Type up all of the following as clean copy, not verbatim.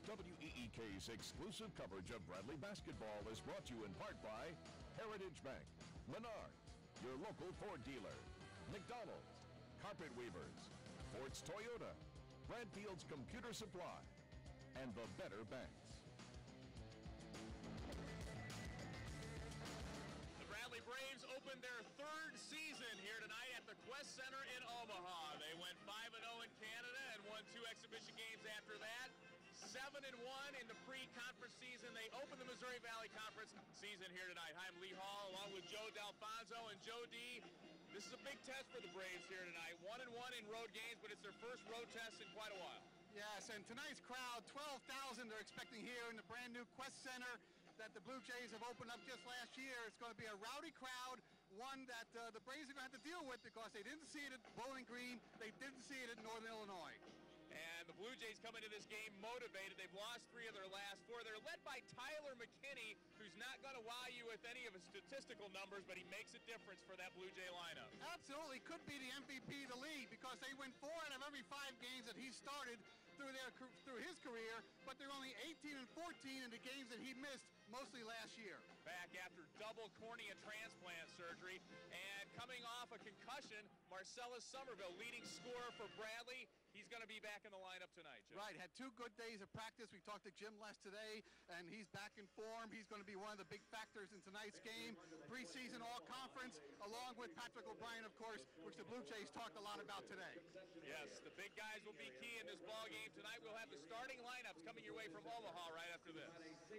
WEEK's exclusive coverage of Bradley basketball is brought to you in part by Heritage Bank, Menards, your local Ford dealer, McDonald's, Carpet Weavers, Fort's Toyota, Bradfield's Computer Supply, and the Better Banks. The Bradley Braves opened their third season here tonight at the QWest Center in Omaha. They went 5-0 in Canada and won 2 exhibition games after that. 7-1 in the pre-conference season. They opened the Missouri Valley Conference season here tonight. Hi, I'm Lee Hall along with Joe D'Alfonso and Joe D. This is a big test for the Braves here tonight. 1-1 in road games, but it's their first road test in quite a while. Yes, and tonight's crowd, 12,000 they're expecting here in the brand new QWest Center that the Blue Jays have opened up just last year. It's going to be a rowdy crowd, one that the Braves are going to have to deal with because they didn't see it at Bowling Green, they didn't see it at Northern Illinois. And the Blue Jays come into this game motivated. They've lost 3 of their last 4. They're led by Tyler McKinney, who's not going to wow you with any of his statistical numbers, but he makes a difference for that Blue Jay lineup. Absolutely, could be the MVP of the league because they win 4 out of every 5 games that he started through his career, but they're only 18-14 in the games that he missed mostly last year. Back after double cornea transplant surgery and coming off a concussion, Marcellus Somerville, leading scorer for Bradley. He's going to be back in the lineup tonight, Jim. Right, had 2 good days of practice. We talked to Jim Les today, and he's back in form. He's going to be one of the big factors in tonight's game. Preseason all-conference, along with Patrick O'Brien, of course, which the Blue Jays talked a lot about today. Yes, the big guys will be key in this ball game. Tonight we'll have the starting lineups coming your way from Omaha right after this.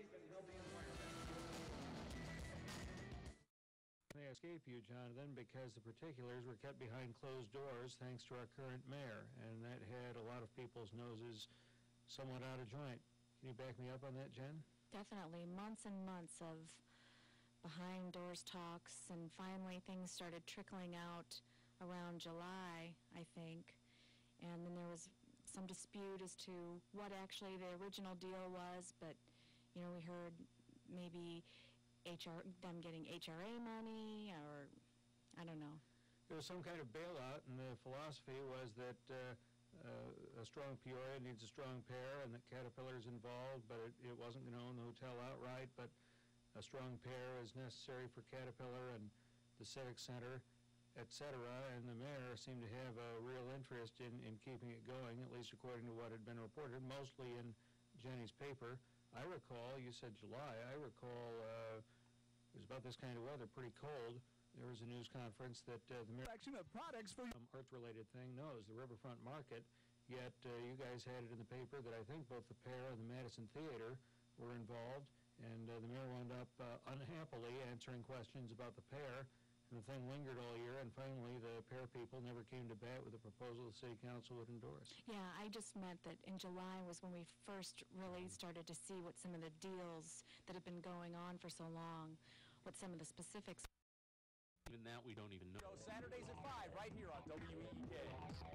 They escape you, Jonathan, because the particulars were kept behind closed doors thanks to our current mayor, and that had a lot of people's noses somewhat out of joint. Can you back me up on that, Jen? Definitely. Months and months of behind doors talks, and finally things started trickling out around July, I think, and then there was some dispute as to what actually the original deal was, but, you know, we heard maybe them getting HRA money, or I don't know. There was some kind of bailout, and the philosophy was that a strong Peoria needs a strong pair, and that Caterpillar's involved, but it wasn't going to own the hotel outright, but a strong pair is necessary for Caterpillar and the Civic Center, etc., and the mayor seemed to have a real interest in keeping it going, at least according to what had been reported, mostly in Jenny's paper. I recall, you said July, I recall it was about this kind of weather, pretty cold. There was a news conference that the mayor of products for some earth-related thing. No, it was the Riverfront Market, yet you guys had it in the paper that I think both the Pear and the Madison Theater were involved, and the mayor wound up unhappily answering questions about the Pear. And the thing lingered all year, and finally the Pear people never came to bat with a proposal the city council would endorse. Yeah, I just meant that in July was when we first really started to see what some of the deals that had been going on for so long, what some of the specifics. Even that we don't even know. Saturdays at 5 right here on WEEK.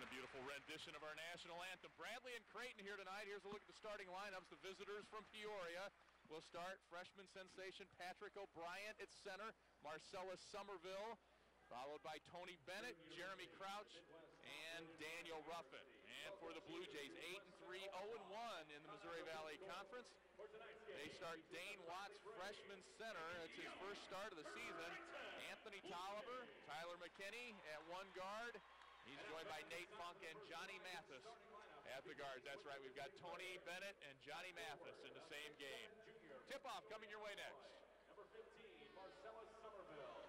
And a beautiful rendition of our national anthem. Bradley and Creighton here tonight. Here's a look at the starting lineups. The visitors from Peoria will start. Freshman sensation Patrick O'Brien at center. Marcellus Somerville, followed by Tony Bennett, Jeremy Crouch, and Daniel Ruffin. And for the Blue Jays, 8-3, 0-1 in the Missouri Valley Conference. They start Dane Watts, freshman center. It's his first start of the season. Anthony Tolliver, Tyler McKinney at one guard. He's joined by Nate Funk and Johnny Mathis at the guards. That's right, we've got Tony Bennett and Johnny Mathis in the same game. Tip-off coming your way next. Number 15, Marcellus Somerville.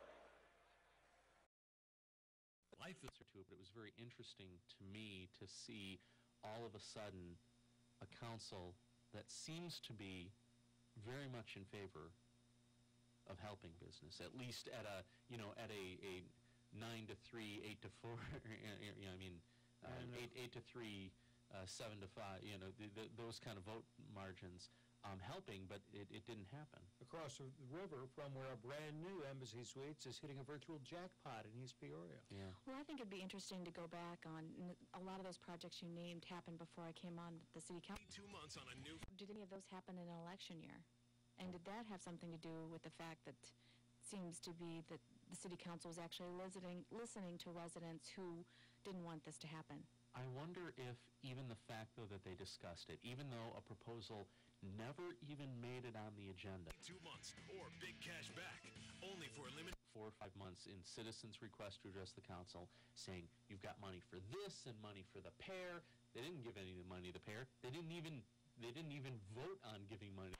Life is to it, but it was very interesting to me to see all of a sudden a council that seems to be very much in favor of helping business, at least at a, at a 9 to 3, 8 to 4, 8 to 3, 7 to 5, those kind of vote margins helping, but it didn't happen. Across the river from where a brand new Embassy Suites is hitting a virtual jackpot in East Peoria. Yeah. Well, I think it'd be interesting to go back on, a lot of those projects you named happened before I came on the city council. 2 months on a new... Did any of those happen in an election year? And did that have something to do with the fact that seems to be that the city council was actually listening to residents who didn't want this to happen? I wonder if even the fact, though, that they discussed it, even though a proposal never even made it on the agenda. 2 months or big cash back, only for a limited... 4 or 5 months in citizens' request to address the council, saying you've got money for this and money for the pair. They didn't give any of the money to the pair. They didn't even vote on giving money.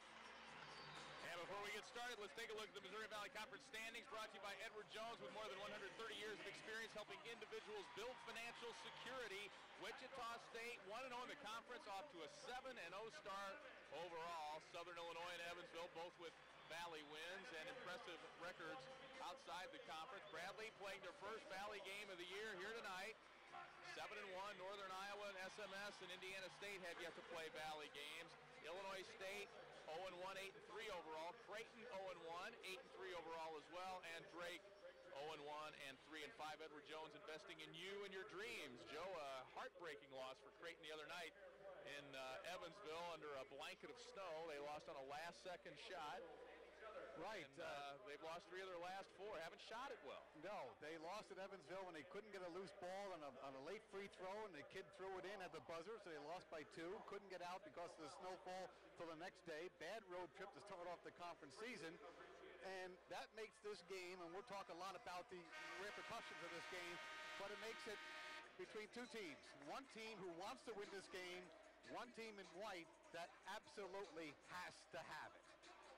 And before we get started, let's take a look at the Missouri Valley Conference standings, brought to you by Edward Jones, with more than 130 years of experience helping individuals build financial security. Wichita State 1-0 in the conference, off to a 7-0 start overall. Southern Illinois and Evansville both with Valley wins and impressive records outside the conference. Bradley playing their first Valley game of the year here tonight. 7-1. Northern Iowa and SMS and Indiana State have yet to play Valley games. Illinois State 0-1, 8-3 overall. Creighton 0-1, 8-3 overall as well. And Drake 0-1 and 3-5. Edward Jones investing in you and your dreams. Joe, a heartbreaking loss for Creighton the other night in Evansville under a blanket of snow. They lost on a last-second shot. Right. And they've lost 3 of their last 4. Haven't shot it well. No, they lost at Evansville when they couldn't get a loose ball on a late free throw, and the kid threw it in at the buzzer, so they lost by 2. Couldn't get out because of the snowfall till the next day. Bad road trip to start off the conference season. And that makes this game, and we'll talk a lot about the repercussions of this game, but it makes it between 2 teams. One team who wants to win this game, one team in white that absolutely has to have it.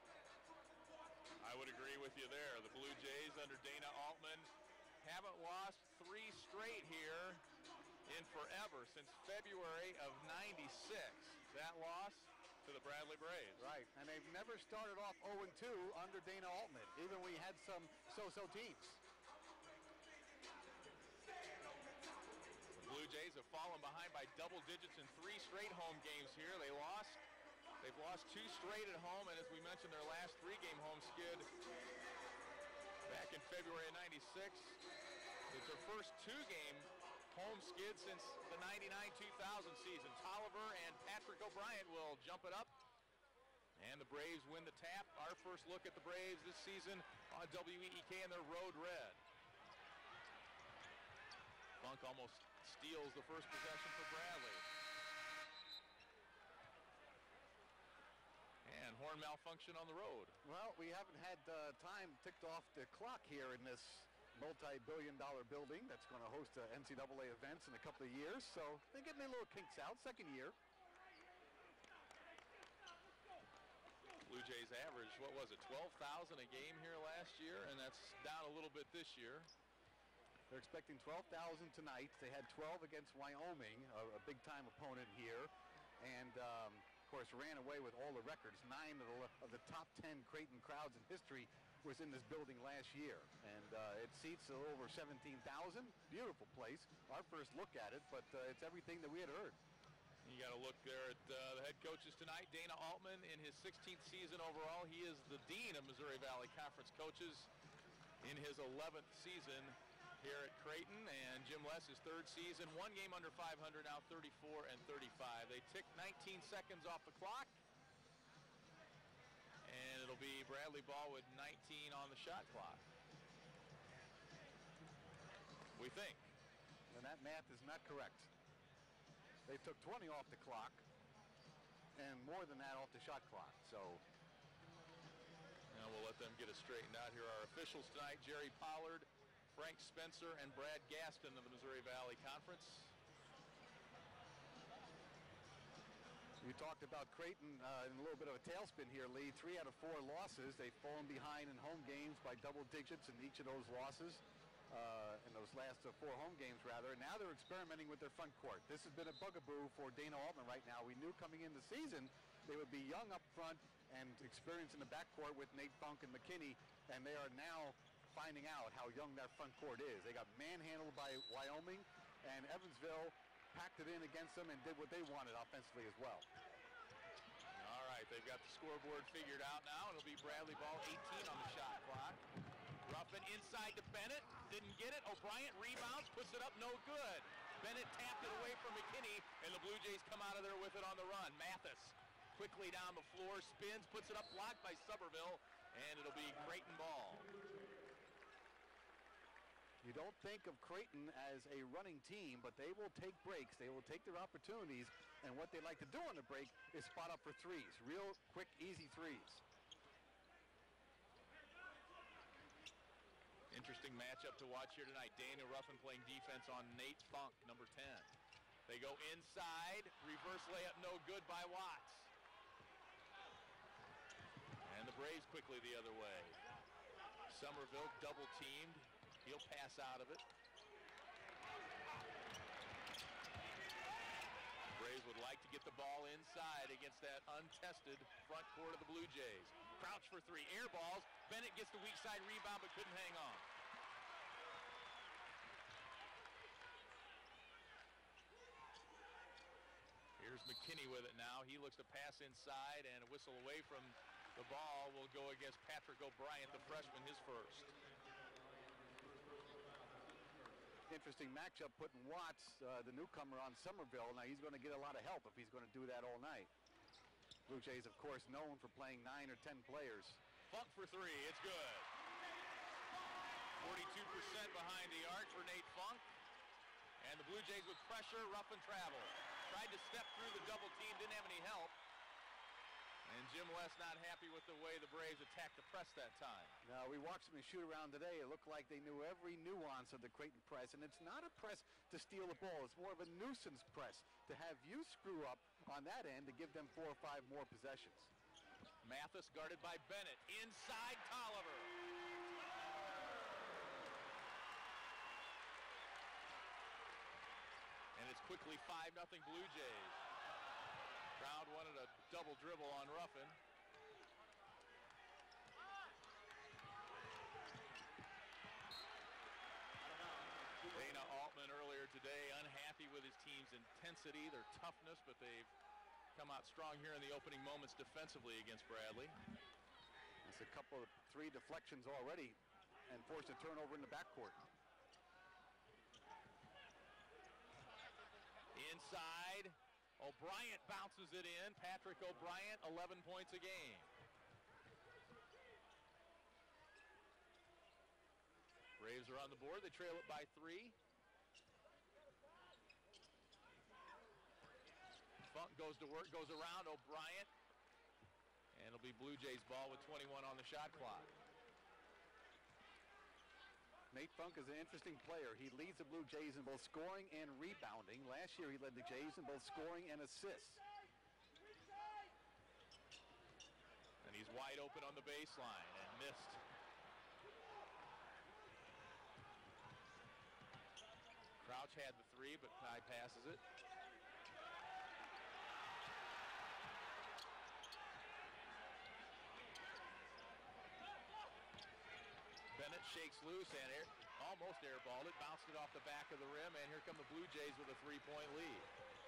I would agree with you there. The Blue Jays under Dana Altman haven't lost 3 straight here in forever, since February of '96. That loss to the Bradley Braves. Right, and they've never started off 0-2 under Dana Altman, even when we had some so-so teams. The Blue Jays have fallen behind by double digits in 3 straight home games here. They've lost 2 straight at home, and as we mentioned, their last 3-game home skid back in February of '96. It's their first 2-game home skid since the 99-2000 season. Tolliver and Patrick O'Brien will jump it up, and the Braves win the tap. Our first look at the Braves this season on WEEK and their Road Red. Funk almost steals the first possession for Bradley. And horn malfunction on the road. Well, we haven't had time ticked off the clock here in this multi-billion-dollar building that's going to host NCAA events in a couple of years, so they're getting their little kinks out. Second year. Blue Jays averaged, what was it, 12,000 a game here last year, and that's down a little bit this year. They're expecting 12,000 tonight. They had 12 against Wyoming, a big-time opponent here, and of course ran away with all the records. 9 of the top 10 Creighton crowds in history was in this building last year, and it seats a little over 17,000. Beautiful place. Our first look at it, but it's everything that we had heard. You got to look there at the head coaches tonight. Dana Altman in his 16th season overall. He is the dean of Missouri Valley Conference coaches in his 11th season here at Creighton. And Jim West, his third season, one game under 500, now 34 and 35. They tick 19 seconds off the clock. And it'll be Bradley Ball with 19 on the shot clock. We think. And that math is not correct. They took 20 off the clock and more than that off the shot clock. So now we'll let them get it straightened out. Here are our officials tonight: Jerry Pollard, Frank Spencer, and Brad Gaston of the Missouri Valley Conference. you talked about Creighton in a little bit of a tailspin here, Lee. 3 out of 4 losses. They've fallen behind in home games by double digits in each of those losses. In those last 4 home games, rather. And now they're experimenting with their front court. This has been a bugaboo for Dana Altman right now. We knew coming in the season they would be young up front and experienced in the backcourt with Nate Funk and McKinney, and they are now finding out how young that front court is. They got manhandled by Wyoming, and Evansville packed it in against them and did what they wanted offensively as well. All right, they've got the scoreboard figured out now. It'll be Bradley Ball, 18 on the shot clock. Ruffin inside to Bennett, didn't get it. O'Brien rebounds, puts it up, no good. Bennett tapped it away from McKinney, and the Blue Jays come out of there with it on the run. Mathis quickly down the floor, spins, puts it up, blocked by Somerville, and it'll be Creighton ball. You don't think of Creighton as a running team, but they will take breaks. They will take their opportunities, and what they like to do on the break is spot up for threes. Real quick, easy threes. Interesting matchup to watch here tonight. Daniel Ruffin playing defense on Nate Funk, number 10. They go inside, reverse layup no good by Watts. And the Braves quickly the other way. Somerville double teamed. He'll pass out of it. Braves would like to get the ball inside against that untested front court of the Blue Jays. Crouch for 3, air balls. Bennett gets the weak side rebound but couldn't hang on. Here's McKinney with it now. He looks to pass inside, and a whistle away from the ball will go against Patrick O'Brien, the freshman, his first. Interesting matchup putting Watts, the newcomer, on Somerville. Now he's going to get a lot of help if he's going to do that all night. Blue Jays, of course, known for playing 9 or 10 players. Funk for 3, it's good. 42% behind the arc for Nate Funk. And the Blue Jays with pressure, rough and travel. Tried to step through the double team, didn't have any help. And Jim West not happy with the way the Braves attacked the press that time. Now, we watched them shoot around today. It looked like they knew every nuance of the Creighton press. And it's not a press to steal the ball. It's more of a nuisance press to have you screw up on that end to give them 4 or 5 more possessions. Mathis guarded by Bennett. Inside Tolliver. And it's quickly 5-0 Blue Jays. Crowd wanted a double dribble on Ruffin. Dana Altman earlier today unhappy with his team's intensity, their toughness, but they've come out strong here in the opening moments defensively against Bradley. It's a couple of 3 deflections already and forced a turnover in the backcourt. Inside, O'Brien bounces it in. Patrick O'Brien, 11 points a game. Braves are on the board. They trail it by 3. Funk goes to work, goes around O'Brien. And it'll be Blue Jays ball with 21 on the shot clock. Nate Funk is an interesting player. He leads the Blue Jays in both scoring and rebounding. Last year he led the Jays in both scoring and assists. And he's wide open on the baseline and missed. Crouch had the 3, but Kai passes it. Bennett shakes loose and almost airballed it, bounced it off the back of the rim, and here come the Blue Jays with a 3-point lead.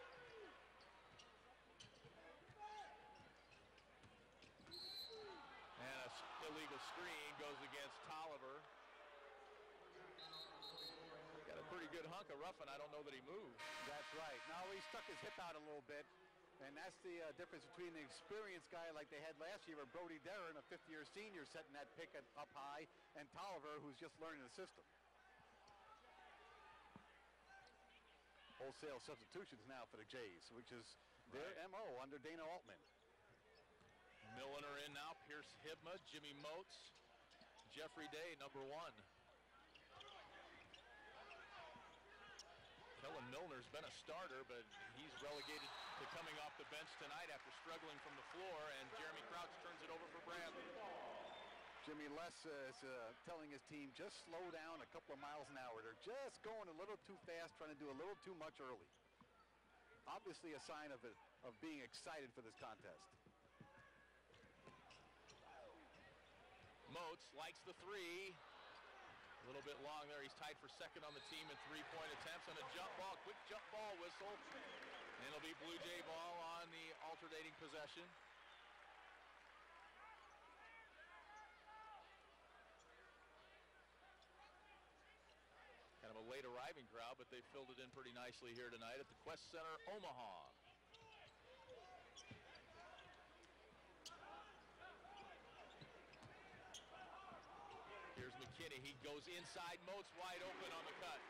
And an illegal screen goes against Tolliver. Got a pretty pretty good hunk of roughing. I don't know that he moved. That's right. Now he stuck his hip out a little bit, and that's the difference between the experienced guy like they had last year, or Brody Darren, a fifth-year senior, setting that pick up high, and Tolliver, who's just learning the system. Wholesale substitutions now for the Jays, which is their MO under Dana Altman. Milliner in now, Pierce Hibma, Jimmy Moats, Jeffrey Day, number 1. Kellen Milner's been a starter, but he's relegated to coming off the bench tonight after struggling from the floor, and Jeremy Crouch turns it over for Bradley. Jimmy Les is telling his team, just slow down a couple of miles an hour. They're just going a little too fast, trying to do a little too much early. Obviously a sign of being excited for this contest. Moats likes the 3. A little bit long there. He's tied for second on the team in three-point attempts, and a jump ball, quick jump ball whistle. And it'll be Blue Jay ball on the alternating possession. Kind of a late arriving crowd, but they filled it in pretty nicely here tonight at the QWest Center, Omaha. Here's McKinney. He goes inside. Moats wide open on the cut.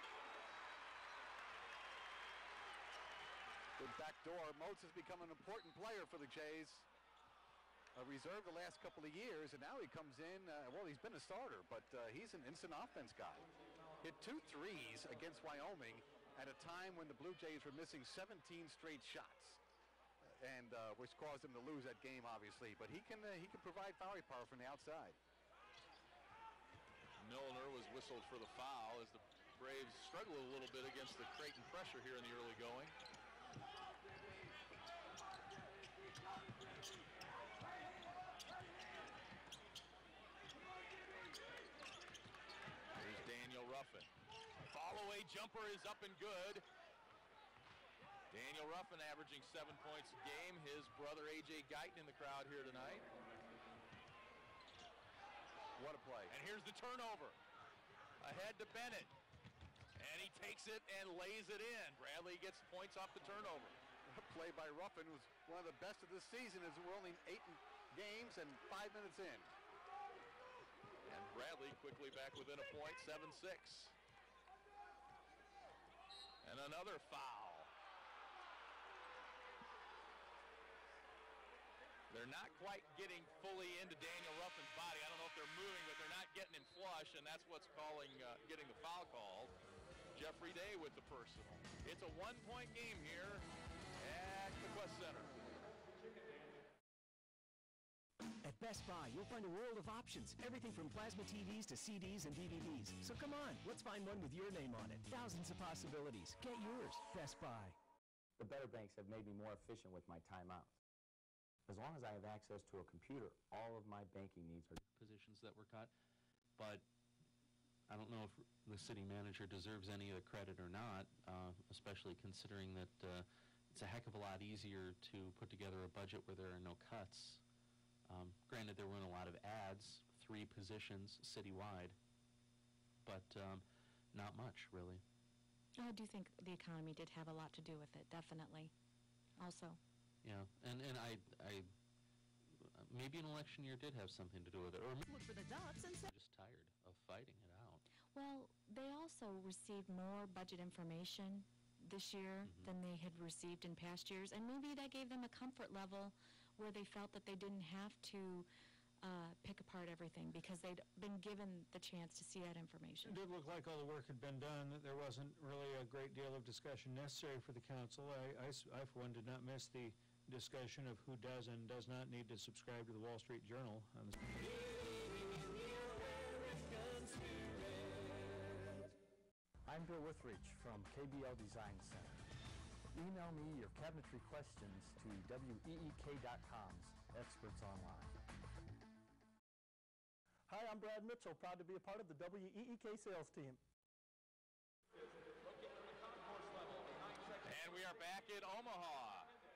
Good back door. Moats has become an important player for the Jays. A reserve the last couple of years, and now he comes in. Well, he's been a starter, but he's an instant offense guy. Hit 2 threes against Wyoming at a time when the Blue Jays were missing 17 straight shots, and which caused them to lose that game, obviously. But he can provide foul power from the outside. Milner was whistled for the foul as the Braves struggle a little bit against the Creighton pressure here in the early going. Here's Daniel Ruffin. Follow-away jumper is up and good. Daniel Ruffin averaging 7 points a game. His brother A.J. Guyton in the crowd here tonight. What a play. And here's the turnover. Ahead to Bennett. And he takes it and lays it in. Bradley gets points off the turnover. A play by Ruffin was one of the best of this season, as we're only 8 games and 5 minutes in. And Bradley quickly back within a point, 7-6. And another foul. They're not quite getting fully into Daniel Ruffin's body. I don't know if they're moving, but they're not getting him flush, and that's what's getting the foul called. Jeffrey Day with the personal. It's a 1-point game here at the QWest Center. At Best Buy, you'll find a world of options. Everything from plasma TVs to CDs and DVDs. So come on, let's find one with your name on it. Thousands of possibilities. Get yours. Best Buy. The better banks have made me more efficient with my timeouts. As long as I have access to a computer, all of my banking needs are positions that were cut. But I don't know if the city manager deserves any of the credit or not, especially considering that it's a heck of a lot easier to put together a budget where there are no cuts. Granted, there weren't a lot of ads, 3 positions citywide, but not much, really. I do think the economy did have a lot to do with it, definitely, also. Yeah, and I maybe an election year did have something to do with it, or Look for the dots and they're just tired of fighting it out. Well, they also received more budget information this year than they had received in past years, and maybe that gave them a comfort level where they felt that they didn't have to pick apart everything because they'd been given the chance to see that information. It did look like all the work had been done, that there wasn't really a great deal of discussion necessary for the council. I for one, did not miss the discussion of who does and does not need to subscribe to the Wall Street Journal. I'm Bill Withridge from KBL Design Center. Email me your cabinetry questions to week.com's experts online. Hi, I'm Brad Mitchell, proud to be a part of the WEEK sales team. And we are back in Omaha.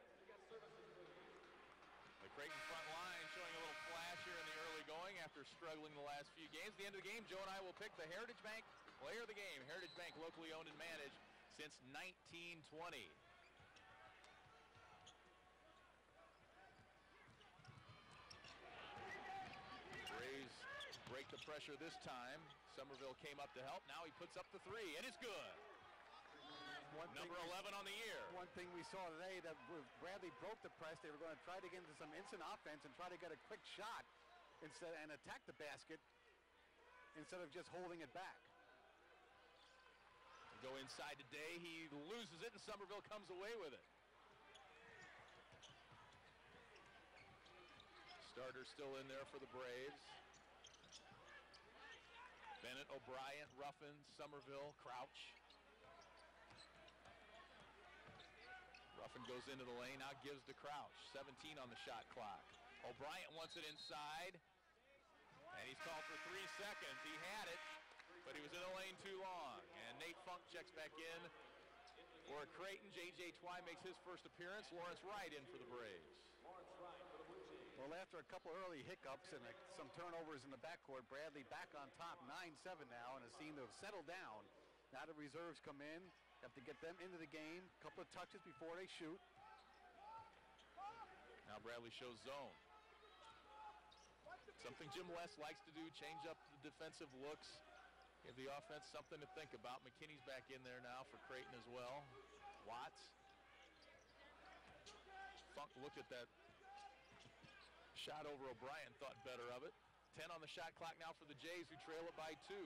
The Creighton front line showing a little flash here in the early going after struggling the last few games. At the end of the game, Joe and I will pick the Heritage Bank player of the game. Heritage Bank, locally owned and managed since 1920. Braves break the pressure this time. Somerville came up to help. Now he puts up the three, and it's good. Number 11 on the year. One thing we saw today, that Bradley broke the press. They were going to try to get into some instant offense and try to get a quick shot instead and attack the basket instead of just holding it back. Go inside today. He loses it, and Somerville comes away with it. Starter still in there for the Braves. Bennett, O'Brien, Ruffin, Somerville, Crouch. Ruffin goes into the lane, now gives to Crouch. 17 on the shot clock. O'Brien wants it inside, and he's called for 3 seconds. He had it, but he was in the lane too long. And Nate Funk checks back in for Creighton. J.J. Twy makes his first appearance. Lawrence Wright in for the Braves. Well, after a couple early hiccups and some turnovers in the backcourt, Bradley back on top, 9-7 now, and has seemed to have settled down. Now the reserves come in. Have to get them into the game. A couple of touches before they shoot. Now Bradley shows zone. Something Jim West likes to do, change up the defensive looks. Give the offense something to think about. McKinney's back in there now for Creighton as well. Watts. Funk looked at that shot over O'Brien, thought better of it. 10 on the shot clock now for the Jays, who trail it by 2.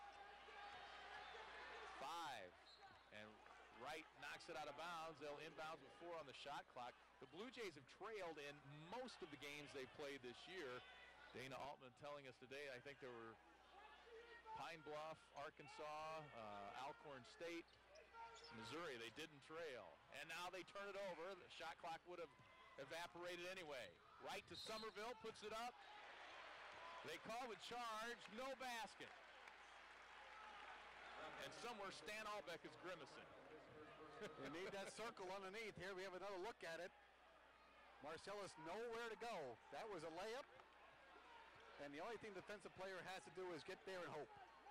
5. And Wright knocks it out of bounds. They'll inbounds with 4 on the shot clock. The Blue Jays have trailed in most of the games they've played this year. Dana Altman telling us today, I think there were Pine Bluff, Arkansas, Alcorn State, Missouri. They didn't trail. And now they turn it over. The shot clock would have evaporated anyway. Wright to Somerville, puts it up. They call the charge, no basket. And somewhere Stan Albeck is grimacing. We need that circle underneath. Here we have another look at it. Marcellus nowhere to go. That was a layup. And the only thing the defensive player has to do is get there and hope.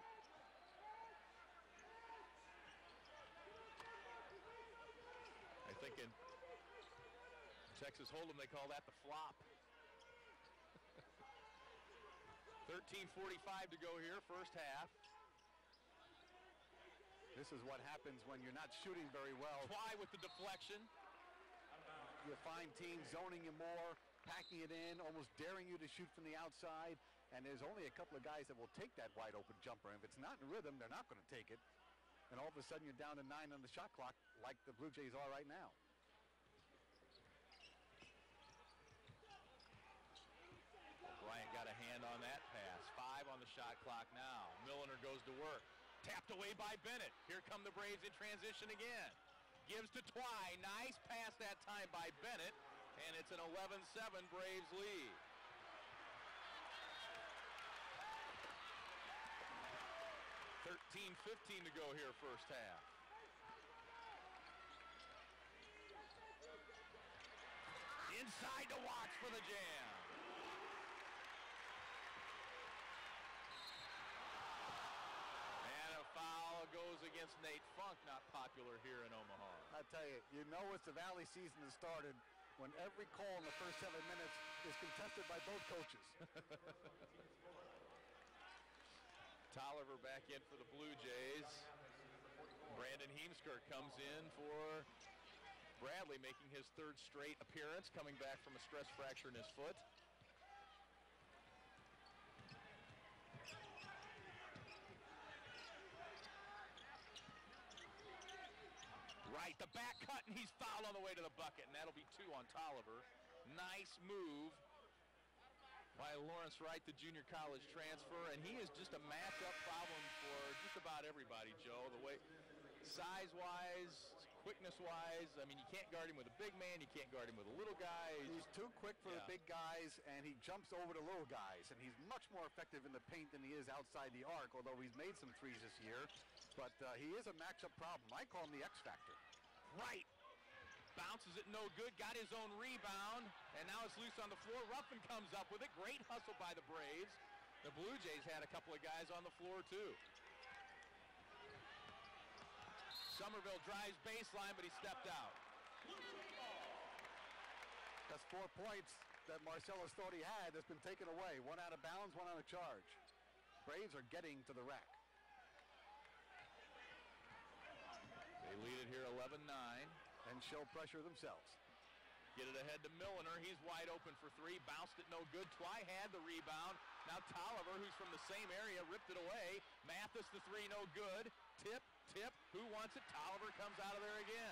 I think in Texas Hold'em they call that the flop. 13:45 to go here, first half. This is what happens when you're not shooting very well. Twy with the deflection. You find teams zoning you more, packing it in, almost daring you to shoot from the outside, and there's only a couple of guys that will take that wide open jumper. And if it's not in rhythm, they're not going to take it. And all of a sudden you're down to 9 on the shot clock like the Blue Jays are right now. Bryant got a hand on that pass. 5 on the shot clock now. Milliner goes to work. Tapped away by Bennett. Here come the Braves in transition again. Gives to Twy. Nice pass that time by Bennett. And it's an 11-7 Braves lead. $13:15 to go here, first half. Inside to Watts for the jam. And a foul goes against Nate Funk, not popular here in Omaha. I tell you, you know it's the Valley season has started when every call in the first 7 minutes is contested by both coaches. Tolliver back in for the Blue Jays. Brandon Heemskirk comes in for Bradley, making his 3rd straight appearance, coming back from a stress fracture in his foot. Right, the back cut, and he's fouled on the way to the bucket, and that'll be 2 on Tolliver. Nice move by Lawrence Wright, the junior college transfer, and he is just a matchup problem for just about everybody, Joe. The way, size-wise, quickness-wise, I mean, you can't guard him with a big man, you can't guard him with a little guy. He's too quick for the big guys, and he jumps over the little guys, and he's much more effective in the paint than he is outside the arc, although he's made some threes this year. But he is a matchup problem. I call him the X factor. Right. Bounces it no good, got his own rebound, and now it's loose on the floor. Ruffin comes up with it. Great hustle by the Braves. The Blue Jays had a couple of guys on the floor, too. Somerville drives baseline, but he stepped out. That's 4 points that Marcellus thought he had that's been taken away. One out of bounds, one on a charge. Braves are getting to the rack. They lead it here 11-9. And show pressure themselves. Get it ahead to Milliner. He's wide open for three. Bounced it no good. Twy had the rebound. Now Tolliver, who's from the same area, ripped it away. Mathis, the three, no good. Tip. Who wants it? Tolliver comes out of there again.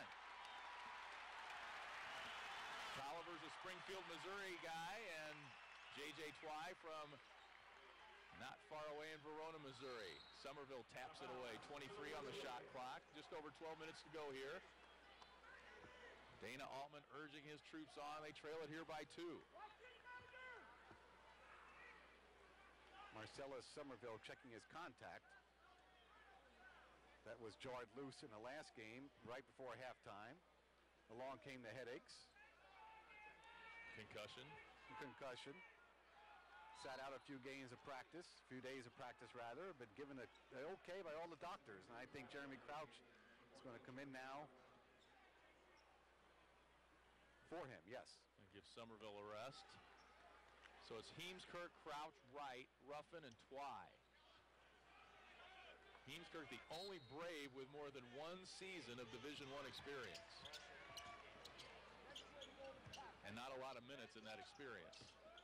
Tolliver's a Springfield, Missouri guy, and J.J. Twy from not far away in Verona, Missouri. Somerville taps it away. 23 on the shot clock. Just over 12 minutes to go here. Dana Altman urging his troops on. They trail it here by 2. Marcellus Somerville checking his contact. That was jarred loose in the last game right before halftime. Along came the headaches. Concussion. Sat out a few games of practice, a few days of practice rather, but given an okay by all the doctors. And I think Jeremy Crouch is going to come in now for him, yes. And give Somerville a rest. So it's Heemskirk, Crouch, Wright, Ruffin, and Twy. Heemskirk, the only Brave with more than 1 season of Division I experience. And not a lot of minutes in that experience.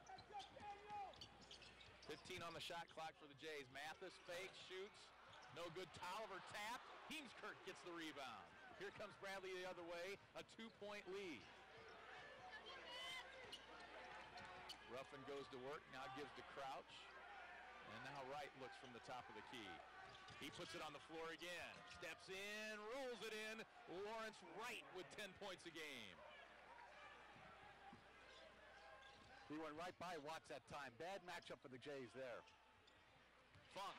15 on the shot clock for the Jays. Mathis fakes, shoots. No good. Tolliver tapped. Heemskirk gets the rebound. Here comes Bradley the other way. A 2-point lead. Ruffin goes to work, now gives to Crouch. And now Wright looks from the top of the key. He puts it on the floor again. Steps in, rolls it in. Lawrence Wright with 10 points a game. He went right by Watts that time. Bad matchup for the Jays there. Funk.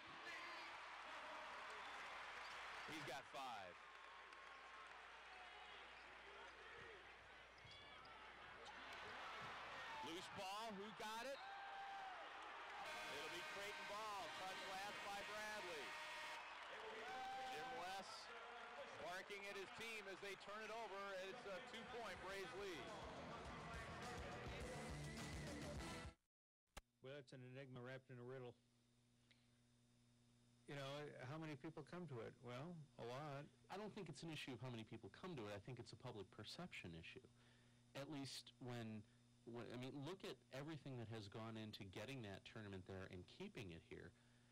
He's got 5. Loose ball, who got it? It'll be Creighton ball, touched last by Bradley. Jim West barking at his team as they turn it over. It's a 2-point Braves lead. Well, it's an enigma wrapped in a riddle. You know, how many people come to it? Well, a lot. I don't think it's an issue of how many people come to it. I think it's a public perception issue. At least when I mean, look at everything that has gone into getting that tournament there and keeping it here.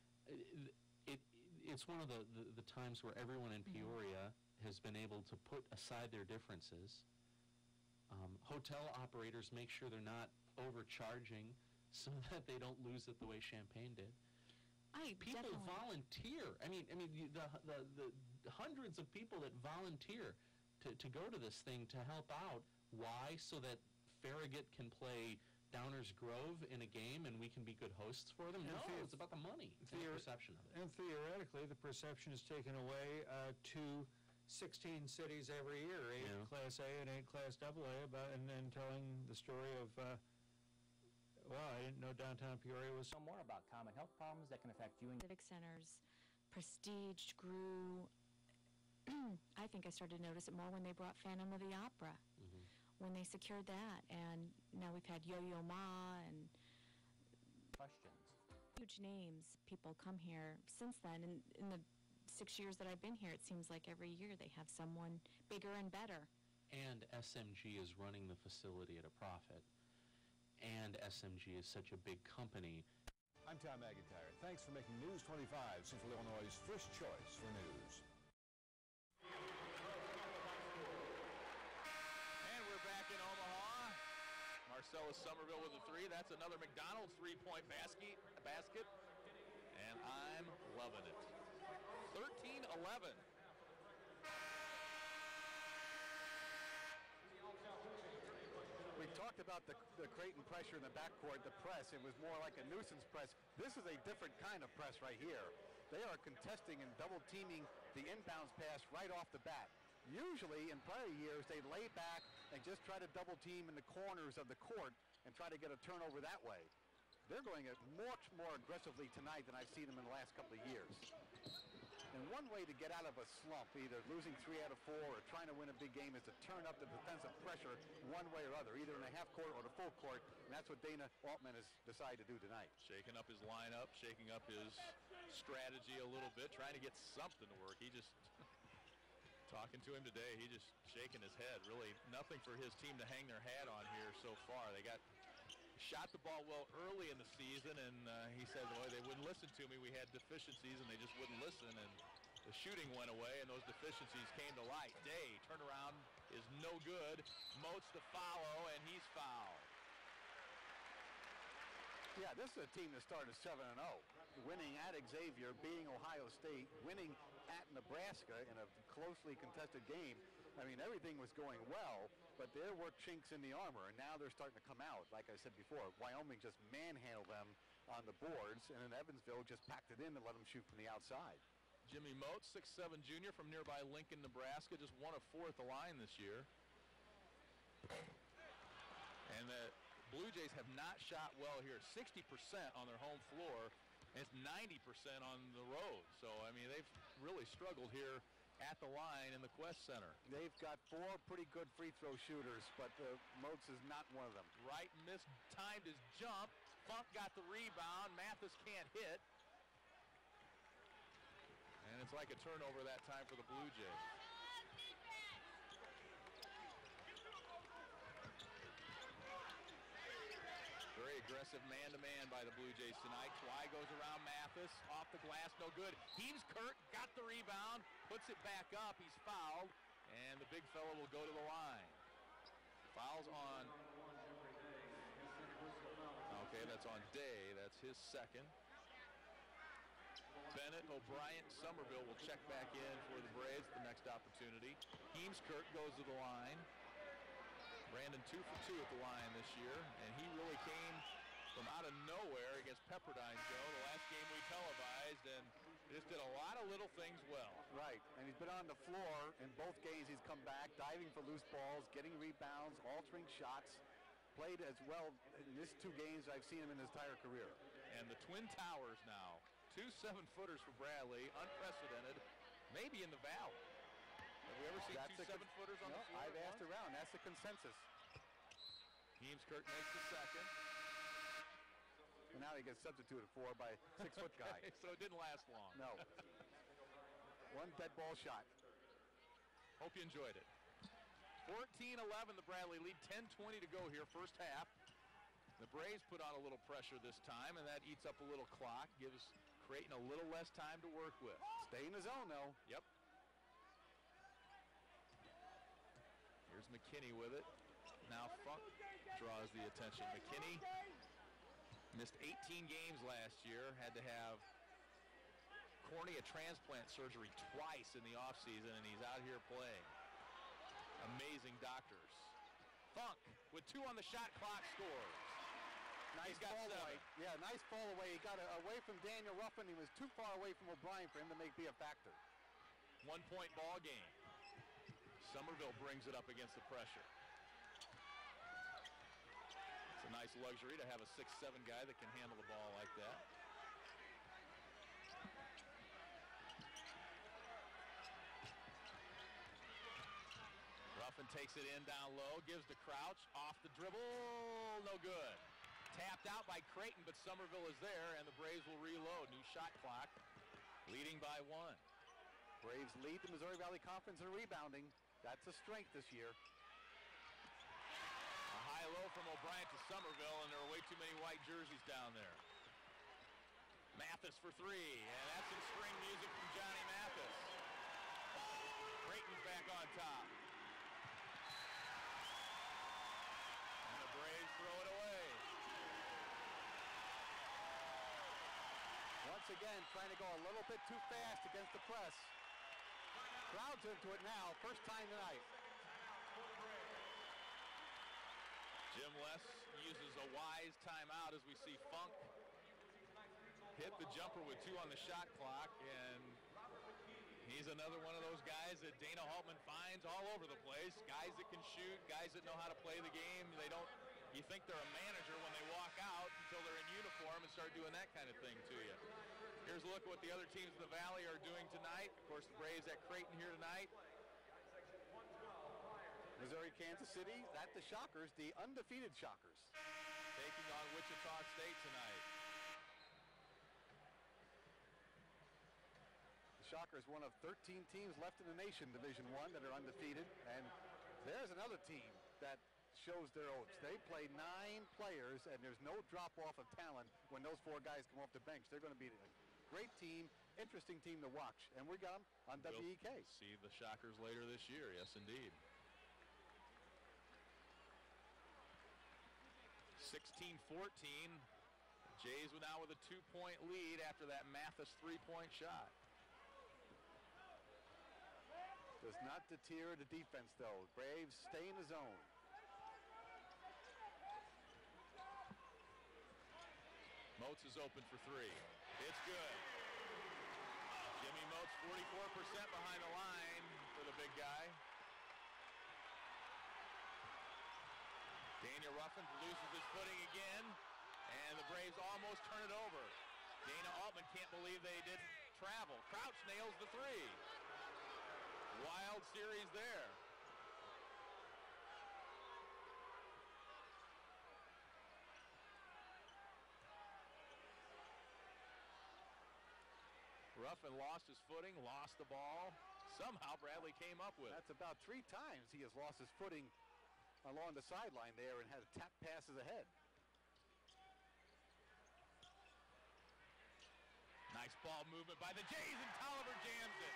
It's one of the times where everyone in Peoria has been able to put aside their differences. Hotel operators make sure they're not overcharging so that they don't lose it the way Champaign did. People volunteer. I mean, the hundreds of people that volunteer to go to this thing to help out. Why? So that Farragut can play Downers Grove in a game and we can be good hosts for them? No, it's about the money and the perception of it. And theoretically, the perception is taken away to 16 cities every year, 8 Class A and 8 Class AA, and then telling the story of, well, I didn't know downtown Peoria was... Know more about common health problems that can affect you and... Civic centers' prestige grew. I think I started to notice it more when they brought Phantom of the Opera. When they secured that, and now we've had Yo-Yo Ma and questions. Huge names. People come here since then. And in the 6 years that I've been here, it seems like every year they have someone bigger and better. And SMG is running the facility at a profit. And SMG is such a big company. I'm Tom McIntyre. Thanks for making News 25 Central Illinois' first choice for news. In Omaha, Marcellus Somerville with a 3. That's another McDonald's 3-point basket. And I'm loving it. 13-11. We talked about the Creighton pressure in the backcourt, the press. It was more like a nuisance press. This is a different kind of press right here. They are contesting and double-teaming the inbounds pass right off the bat. Usually, in prior years, they lay back and just try to double-team in the corners of the court and try to get a turnover that way. They're going much more aggressively tonight than I've seen them in the last couple of years. And one way to get out of a slump, either losing 3 out of 4 or trying to win a big game, is to turn up the defensive pressure one way or other, either in the half court or the full court, and that's what Dana Altman has decided to do tonight. Shaking up his lineup, shaking up his strategy a little bit, trying to get something to work. He just, talking to him today, he just shaking his head. Really nothing for his team to hang their hat on here so far. They shot the ball well early in the season, and he said, boy, they wouldn't listen to me. We had deficiencies, and they just wouldn't listen, and the shooting went away, and those deficiencies came to light. Day, turnaround is no good. Moats to follow, and he's fouled. Yeah, this is a team that started 7-0, winning at Xavier, beating Ohio State, winning at Nebraska in a closely contested game. I mean, everything was going well, but there were chinks in the armor, and now they're starting to come out. Like I said before, Wyoming just manhandled them on the boards, and then Evansville just packed it in and let them shoot from the outside. Jimmy Moats, 6'7" junior from nearby Lincoln, Nebraska, just 1 of 4 at the line this year. And the Blue Jays have not shot well here. 60% on their home floor, and it's 90% on the road. So, I mean, they've really struggled here at the line in the QWest Center. They've got 4 pretty good free throw shooters, but Moats is not one of them. Wright mistimed his jump. Funk got the rebound. Mathis can't hit. And it's like a turnover that time for the Blue Jays. Very aggressive man-to-man by the Blue Jays tonight. Twy goes around Mathis, off the glass, no good. Heaves Kurt, got the rebound, puts it back up, he's fouled, and the big fella will go to the line. Fouls on, okay, that's on Day, that's his second. Bennett, O'Brien, Somerville will check back in for the Braves at the next opportunity. Heemskirk goes to the line. Brandon 2 for 2 at the line this year, and he really came from out of nowhere against Pepperdine, Joe, the last game we televised, and just did a lot of little things well. Right, and he's been on the floor in both games. He's come back, diving for loose balls, getting rebounds, altering shots. Played as well in these 2 games I've seen him in his entire career. And the Twin Towers now, 2 7-footers for Bradley, unprecedented, maybe in the Valley. Have we ever seen 2 7-footers on the floor? I've asked around. That's the consensus. Heemskirk makes the second. And now he gets substituted for by a 6-foot guy. So it didn't last long. No. 1 dead ball shot. Hope you enjoyed it. 14-11, the Bradley lead. 10:20 to go here, first half. The Braves put on a little pressure this time, and that eats up a little clock, gives Creighton a little less time to work with. Stay in the zone, though. Yep. Here's McKinney with it. Now Funk draws the attention. McKinney missed 18 games last year, had to have cornea transplant surgery twice in the offseason, and he's out here playing. Amazing doctors. Funk with 2 on the shot clock scores. Nice fall away. Yeah, nice fall away. He got away from Daniel Ruffin. He was too far away from O'Brien for him to be a factor. 1-point ball game. Somerville brings it up against the pressure. It's a nice luxury to have a 6'7" guy that can handle the ball like that. Ruffin takes it in down low, gives to Crouch, off the dribble, no good. Tapped out by Creighton, but Somerville is there, and the Braves will reload. New shot clock, leading by 1. Braves lead the Missouri Valley Conference in rebounding. That's a strength this year. A high-low from O'Brien to Somerville, and there are way too many white jerseys down there. Mathis for 3, and that's some string music from Johnny Mathis. Creighton's back on top. And the Braves throw it away. Once again, trying to go a little bit too fast against the press. Crowd's into it now, first time tonight. Jim Less uses a wise timeout as we see Funk hit the jumper with 2 on the shot clock, and he's another one of those guys that Dana Haltman finds all over the place. Guys that can shoot, guys that know how to play the game. You think they're a manager when they walk out until they're in uniform and start doing that kind of thing to you. Here's a look at what the other teams in the Valley are doing tonight. Of course, the Braves at Creighton here tonight. Missouri, Kansas City, at the Shockers, the undefeated Shockers. Taking on Wichita State tonight. The Shockers, one of 13 teams left in the nation, Division I, that are undefeated. And there's another team that shows their oats. They play 9 players, and there's no drop-off of talent when those 4 guys come off the bench. They're going to be a great team, interesting team to watch. And we got them on WEK. See the Shockers later this year, yes indeed. 16-14. Jays now with a 2-point lead after that Mathis 3-point shot. Does not deter the defense, though. Braves stay in the zone. Moats is open for 3. It's good. Jimmy Moats 44% behind the line for the big guy. Daniel Ruffin loses his footing again, and the Braves almost turn it over. Dana Altman can't believe they didn't travel. Crouch nails the 3. Wild series there. Ruffin lost his footing, lost the ball. Somehow Bradley came up with it. That's about 3 times he has lost his footing along the sideline there and had tap passes ahead. Nice ball movement by the Jays, and Tolliver jams it.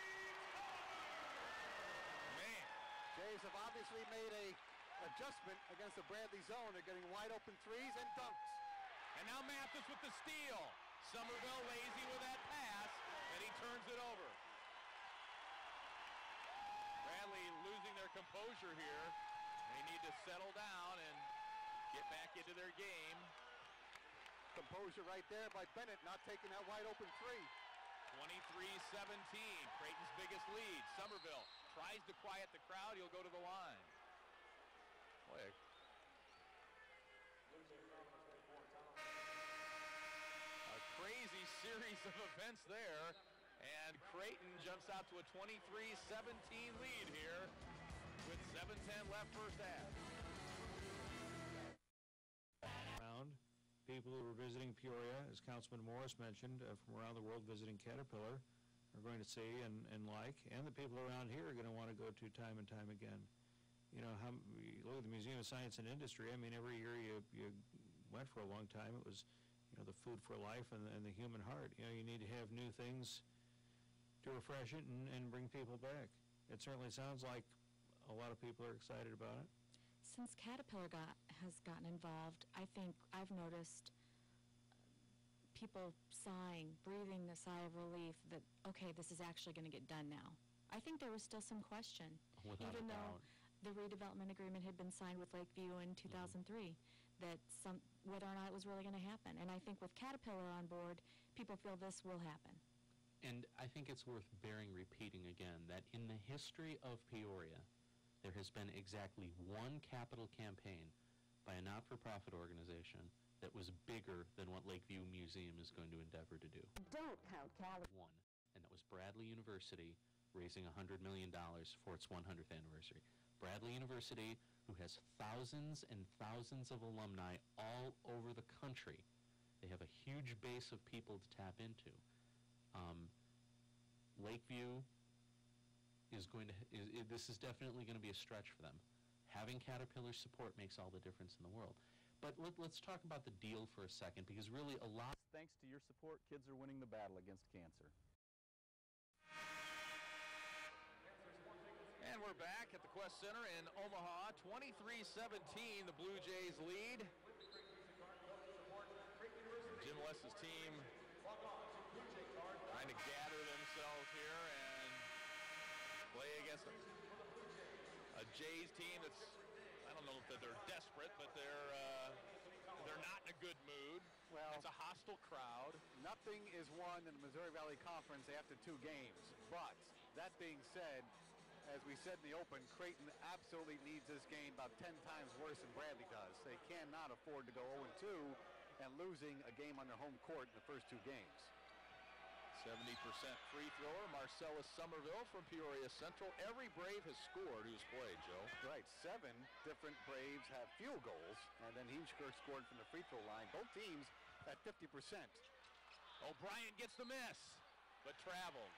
Man. Jays have obviously made a adjustment against the Bradley zone. They're getting wide open 3s and dunks. And now Mathis with the steal. Somerville lazy with that pass, and he turns it over. Bradley losing their composure here. They need to settle down and get back into their game. Composure right there by Bennett, not taking that wide open 3. 23-17, Creighton's biggest lead. Somerville tries to quiet the crowd. He'll go to the line. Boy, a crazy series of events there. And Creighton jumps out to a 23-17 lead here with 7:10 left first half. People who were visiting Peoria, as Councilman Morris mentioned, from around the world visiting Caterpillar, are going to see and like, and the people around here are going to want to go to time and time again. You know, you look at the Museum of Science and Industry. I mean, every year you went for a long time. It was, you know, the food for life and the human heart. You know, you need to have new things to refresh it and bring people back. It certainly sounds like a lot of people are excited about it. Since Caterpillar has gotten involved, I think I've noticed people sighing, breathing the sigh of relief that, okay, this is actually going to get done now. I think there was still some question, even though the redevelopment agreement had been signed with Lakeview in 2003, that whether or not it was really going to happen. And I think with Caterpillar on board, people feel this will happen. And I think it's worth bearing repeating again that in the history of Peoria, there has been exactly one capital campaign by a not-for-profit organization that was bigger than what Lakeview Museum is going to endeavor to do. Don't count calories. One, and that was Bradley University raising $100 million for its 100th anniversary. Bradley University, who has thousands and thousands of alumni all over the country. They have a huge base of people to tap into. Lakeview this is definitely going to be a stretch for them. Having Caterpillar support makes all the difference in the world. But let's talk about the deal for a second, because really a lot... Thanks to your support, kids are winning the battle against cancer. And we're back at the Quest Center in Omaha. 23-17, the Blue Jays lead. Jim West's team trying to gather themselves here and play against a Jays team that's, I don't know if they're desperate, but they're not in a good mood. Well, it's a hostile crowd. Nothing is won in the Missouri Valley Conference after 2 games. But that being said, as we said in the open, Creighton absolutely needs this game about 10 times worse than Bradley does. They cannot afford to go 0-2 and losing a game on their home court in the first 2 games. 70% free thrower, Marcellus Somerville from Peoria Central. Every Brave has scored who's played, Joe. Right, 7 different Braves have field goals, and then Heemskirk scored from the free throw line. Both teams at 50%. O'Brien gets the miss, but traveled.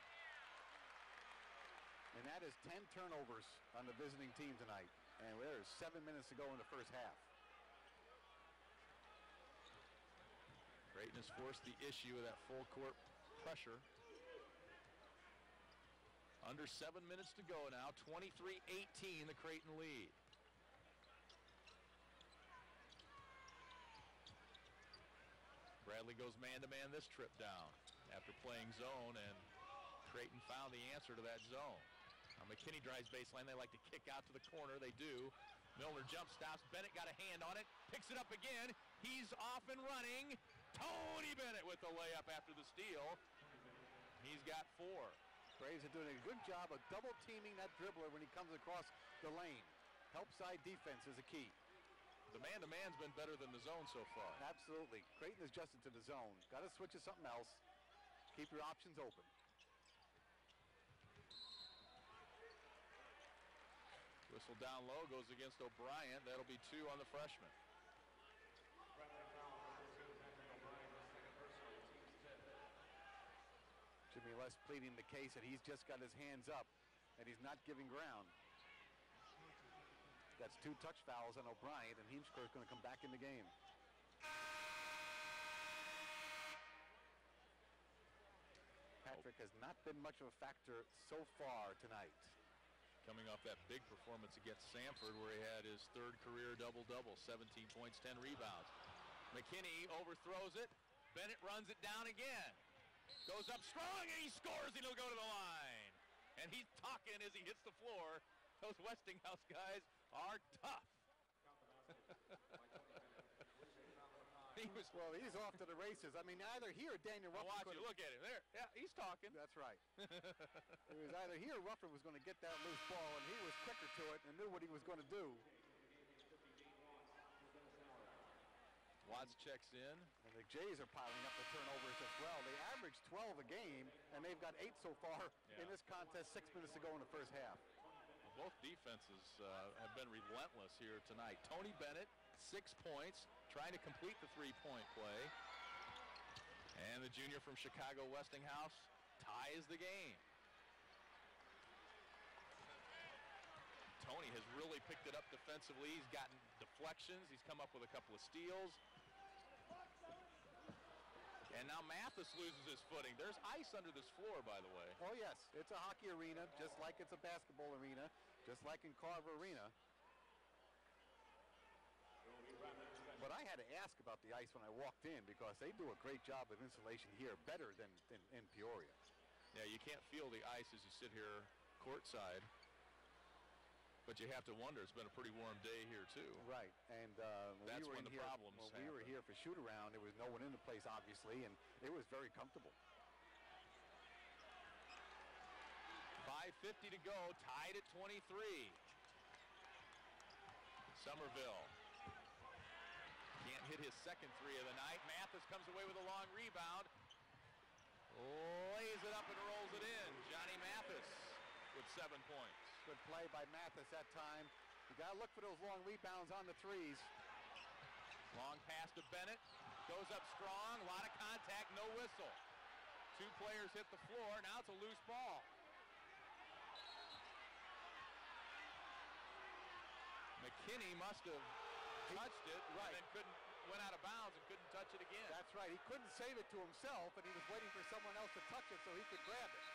And that is 10 turnovers on the visiting team tonight. And there's 7 minutes to go in the first half. Creighton has forced the issue of that full court pressure. Under 7 minutes to go now, 23-18, the Creighton lead. Bradley goes man-to-man this trip down after playing zone, and Creighton found the answer to that zone. McKinney drives baseline. They like to kick out to the corner. They do. Milner jump stops. Bennett got a hand on it. Picks it up again. He's off and running. Tony Bennett with the layup after the steal. He's got 4. Braves are doing a good job of double teaming that dribbler when he comes across the lane. Help side defense is a key. The man-to-man's been better than the zone so far. Absolutely. Creighton has adjusted to the zone. Got to switch to something else. Keep your options open. Whistle down low goes against O'Brien. That'll be 2 on the freshman. Jimmy Les pleading the case that he's just got his hands up and he's not giving ground. That's 2 touch fouls on O'Brien, and Heemskirk's going to come back in the game. Patrick has not been much of a factor so far tonight. Coming off that big performance against Samford where he had his 3rd career double-double, 17 points, 10 rebounds. McKinney overthrows it. Bennett runs it down again. Goes up strong and he scores and he'll go to the line. And he's talking as he hits the floor. Those Westinghouse guys are tough. Well, he's off to the races. I mean, either he or Daniel Ruffin. Watch it. Look at him there. Yeah, he's talking. That's right. It was either he or Ruffin was going to get that loose ball, and he was quicker to it and knew what he was going to do. Watts checks in. And the Jays are piling up the turnovers as well. They average 12 a game, and they've got 8 so far in this contest, 6 minutes to go in the first half. Both defenses have been relentless here tonight. Tony Bennett, 6 points, trying to complete the 3-point play. And the junior from Chicago, Westinghouse, ties the game. Tony has really picked it up defensively. He's gotten deflections. He's come up with a couple of steals. And now Mathis loses his footing. There's ice under this floor, by the way. Oh, yes. It's a hockey arena, just like it's a basketball arena, just like in Carver Arena. But I had to ask about the ice when I walked in because they do a great job of insulation here, better than in Peoria. Yeah, you can't feel the ice as you sit here courtside. But you have to wonder, it's been a pretty warm day here, too. Right, and that's when the problems happen. We were here for shoot-around. There was no one in the place, obviously, and it was very comfortable. 5:50 to go, tied at 23. Somerville can't hit his second 3 of the night. Mathis comes away with a long rebound. Lays it up and rolls it in. Johnny Mathis with 7 points. Good play by Mathis that time. You got to look for those long rebounds on the 3s. Long pass to Bennett. Goes up strong. A lot of contact. No whistle. 2 players hit the floor. Now it's a loose ball. McKinney must have touched it and then went out of bounds and couldn't touch it again. That's right. He couldn't save it to himself, and he was waiting for someone else to touch it so he could grab it.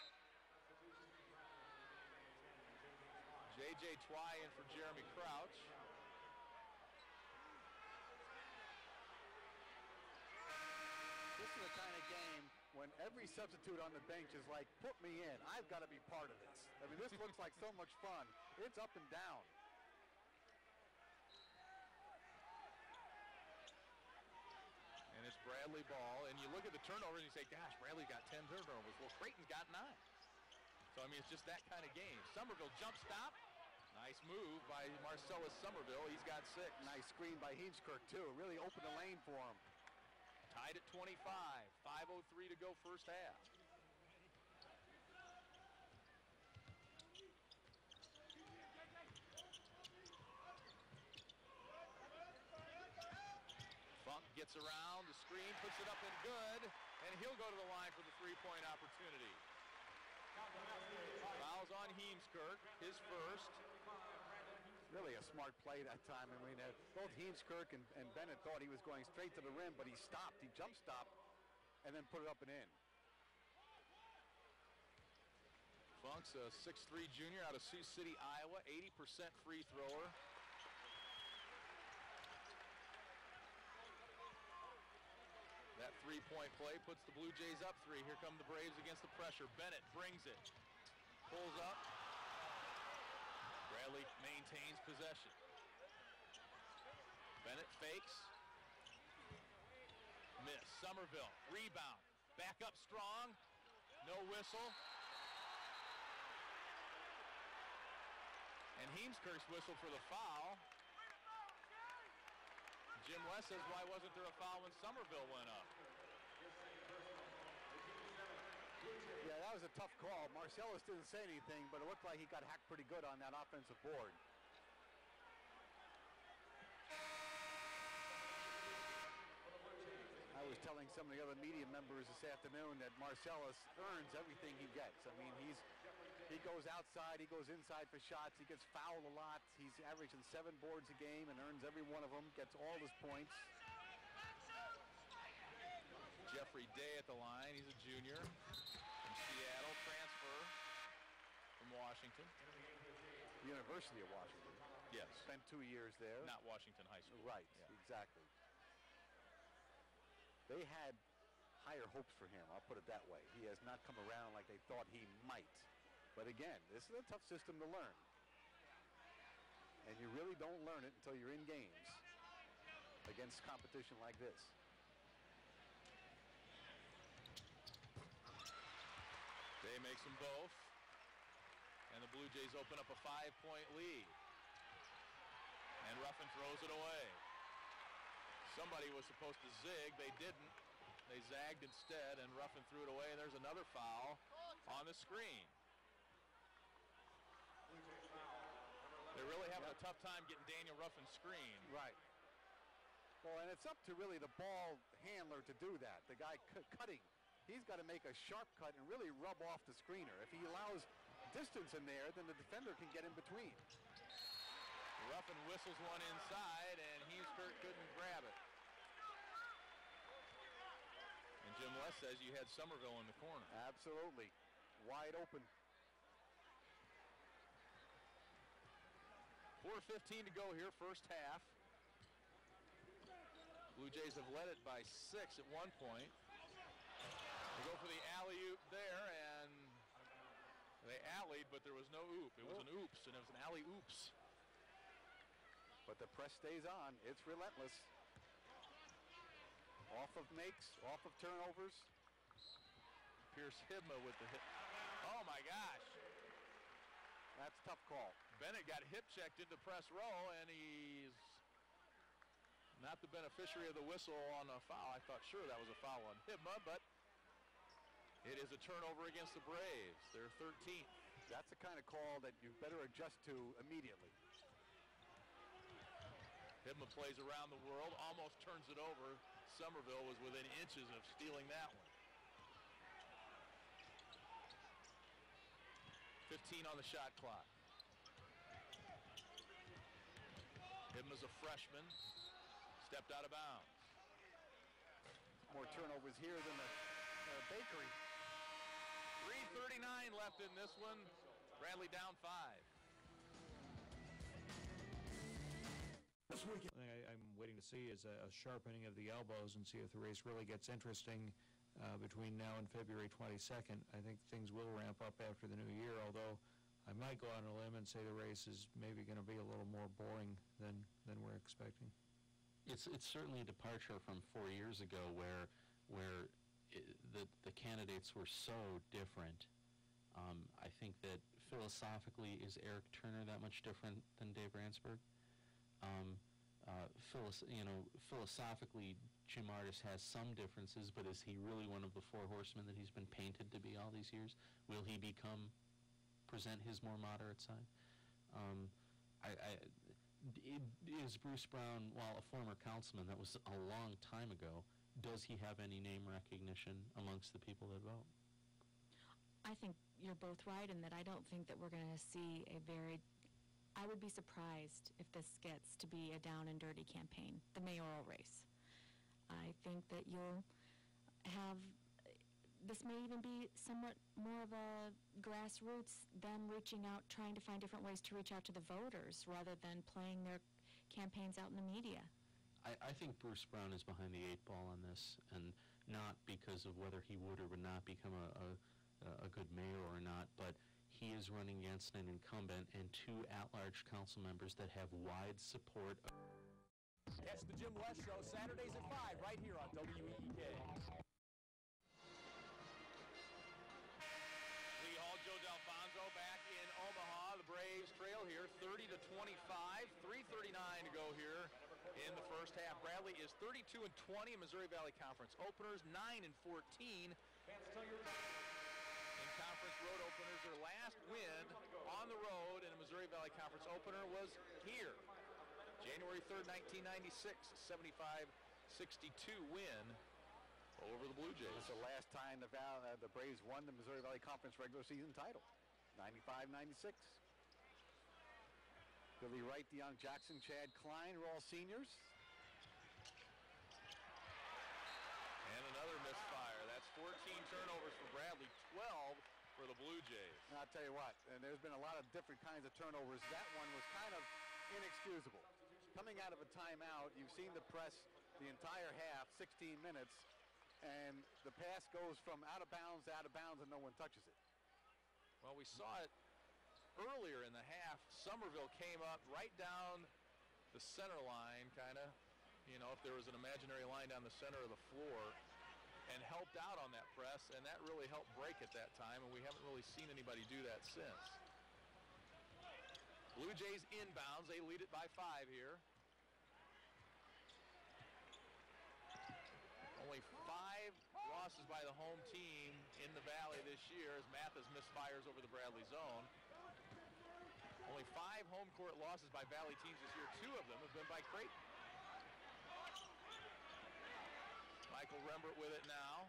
J.J. Twy in for Jeremy Crouch. This is the kind of game when every substitute on the bench is like, put me in. I've got to be part of this. I mean, this looks like so much fun. It's up and down. And it's Bradley ball. And you look at the turnovers and you say, gosh, Bradley got 10 turnovers. Well, Creighton's got 9. So, I mean, it's just that kind of game. Somerville jump stop. Nice move by Marcellus Somerville. He's got 6. Nice screen by Heemskirk, too. Really opened the lane for him. Tied at 25. 5:03 to go first half. gets around the screen, puts it up and good, and he'll go to the line for the three-point opportunity. Fouls on Heemskirk, his first. Really a smart play that time. I mean, both Heemskirk and Bennett thought he was going straight to the rim, but he stopped. He jump stopped and then put it up and in. Funk's a 6'3" junior out of Sioux City, Iowa, 80% free thrower. That three-point play puts the Blue Jays up 3. Here come the Braves against the pressure. Bennett brings it, pulls up. Bradley maintains possession. Bennett fakes. Miss. Somerville, rebound. Back up strong. No whistle. And Heemskirk's whistle for the foul. Jim West says, why wasn't there a foul when Somerville went up? Yeah, that was a tough call. Marcellus didn't say anything, but it looked like he got hacked pretty good on that offensive board. I was telling some of the other media members this afternoon that Marcellus earns everything he gets. I mean, he goes outside, he goes inside for shots, he gets fouled a lot. He's averaging 7 boards a game and earns every one of them, gets all his points. Jeffrey Day at the line. He's a junior from Seattle, transfer from Washington. University of Washington. Yes. Spent 2 years there. Not Washington High School. Right, Yeah. exactly. They had higher hopes for him, I'll put it that way. He has not come around like they thought he might. But again, this is a tough system to learn. And you really don't learn it until you're in games against competition like this. Day makes them both. And the Blue Jays open up a 5-point lead. And Ruffin throws it away. Somebody was supposed to zig. They didn't. They zagged instead, and Ruffin threw it away. And there's another foul on the screen. They're really having a tough time getting Daniel Ruffin's screen. Right. Well, and it's up to really the ball handler to do that. The guy cutting, he's got to make a sharp cut and really rub off the screener. If he allows distance in there, then the defender can get in between. Ruffin whistles one inside, and Heemskirk couldn't grab it. And Jim West says you had Somerville in the corner. Absolutely. Wide open. 4:15 to go here, first half. Blue Jays have led it by 6 at one point. They go for the alley-oop there, and they alleyed, but there was no oop. It was an oops, and it was an alley-oops. But the press stays on. It's relentless. Off of makes, off of turnovers. Pierce Hibma with the hit. Oh, my gosh. That's a tough call. Bennett got hip-checked into press row, and he's not the beneficiary of the whistle on a foul. I thought sure that was a foul on Hibma, but it is a turnover against the Braves. They're 13th. That's the kind of call that you better adjust to immediately. Hibma plays around the world, almost turns it over. Somerville was within inches of stealing that one. 15 on the shot clock. Hibma's a freshman. Stepped out of bounds. More turnovers here than the bakery. 3:39 left in this one. Bradley down 5. The thing I'm waiting to see is a sharpening of the elbows and see if the race really gets interesting between now and February 22nd. I think things will ramp up after the new year, although I might go on a limb and say the race is maybe going to be a little more boring than we're expecting. It's certainly a departure from 4 years ago where the candidates were so different. I think that philosophically, is Eric Turner that much different than Dave Ransburg? Philosophically, Jim Artis has some differences, but is he really one of the 4 horsemen that he's been painted to be all these years? Will he present his more moderate side? is Bruce Brown, while a former councilman, that was a long time ago, does he have any name recognition amongst the people that vote? I think you're both right in that I don't think that we're going to see I would be surprised if this gets to be a down and dirty campaign, the mayoral race. I think that you'll have, this may even be somewhat more of a grassroots, them reaching out, trying to find different ways to reach out to the voters rather than playing their campaigns out in the media. I think Bruce Brown is behind the 8 ball on this, and not because of whether he would or would not become a good mayor or not, but he is running against an incumbent and 2 at-large council members that have wide support. Catch the Jim West Show Saturdays at 5 right here on WEEK. Lee Hall, Joe D'Alfonso back in Omaha. The Braves trail here 30-25, 3:39 to go here in the first half. Bradley is 32-20 in Missouri Valley Conference openers, 9-14 in conference road openers. Their last win on the road in a Missouri Valley Conference opener was here, January 3rd, 1996, 75-62 win over the Blue Jays. It's the last time the Braves won the Missouri Valley Conference regular season title, 95-96. Billy Wright, Deion Jackson, Chad Klein are all seniors. And another misfire. That's 14 turnovers for Bradley, 12 for the Blue Jays. And I'll tell you what, and there's been a lot of different kinds of turnovers. That one was kind of inexcusable. Coming out of a timeout, you've seen the press the entire half, 16 minutes, and the pass goes from out of bounds, and no one touches it. Well, we saw it earlier in the half. Somerville came up right down the center line, kind of, you know, if there was an imaginary line down the center of the floor, and helped out on that press, and that really helped break at that time, and we haven't really seen anybody do that since. Blue Jays inbounds. They lead it by 5 here. Only 5 losses by the home team in the Valley this year as Mathis misfires over the Bradley zone. Only 5 home court losses by Valley teams this year. 2 of them have been by Creighton. Michael Rembert with it now.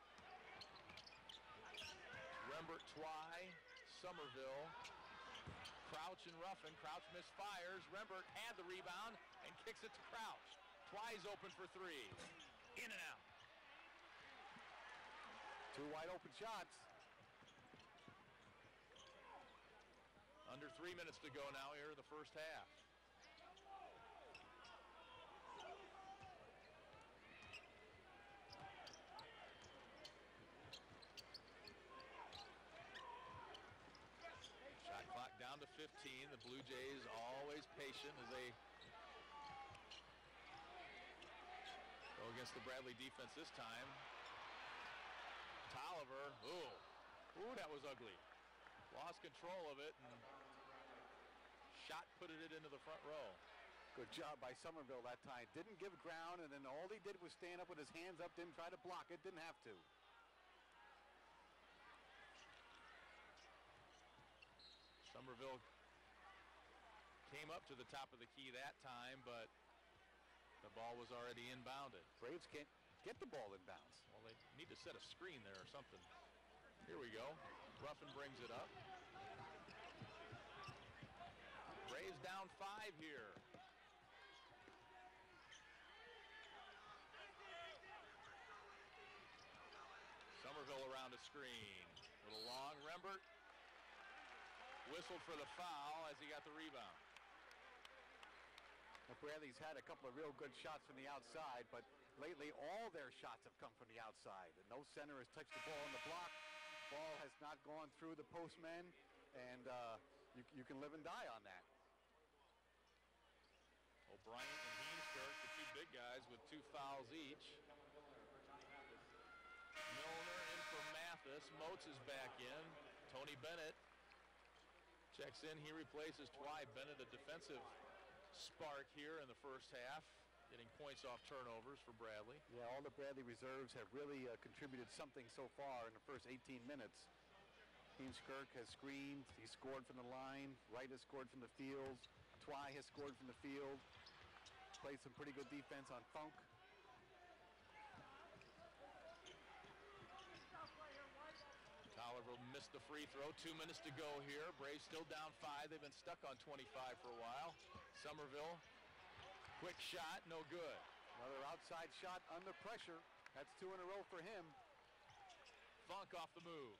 Rembert, Twy, Somerville, Crouch and Ruffin. Crouch misfires. Rembert had the rebound and kicks it to Crouch. Twy's open for 3. In and out. 2 wide open shots. Under 3 minutes to go now here in the first half. Shot clock down to 15. The Blue Jays always patient as they go against the Bradley defense this time. Tolliver, ooh, that was ugly. Lost control of it and shot putted it into the front row. Good job by Somerville that time. Didn't give ground, and then all he did was stand up with his hands up, didn't try to block it, didn't have to. Somerville came up to the top of the key that time, but the ball was already inbounded. Braves can't get the ball inbounds. Well, they need to set a screen there or something. Here we go. Ruffin brings it up. Braves down 5 here. Somerville around a screen. Little long. Rembert whistled for the foul as he got the rebound. Well, Bradley's had a couple of real good shots from the outside, but lately all their shots have come from the outside. And no center has touched the ball on the block. Ball has not gone through the postmen, and you can live and die on that. O'Brien and Heemskerk, the 2 big guys with 2 fouls each. Milner in for Mathis. Moats is back in. Tony Bennett checks in. He replaces Twy. Bennett, a defensive spark here in the first half, getting points off turnovers for Bradley. Yeah, all the Bradley reserves have really contributed something so far in the first 18 minutes. Heemskerk has screened. He scored from the line. Wright has scored from the field. Twy has scored from the field. Played some pretty good defense on Funk. Tolliver missed the free throw. 2 minutes to go here. Braves still down 5. They've been stuck on 25 for a while. Somerville, quick shot, no good. Another outside shot under pressure. That's 2 in a row for him. Funk off the move.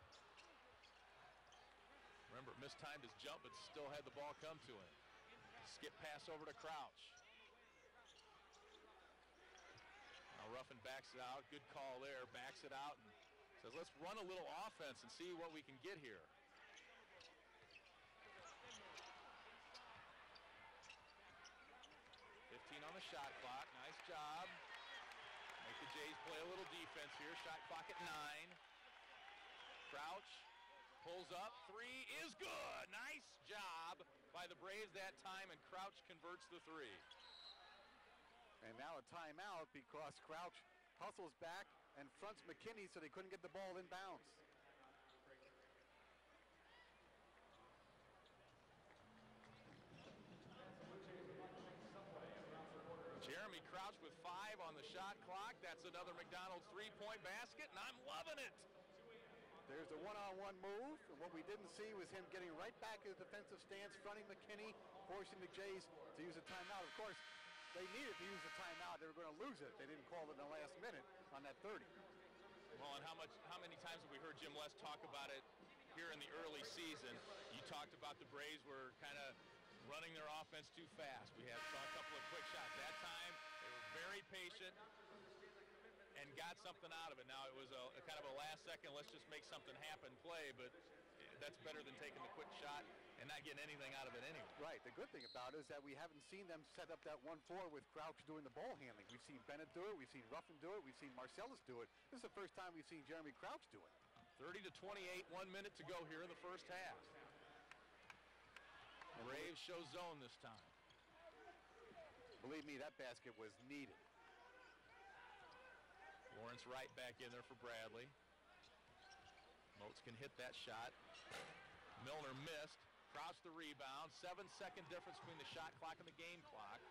Remember, mistimed his jump, but still had the ball come to him. Skip pass over to Crouch. Now Ruffin backs it out. Good call there. Backs it out and says, let's run a little offense and see what we can get here. On the shot clock. Nice job. Make the Jays play a little defense here. Shot clock at 9. Crouch pulls up. 3 is good. Nice job by the Braves that time, and Crouch converts the 3. And now a timeout because Crouch hustles back and fronts McKinney so they couldn't get the ball in bounds. Jeremy Crouch with 5 on the shot clock. That's another McDonald's three-point basket, and I'm loving it. There's the one-on-one move, and what we didn't see was him getting right back in the defensive stance, fronting McKinney, forcing the Jays to use a timeout. Of course, they needed to use a timeout. They were going to lose it. They didn't call it in the last minute on that 30. Well, and how many times have we heard Jim West talk about it here in the early season? You talked about the Braves were kind of running their offense too fast. We saw a couple of quick shots. That time, they were very patient and got something out of it. Now, it was a kind of a last-second, let's just make something happen play, but that's better than taking the quick shot and not getting anything out of it anyway. Right. The good thing about it is that we haven't seen them set up that 1-4 with Crouch doing the ball handling. We've seen Bennett do it. We've seen Ruffin do it. We've seen Marcellus do it. This is the first time we've seen Jeremy Crouch do it. 30-28, 1 minute to go here in the first half. Braves show zone this time. Believe me, that basket was needed. Lawrence Wright back in there for Bradley. Moats can hit that shot. Milner missed. Crouch the rebound. 7-second difference between the shot clock and the game clock.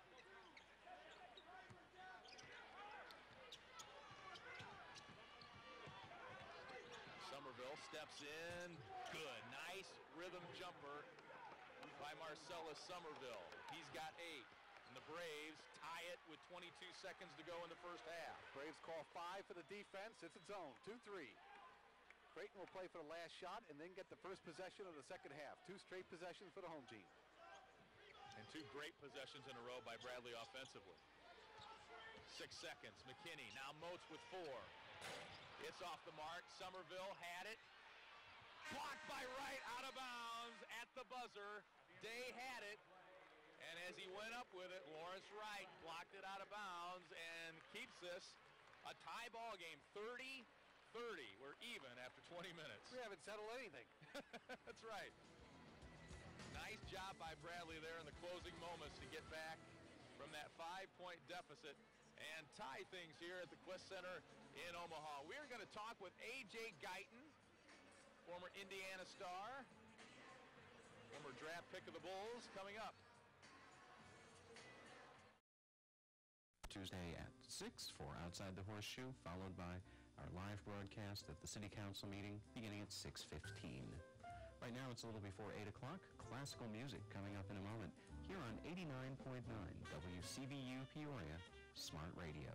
Somerville steps in. Good. Nice rhythm jumper by Marcellus Somerville. He's got 8. And the Braves tie it with 22 seconds to go in the first half. Braves call 5 for the defense. It's a zone. 2-3. Creighton will play for the last shot and then get the first possession of the second half. 2 straight possessions for the home team. And 2 great possessions in a row by Bradley offensively. 6 seconds. McKinney. Now Moats with 4. It's off the mark. Somerville had it. Blocked by Wright, out of bounds at the buzzer. Day had it. And as he went up with it, Lawrence Wright blocked it out of bounds and keeps this a tie ball game. 30-30. We're even after 20 minutes. We haven't settled anything. That's right. Nice job by Bradley there in the closing moments to get back from that 5-point deficit and tie things here at the QWest Center in Omaha. We're going to talk with A.J. Guyton, former Indiana star, former draft pick of the Bulls, coming up. Tuesday at 6 for Outside the Horseshoe, followed by our live broadcast at the City Council meeting beginning at 6:15. Right now it's a little before 8 o'clock. Classical music coming up in a moment here on 89.9 WCBU Peoria Smart Radio.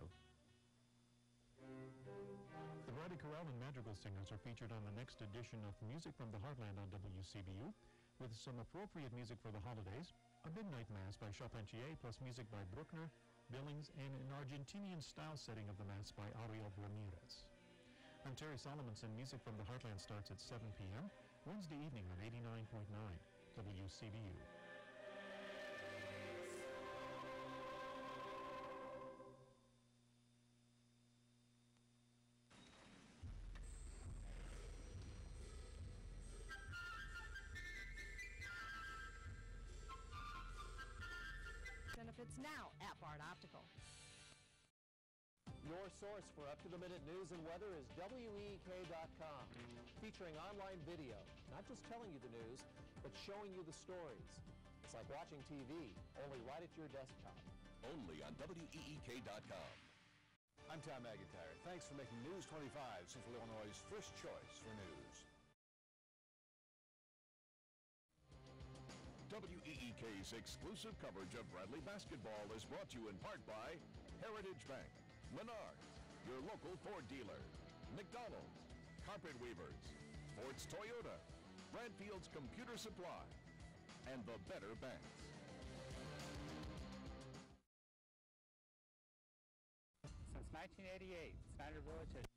The Roddy Corral and Madrigal Singers are featured on the next edition of Music from the Heartland on WCBU, with some appropriate music for the holidays, a Midnight Mass by Charpentier, plus music by Bruckner, Billings, and an Argentinian-style setting of the Mass by Ariel Ramirez. I'm Terry Solomonson. Music from the Heartland starts at 7 p.m. Wednesday evening on 89.9 WCBU. Benefits now at Bard Optical. Your source for up-to-the-minute news and weather is WEEK.com, featuring online video, not just telling you the news, but showing you the stories. It's like watching TV, only right at your desktop. Only on WEEK.com. I'm Tom McIntyre. Thanks for making News 25 Central Illinois' first choice for news. WEEK's exclusive coverage of Bradley basketball is brought to you in part by Heritage Bank, Menards, your local Ford dealer, McDonald's, Carpet Weavers, Ford's Toyota, Bradfield's Computer Supply, and the Better Banks. Since 1988, Snyder Village has...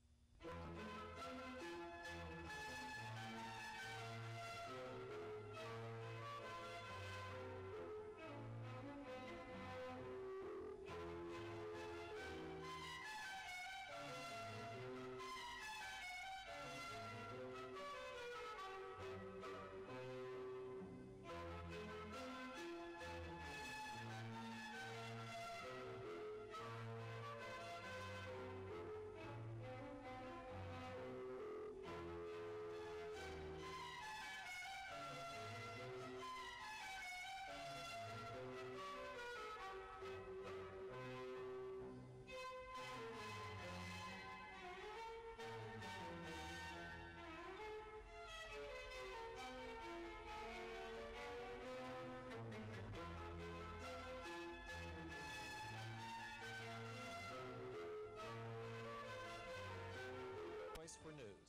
For news.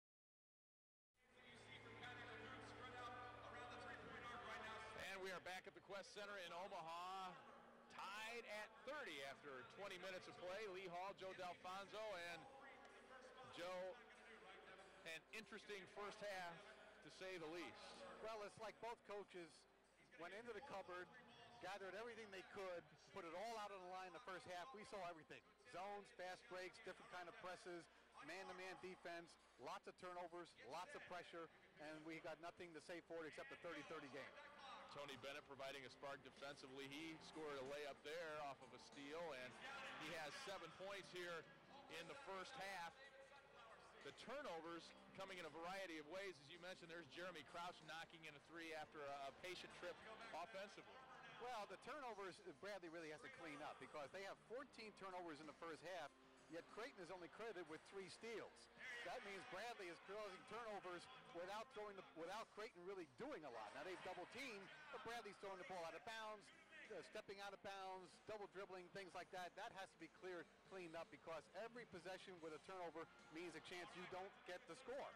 And we are back at the QWest Center in Omaha, tied at 30 after 20 minutes of play. Lee Hall, Joe D'Alfonso, and Joe, an interesting first half, to say the least. Well, it's like both coaches went into the cupboard, gathered everything they could, put it all out on the line in the first half. We saw everything. Zones, fast breaks, different kind of presses, man-to-man defense, lots of turnovers, lots of pressure, and we got nothing to say for it except a 30-30 game. Tony Bennett providing a spark defensively. He scored a layup there off of a steal, and he has 7 points here in the first half. The turnovers coming in a variety of ways. As you mentioned, there's Jeremy Crouch knocking in a 3 after a patient trip offensively. Well, the turnovers, Bradley really has to clean up because they have 14 turnovers in the first half, yet Creighton is only credited with 3 steals. That means Bradley is causing turnovers without Creighton really doing a lot. Now they've double teamed, but Bradley's throwing the ball out of bounds, stepping out of bounds, double dribbling, things like that. That has to be cleaned up because every possession with a turnover means a chance you don't get the score.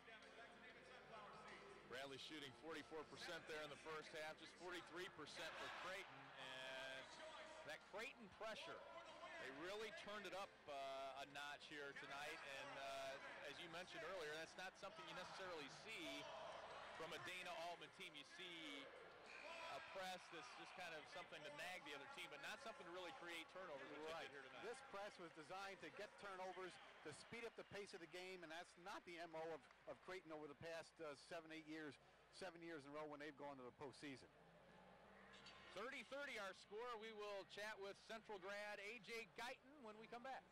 Bradley shooting 44% there in the first half, just 43% for Creighton, and that Creighton pressure, they really turned it up a notch here tonight, and as you mentioned earlier, that's not something you necessarily see from a Dana Altman team. You see a press that's just kind of something to nag the other team, but not something to really create turnovers, which they did here tonight. This press was designed to get turnovers, to speed up the pace of the game, and that's not the MO of Creighton over the past 7 years in a row when they've gone to the postseason. 30-30 our score. We will chat with Central grad A.J. Guyton when we come back.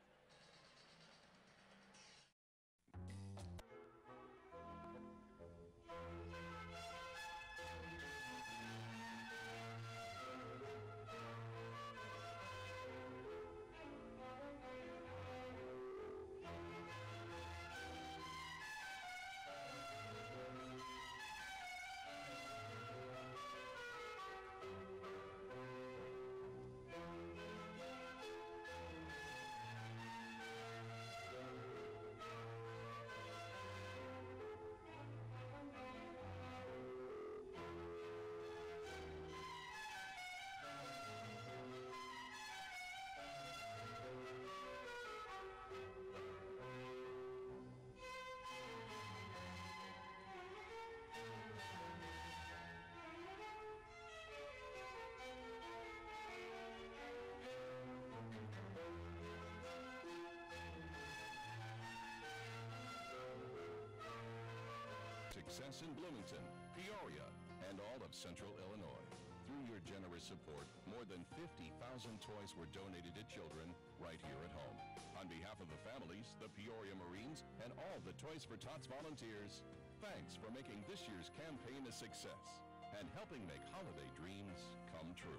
Success in Bloomington, Peoria, and all of Central Illinois. Through your generous support, more than 50,000 toys were donated to children right here at home. On behalf of the families, the Peoria Marines, and all the Toys for Tots volunteers, thanks for making this year's campaign a success. and helping make holiday dreams come true.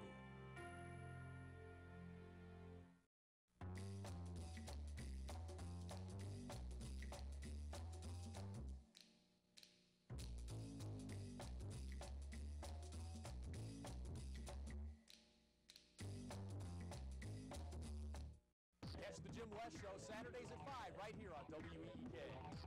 Catch the Jim West Show Saturdays at 5 right here on WEEK.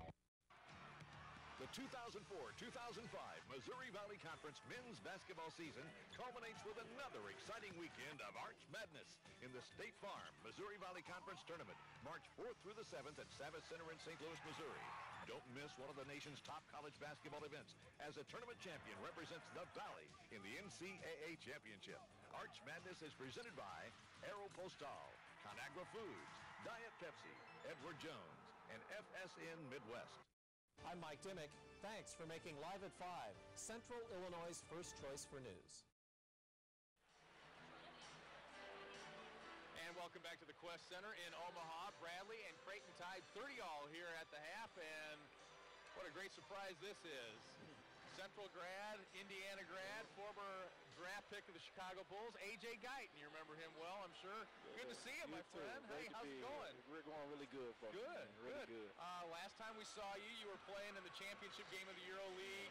The 2004-2005 Missouri Valley Conference men's basketball season culminates with another exciting weekend of Arch Madness in the State Farm Missouri Valley Conference Tournament, March 4th through the 7th at Savage Center in St. Louis, Missouri. Don't miss one of the nation's top college basketball events as a tournament champion represents the Valley in the NCAA Championship. Arch Madness is presented by Aeropostal, ConAgra Foods, Diet Pepsi, Edward Jones, and FSN Midwest. I'm Mike Dimmick. Thanks for making Live at 5 Central Illinois' first choice for news. And welcome back to the QWest Center in Omaha. Bradley and Creighton tied 30-all here at the half, and what a great surprise this is. Central grad, Indiana grad, former draft pick of the Chicago Bulls, A.J. Guyton. You remember him well, I'm sure. Good to see you, my friend. Hey, how's it going? We're going really good, folks. Good, really good. Last time we saw you, you were playing in the championship game of the Euro League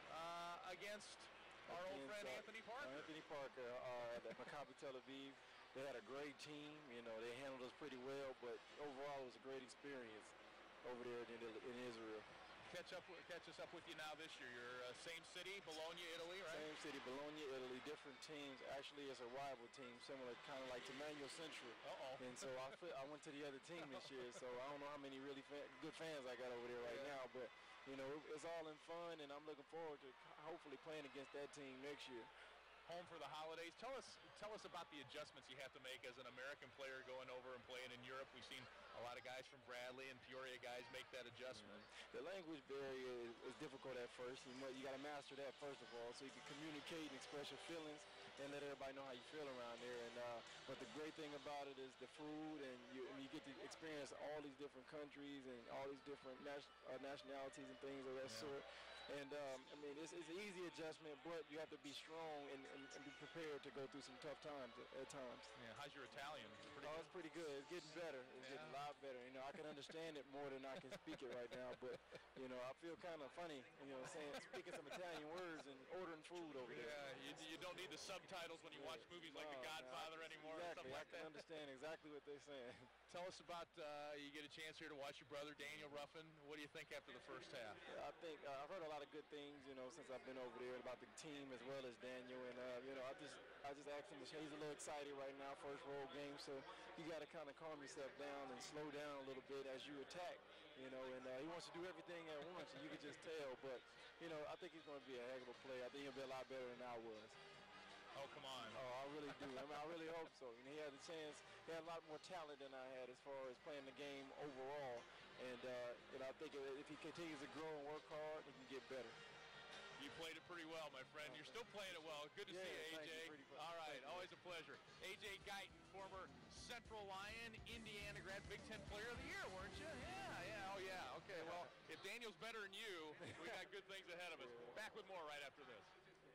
against our old friend Anthony Parker. Anthony Parker at Maccabi Tel Aviv. They had a great team. You know, they handled us pretty well, but overall it was a great experience over there in Israel. Catch us up with you now this year. You're same city, Bologna, Italy, right? Same city, Bologna, Italy. Different teams. Actually, it's a rival team, similar, kind of like to Manual Central. And so I went to the other team this year, so I don't know how many really good fans I got over there right now, but you know, it's all in fun, and I'm looking forward to hopefully playing against that team next year. Home for the holidays. Tell us about the adjustments you have to make as an American player going over and playing in Europe. We've seen a lot of guys from Bradley and Peoria guys make that adjustment. The language barrier is difficult at first. You got to master that first of all, so you can communicate and express your feelings and let everybody know how you feel around there. And but the great thing about it is the food, and you get to experience all these different countries and all these different nationalities and things of that sort. And I mean, it's an easy adjustment, but you have to be strong and be prepared to go through some tough times at times. Yeah, how's your Italian? It's pretty good. It's getting better. It's getting a lot better. You know, I can understand it more than I can speak it right now, but you know, I feel kind of funny, you know, speaking some Italian words and ordering food over there. Yeah, you don't need the subtitles when you watch movies like The Godfather anymore or something like that. I can understand exactly what they're saying. Tell us about, you get a chance here to watch your brother Daniel Ruffin. What do you think after the first half? I think I've heard a lot of good things, you know, since I've been over there about the team as well as Daniel, and you know, I just asked him. He's a little excited right now, first road game, so you got to kind of calm yourself down and slow down a little bit as you attack, you know. And he wants to do everything at once, and you can just tell. But you know, I think he's going to be a heck of a player. I think he'll be a lot better than I was. Oh, come on. Oh, I really do. I mean, I really hope so. You know, he had a chance. He had a lot more talent than I had as far as playing the game overall. And you know, I think if he continues to grow and work hard, he can get better. You played it pretty well, my friend. You're still playing it well. Good to see you, A.J. All right, always a pleasure. A.J. Guyton, former Central Lion, Indiana grad, Big Ten Player of the Year, weren't you? Yeah. Oh, yeah. Okay, well, if Daniel's better than you, we got good things ahead of us. Back with more right after this.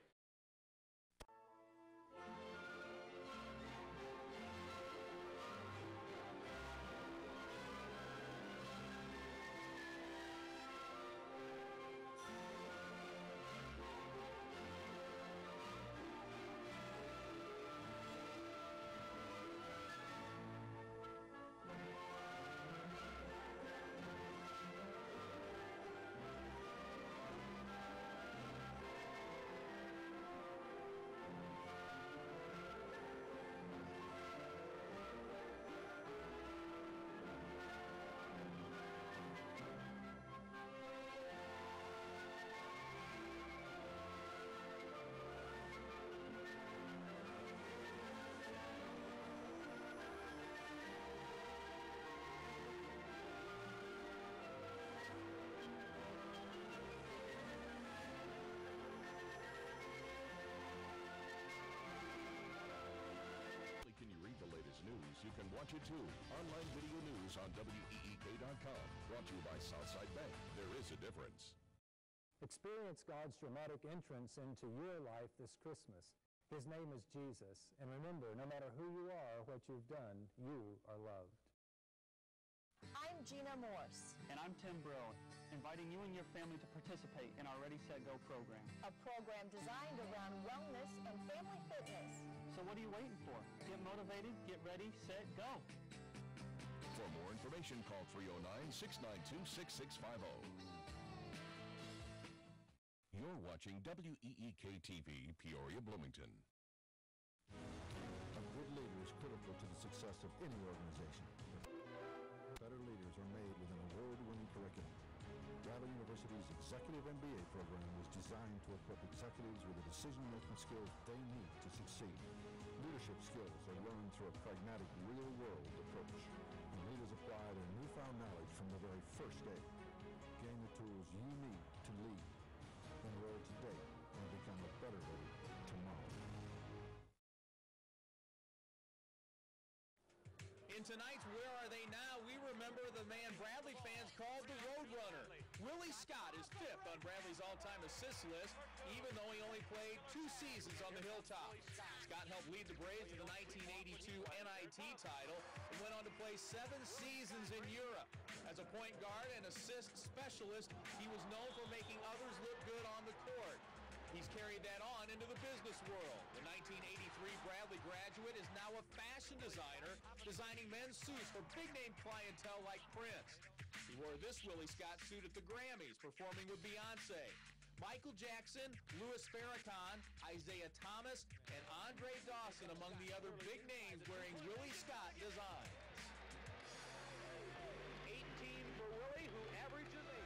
You can watch it too. Online video news on WEEK.com. Brought to you by Southside Bank. There is a difference. Experience God's dramatic entrance into your life this Christmas. His name is Jesus, and remember, no matter who you are or what you've done, you are loved. I'm Gina Morse. And I'm Tim Brill, inviting you and your family to participate in our Ready, Set, Go program. A program designed around wellness and family fitness. So what are you waiting for? Get motivated, get ready, set, go. For more information, call 309-692-6650. You're watching WEEK-TV, Peoria, Bloomington. A good leader is critical to the success of any organization. Better leaders are made with an award-winning curriculum. Bradley University's Executive MBA program was designed to equip executives with the decision-making skills they need to succeed. Leadership skills are learned through a pragmatic, real-world approach, and leaders apply their newfound knowledge from the very first day. Gain the tools you need to lead. Enroll today and become a better leader tomorrow. In tonight's Where Are They Now, we remember the man Bradley fans called the Roadrunner. Willie Scott is fifth on Bradley's all-time assist list, even though he only played 2 seasons on the Hilltop. Scott helped lead the Braves to the 1982 NIT title and went on to play 7 seasons in Europe. As a point guard and assist specialist, he was known for making others look good on the court. He's carried that on into the business world. The 1983 Bradley graduate is now a fashion designer, designing men's suits for big-name clientele like Prince. He wore this Willie Scott suit at the Grammys, performing with Beyonce. Michael Jackson, Louis Farrakhan, Isaiah Thomas, and Andre Dawson among the other big names wearing Willie Scott designs. 18 for Willie, who averages 8.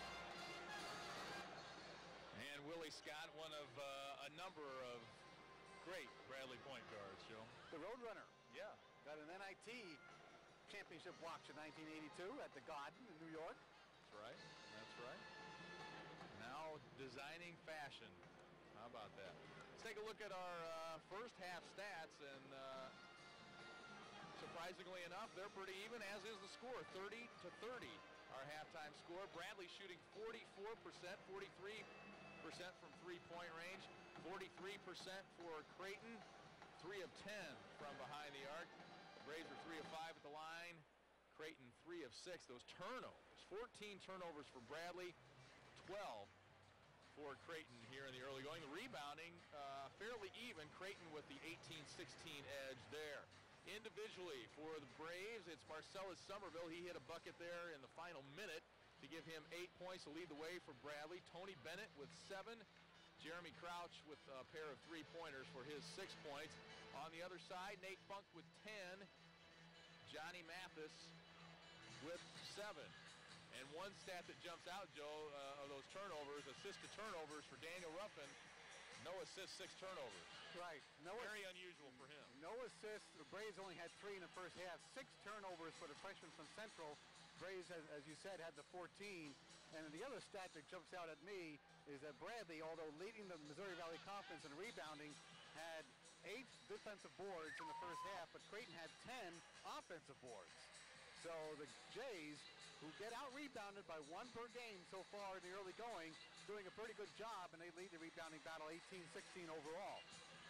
And Willie Scott, one of a number of great Bradley point guards, Joe. The Roadrunner. Yeah. Got an NIT championship watch in 1982 at the Garden in New York. That's right. That's right. Now designing fashion. How about that? Let's take a look at our first half stats, and surprisingly enough, they're pretty even, as is the score, 30-30. Our halftime score. Bradley shooting 44%, 43% from three-point range, 43% for Creighton, 3 of 10 from behind the arc. Braves were 3 of 5 at the line. Creighton 3 of 6. Those turnovers, 14 turnovers for Bradley, 12 for Creighton here in the early going. The rebounding fairly even. Creighton with the 18-16 edge there. Individually for the Braves, it's Marcellus Somerville. He hit a bucket there in the final minute to give him 8 points to lead the way for Bradley. Tony Bennett with 7. Jeremy Crouch with a pair of 3-pointers for his 6 points. On the other side, Nate Funk with 10. Johnny Mathis with 7. And one stat that jumps out, Joe, of those turnovers, assist to turnovers for Daniel Ruffin. No assists, 6 turnovers. Right. Very unusual for him. No assists. The Braves only had 3 in the first half. 6 turnovers for the freshman from Central. Braves, as you said, had the 14. And the other stat that jumps out at me is that Bradley, although leading the Missouri Valley Conference in rebounding, had 8 defensive boards in the first half, but Creighton had 10 offensive boards. So the Jays, who get out-rebounded by 1 per game so far in the early going, doing a pretty good job, and they lead the rebounding battle 18-16 overall.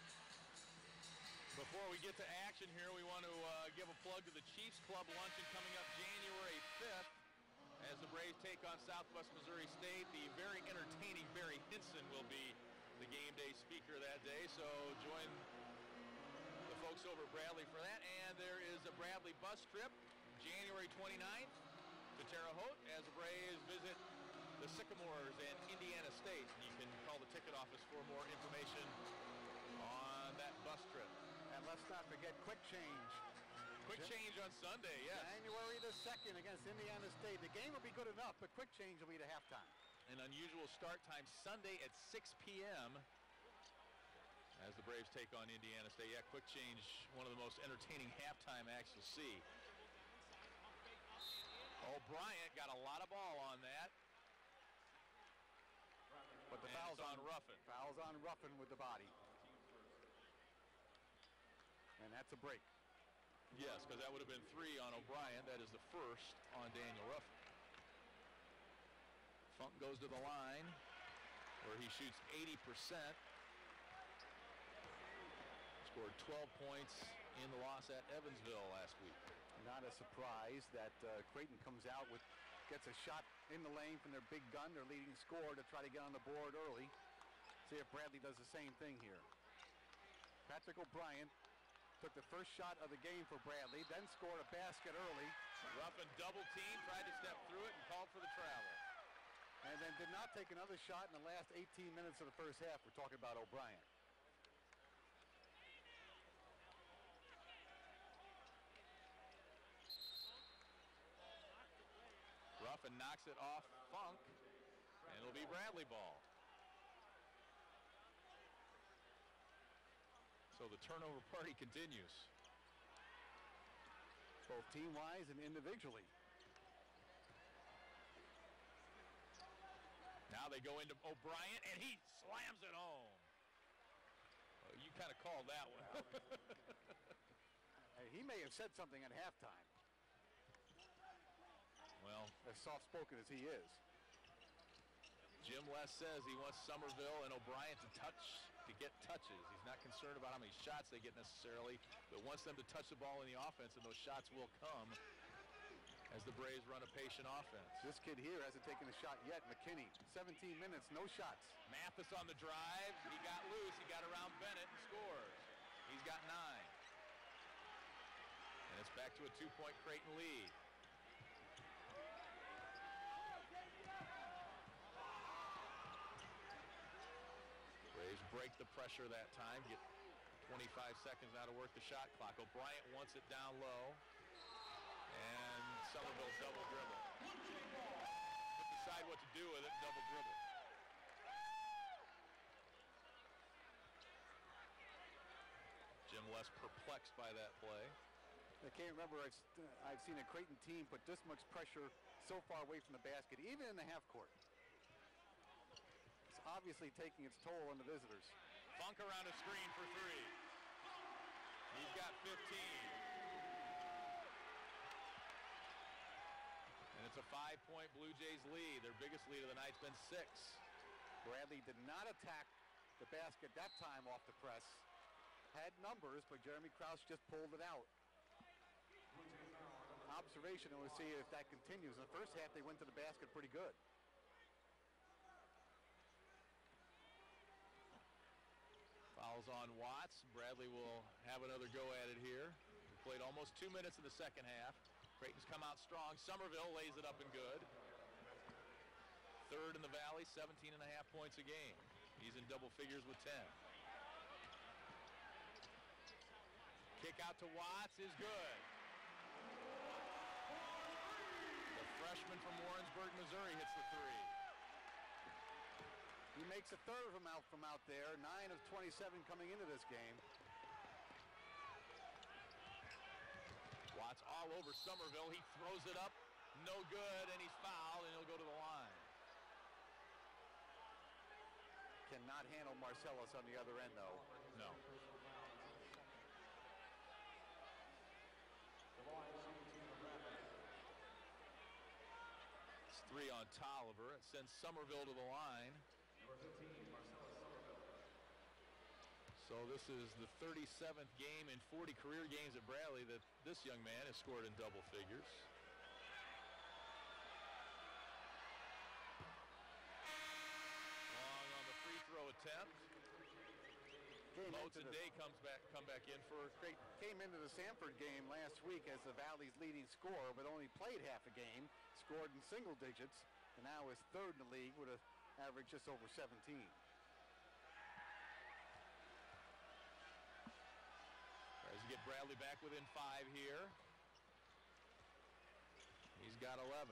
Before we get to action here, we want to give a plug to the Chiefs Club luncheon coming up January 5th as the Braves take on Southwest Missouri State. The very entertaining Barry Hinson will be the game day speaker that day, so join the folks over at Bradley for that. And there is a Bradley bus trip January 29th to Terre Haute as the Braves visit the Sycamores and Indiana State. And you can call the ticket office for more information on that bus trip. And let's not forget Quick Change. Quick Change on Sunday, yes. January the 2nd against Indiana State. The game will be good enough, but Quick Change will be the halftime. An unusual start time Sunday at 6 p.m. as the Braves take on Indiana State. Yeah, Quick Change, one of the most entertaining halftime acts you'll see. O'Brien got a lot of ball on that. But the foul's on Ruffin. Foul's on Ruffin with the body. And that's a break. Yes, because that would have been 3 on O'Brien. That is the first on Daniel Ruffin. Funk goes to the line. where he shoots 80%. Scored 12 points in the loss at Evansville last week. Not a surprise that Creighton comes out with, gets a shot in the lane from their big gun, their leading scorer, to try to get on the board early. See if Bradley does the same thing here. Patrick O'Brien took the first shot of the game for Bradley, then scored a basket early. Ruffin double team, tried to step through it and called for the travel. And then did not take another shot in the last 18 minutes of the first half. We're talking about O'Brien. Ruffin knocks it off Funk, and it'll be Bradley ball. So the turnover party continues. Both team-wise and individually. Now they go into O'Brien, and he slams it home. Well, you kind of called that one. He may have said something at halftime. Well, as soft-spoken as he is. Jim West says he wants Somerville and O'Brien to get touches. He's not concerned about how many shots they get necessarily, but wants them to touch the ball in the offense, and those shots will come as the Braves run a patient offense. This kid here hasn't taken a shot yet. McKinney, 17 minutes, no shots. Mathis on the drive. He got loose. He got around Bennett and scores. He's got 9. And it's back to a 2-point Creighton lead. Braves break the pressure that time, get 25 seconds now to work the shot clock. O'Brien wants it down low, and Somerville double dribble. Couldn't decide what to do with it, double dribble. Jim West perplexed by that play. I can't remember I've seen a Creighton team put this much pressure so far away from the basket, even in the half court. It's obviously taking its toll on the visitors. Funk around a screen for 3. He's got 15. And it's a 5-point Blue Jays lead. Their biggest lead of the night's been 6. Bradley did not attack the basket that time off the press. Had numbers, but Jeremy Krause just pulled it out. Observation, and we'll see if that continues. In the first half, they went to the basket pretty good. Fouls on Watts. Bradley will have another go at it here. We played almost 2 minutes in the second half. Creighton's come out strong. Somerville lays it up and good. Third in the Valley, 17.5 points a game. He's in double figures with 10. Kick out to Watts is good. The freshman from Warrensburg, Missouri hits the 3. He makes a third from out there. 9 of 27 coming into this game. Watts all over Somerville. He throws it up. No good, and he's fouled, and he'll go to the line. Cannot handle Marcellus on the other end, though. No. It's 3 on Tolliver. It sends Somerville to the line. So this is the 37th game in 40 career games at Bradley that this young man has scored in double figures. Long on the free throw attempt. Moats and Day come back in for Creighton. Came into the Sanford game last week as the Valley's leading scorer, but only played half a game, scored in single digits, and now is third in the league with an average just over 17. Tries to get Bradley back within 5 here. He's got 11.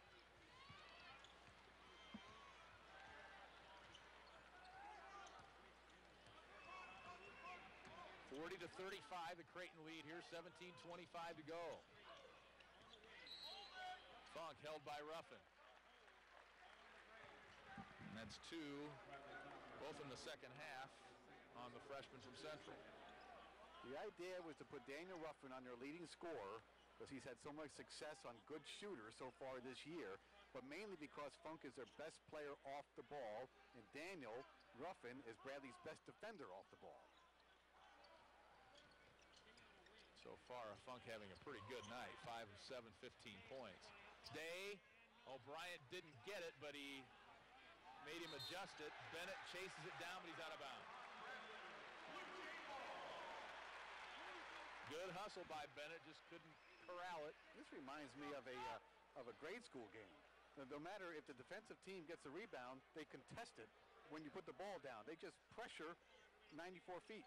40-35, the Creighton lead here, 17:25 to go. Funk held by Ruffin. And that's 2, both in the second half, on the freshman from Central. The idea was to put Daniel Ruffin on their leading scorer because he's had so much success on good shooters so far this year. but mainly because Funk is their best player off the ball, and Daniel Ruffin is Bradley's best defender off the ball. So far, Funk having a pretty good night. 5 of 7, 15 points. Day, O'Brien didn't get it, but he made him adjust it. Bennett chases it down, but he's out of bounds. Good hustle by Bennett, just couldn't corral it. This reminds me of a grade school game. No matter if the defensive team gets a rebound, they contest it when you put the ball down. They just pressure 94 feet.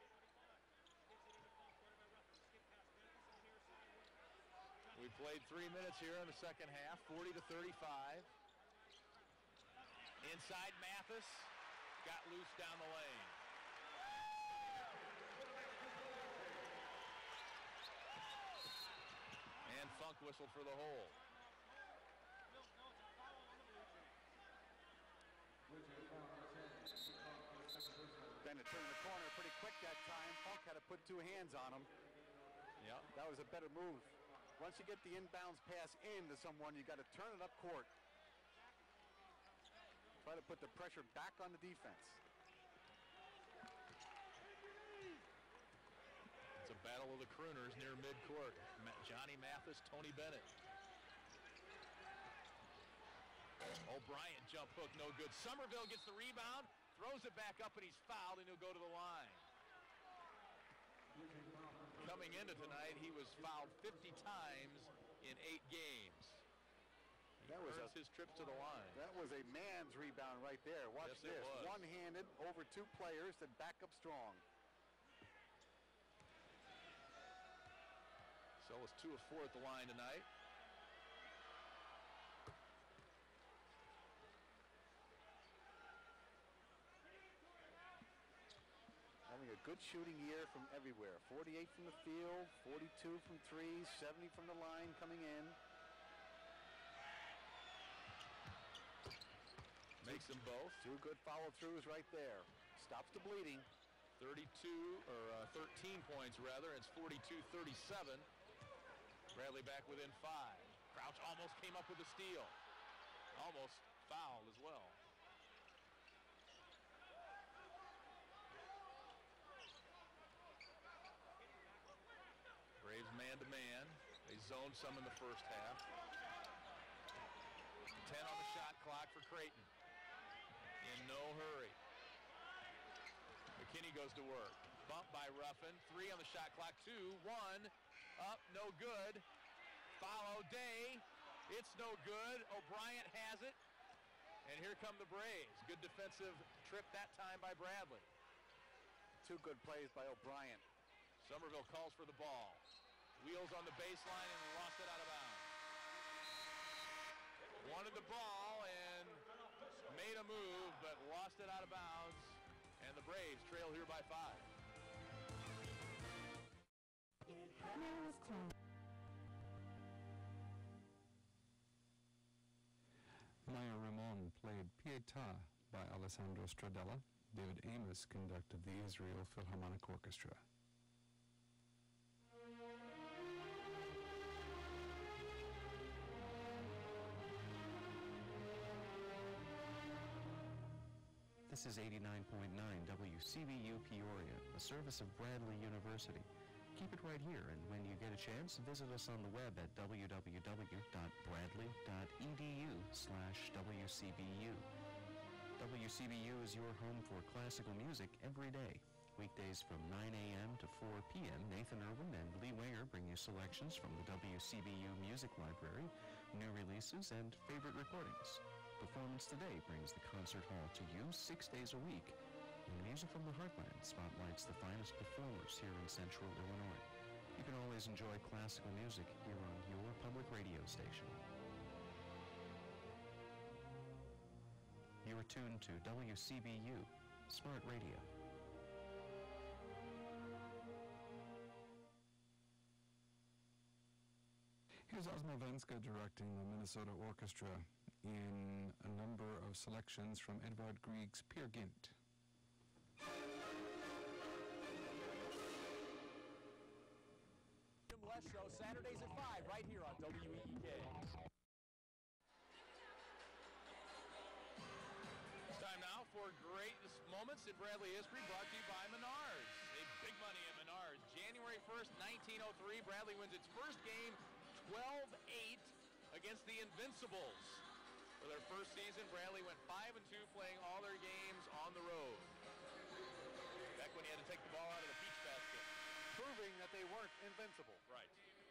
We played 3 minutes here in the second half, 40 to 35. Inside Mathis, got loose down the lane. And Funk whistled for the hole. Bennett turned the corner pretty quick that time. Funk had to put 2 hands on him. Yeah, that was a better move. Once you get the inbounds pass into someone, you got to turn it up court. Try to put the pressure back on the defense. It's a battle of the crooners near midcourt. Johnny Mathis, Tony Bennett. O'Brien jump hook, no good. Somerville gets the rebound, throws it back up, and he's fouled, and he'll go to the line. Coming into tonight, he was fouled 50 times in 8 games. That was his trip to the line. That was a man's rebound right there. Watch Yes, this. One-handed over 2 players that back up strong. Sellis 2 of 4 at the line tonight. Having a good shooting year from everywhere. 48 from the field, 42 from 3, 70 from the line coming in. Makes them both. 2 good follow-throughs right there. Stops the bleeding. 13 points rather. It's 42-37. Bradley back within 5. Crouch almost came up with a steal. Almost fouled as well. Braves man-to-man. They zoned some in the first half. 10 on the shot clock for Creighton. In no hurry. McKinney goes to work. Bump by Ruffin. 3 on the shot clock. 2, 1. Up, no good. Follow Day. It's no good. O'Brien has it. And here come the Braves. Good defensive trip that time by Bradley. 2 good plays by O'Brien. Somerville calls for the ball. Wheels on the baseline and lost it out of bounds. Wanted the ball and made a move, but lost it out of bounds. And the Braves trail here by 5. Maya Ramon played Pietà by Alessandro Stradella. David Amos conducted the Israel Philharmonic Orchestra. This is 89.9 WCBU Peoria, a service of Bradley University. Keep it right here, and when you get a chance, visit us on the web at www.bradley.edu/WCBU. WCBU is your home for classical music every day. Weekdays from 9 a.m. to 4 p.m., Nathan Irwin and Lee Wanger bring you selections from the WCBU Music Library, new releases, and favorite recordings. Performance Today brings the concert hall to you 6 days a week. And Music from the Heartland spotlights the finest performers here in Central Illinois. You can always enjoy classical music here on your public radio station. You are tuned to WCBU, Smart Radio. Here's Ozma Venska directing the Minnesota Orchestra in a number of selections from Edvard Grieg's Peer Gynt. QWest Show, Saturdays at 5, right here on WEEK. more greatest moments in Bradley history brought to you by Menards. Save big money at Menards. January 1st, 1903, Bradley wins its first game 12-8 against the Invincibles. For their first season, Bradley went 5-2, playing all their games on the road. Back when he had to take the ball out of the peach basket. Proving that they weren't invincible. Right.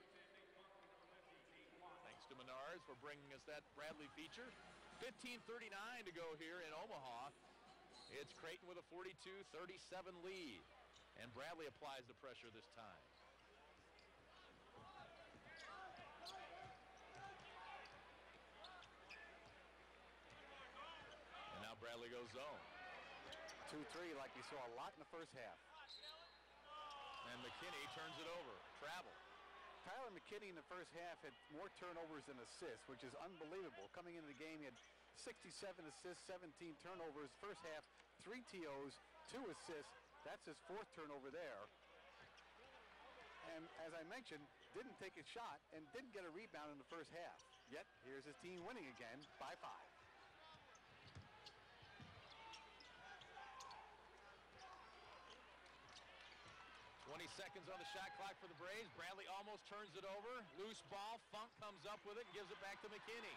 Thanks to Menards for bringing us that Bradley feature. 15:39 to go here in Omaha. It's Creighton with a 42-37 lead. And Bradley applies the pressure this time. And now Bradley goes zone. 2-3 like we saw a lot in the first half. And McKinney turns it over. Travel. Tyler McKinney in the first half had more turnovers than assists, which is unbelievable. Coming into the game, he had 67 assists, 17 turnovers. First half, 3 TOs, 2 assists. That's his 4th turnover there. And as I mentioned, didn't take a shot and didn't get a rebound in the first half. Yet, here's his team winning again by 5. 20 seconds on the shot clock for the Braves. Bradley almost turns it over. Loose ball. Funk comes up with it and gives it back to McKinney.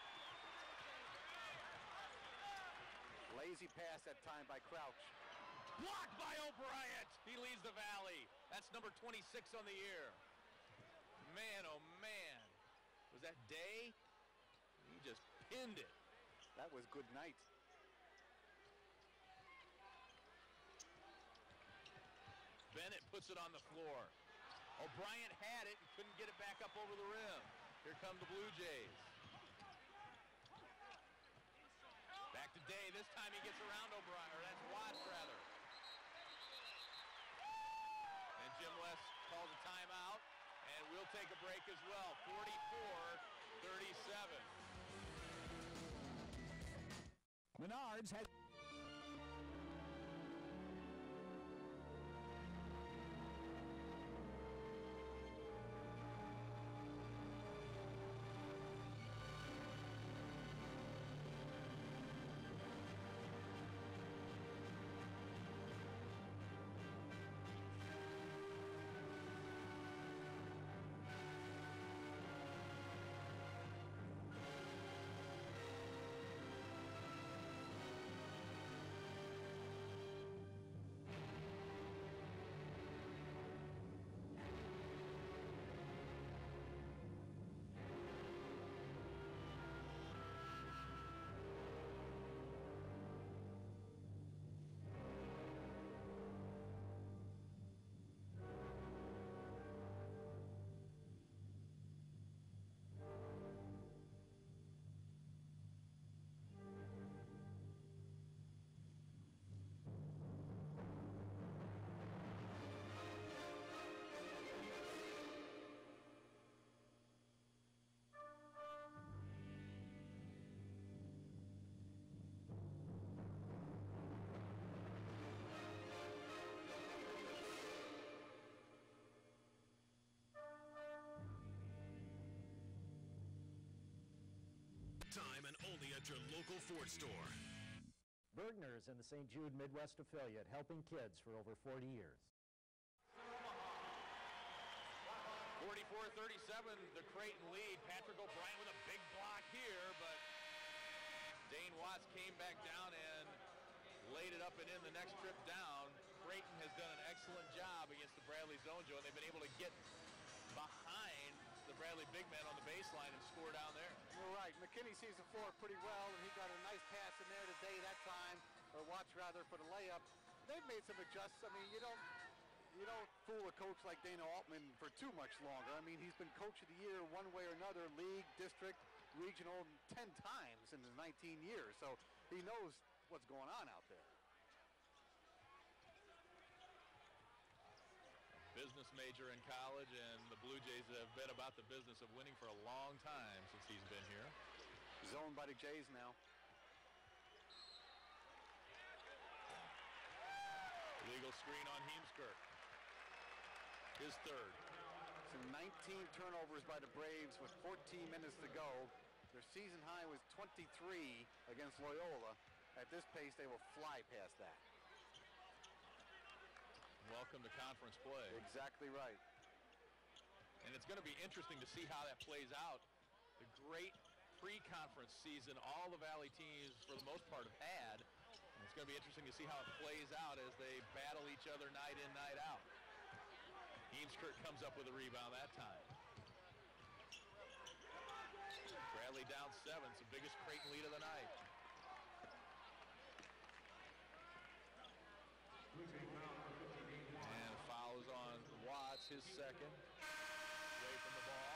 Lazy pass that time by Crouch. Blocked by O'Brien. He leads the Valley. That's number 26 on the year. Man, oh man. Was that Day? He just pinned it. That was good night. Bennett puts it on the floor. O'Brien had it and couldn't get it back up over the rim. Here come the Blue Jays. Back to Day. This time he gets around O'Brien, or that's Watts rather. And Jim West calls a timeout, and we'll take a break as well. 44-37. Menards has... Time and only at your local Ford store. Bergner's in the St. Jude Midwest affiliate, helping kids for over 40 years. 44-37, the Creighton lead. Patrick O'Brien with a big block here, but Dane Watts came back down and laid it up and in the next trip down. Creighton has done an excellent job against the Bradley zone, Joe, and they've been able to get behind the Bradley big man on the baseline and score down there. You're right. McKinney sees the floor pretty well, and he got a nice pass in there today that time, or Watts rather, for the layup. They've made some adjustments. I mean, you don't fool a coach like Dana Altman for too much longer. I mean, he's been coach of the year one way or another, league, district, regional, 10 times in his 19 years. So he knows what's going on out there. Business major in college, and the Blue Jays have been about the business of winning for a long time since he's been here. Zoned by the Jays now. Legal screen on Heemskirk. His third. So 19 turnovers by the Braves with 14 minutes to go. Their season high was 23 against Loyola. At this pace, they will fly past that. Welcome to conference play. Exactly right. And it's going to be interesting to see how that plays out. The great pre-conference season all the Valley teams, for the most part, have had. And it's going to be interesting to see how it plays out as they battle each other night in, night out. Heemskirk comes up with a rebound that time. Bradley down 7. It's the biggest Creighton lead of the night. And fouls on Watts, his second. Away from the ball.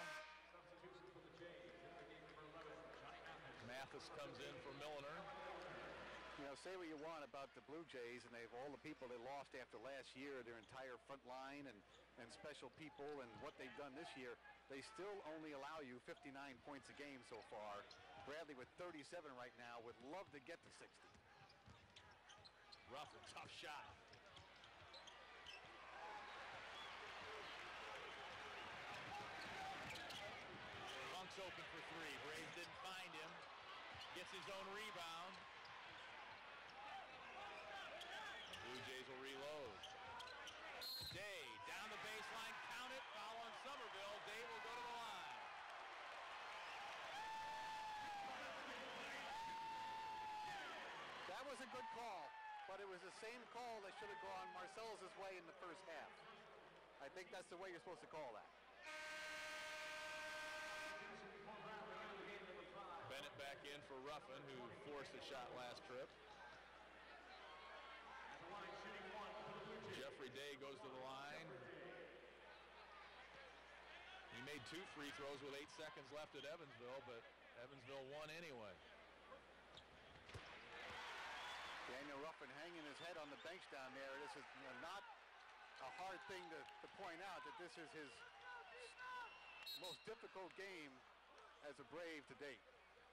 Mathis comes in for Milliner. You know, say what you want about the Blue Jays, and they've all the people they lost after last year, their entire front line and special people and what they've done this year, they still only allow you 59 points a game so far. Bradley with 37 right now would love to get to 60. Rough and tough shot. Funk's open for 3. Braves didn't find him. Gets his own rebound. The Blue Jays will reload. Day down the baseline, count it, foul on Somerville. Day will go to the line. That was a good call, but it was the same call that should have gone Marcellus' way in the first half. I think that's the way you're supposed to call that. Bennett back in for Ruffin, who forced a shot last trip. Jeffrey Day goes to the line. He made 2 free throws with 8 seconds left at Evansville, but Evansville won anyway. Daniel Ruffin hanging his head on the bench down there. This is not a hard thing to point out that this is his most difficult game as a Brave to date.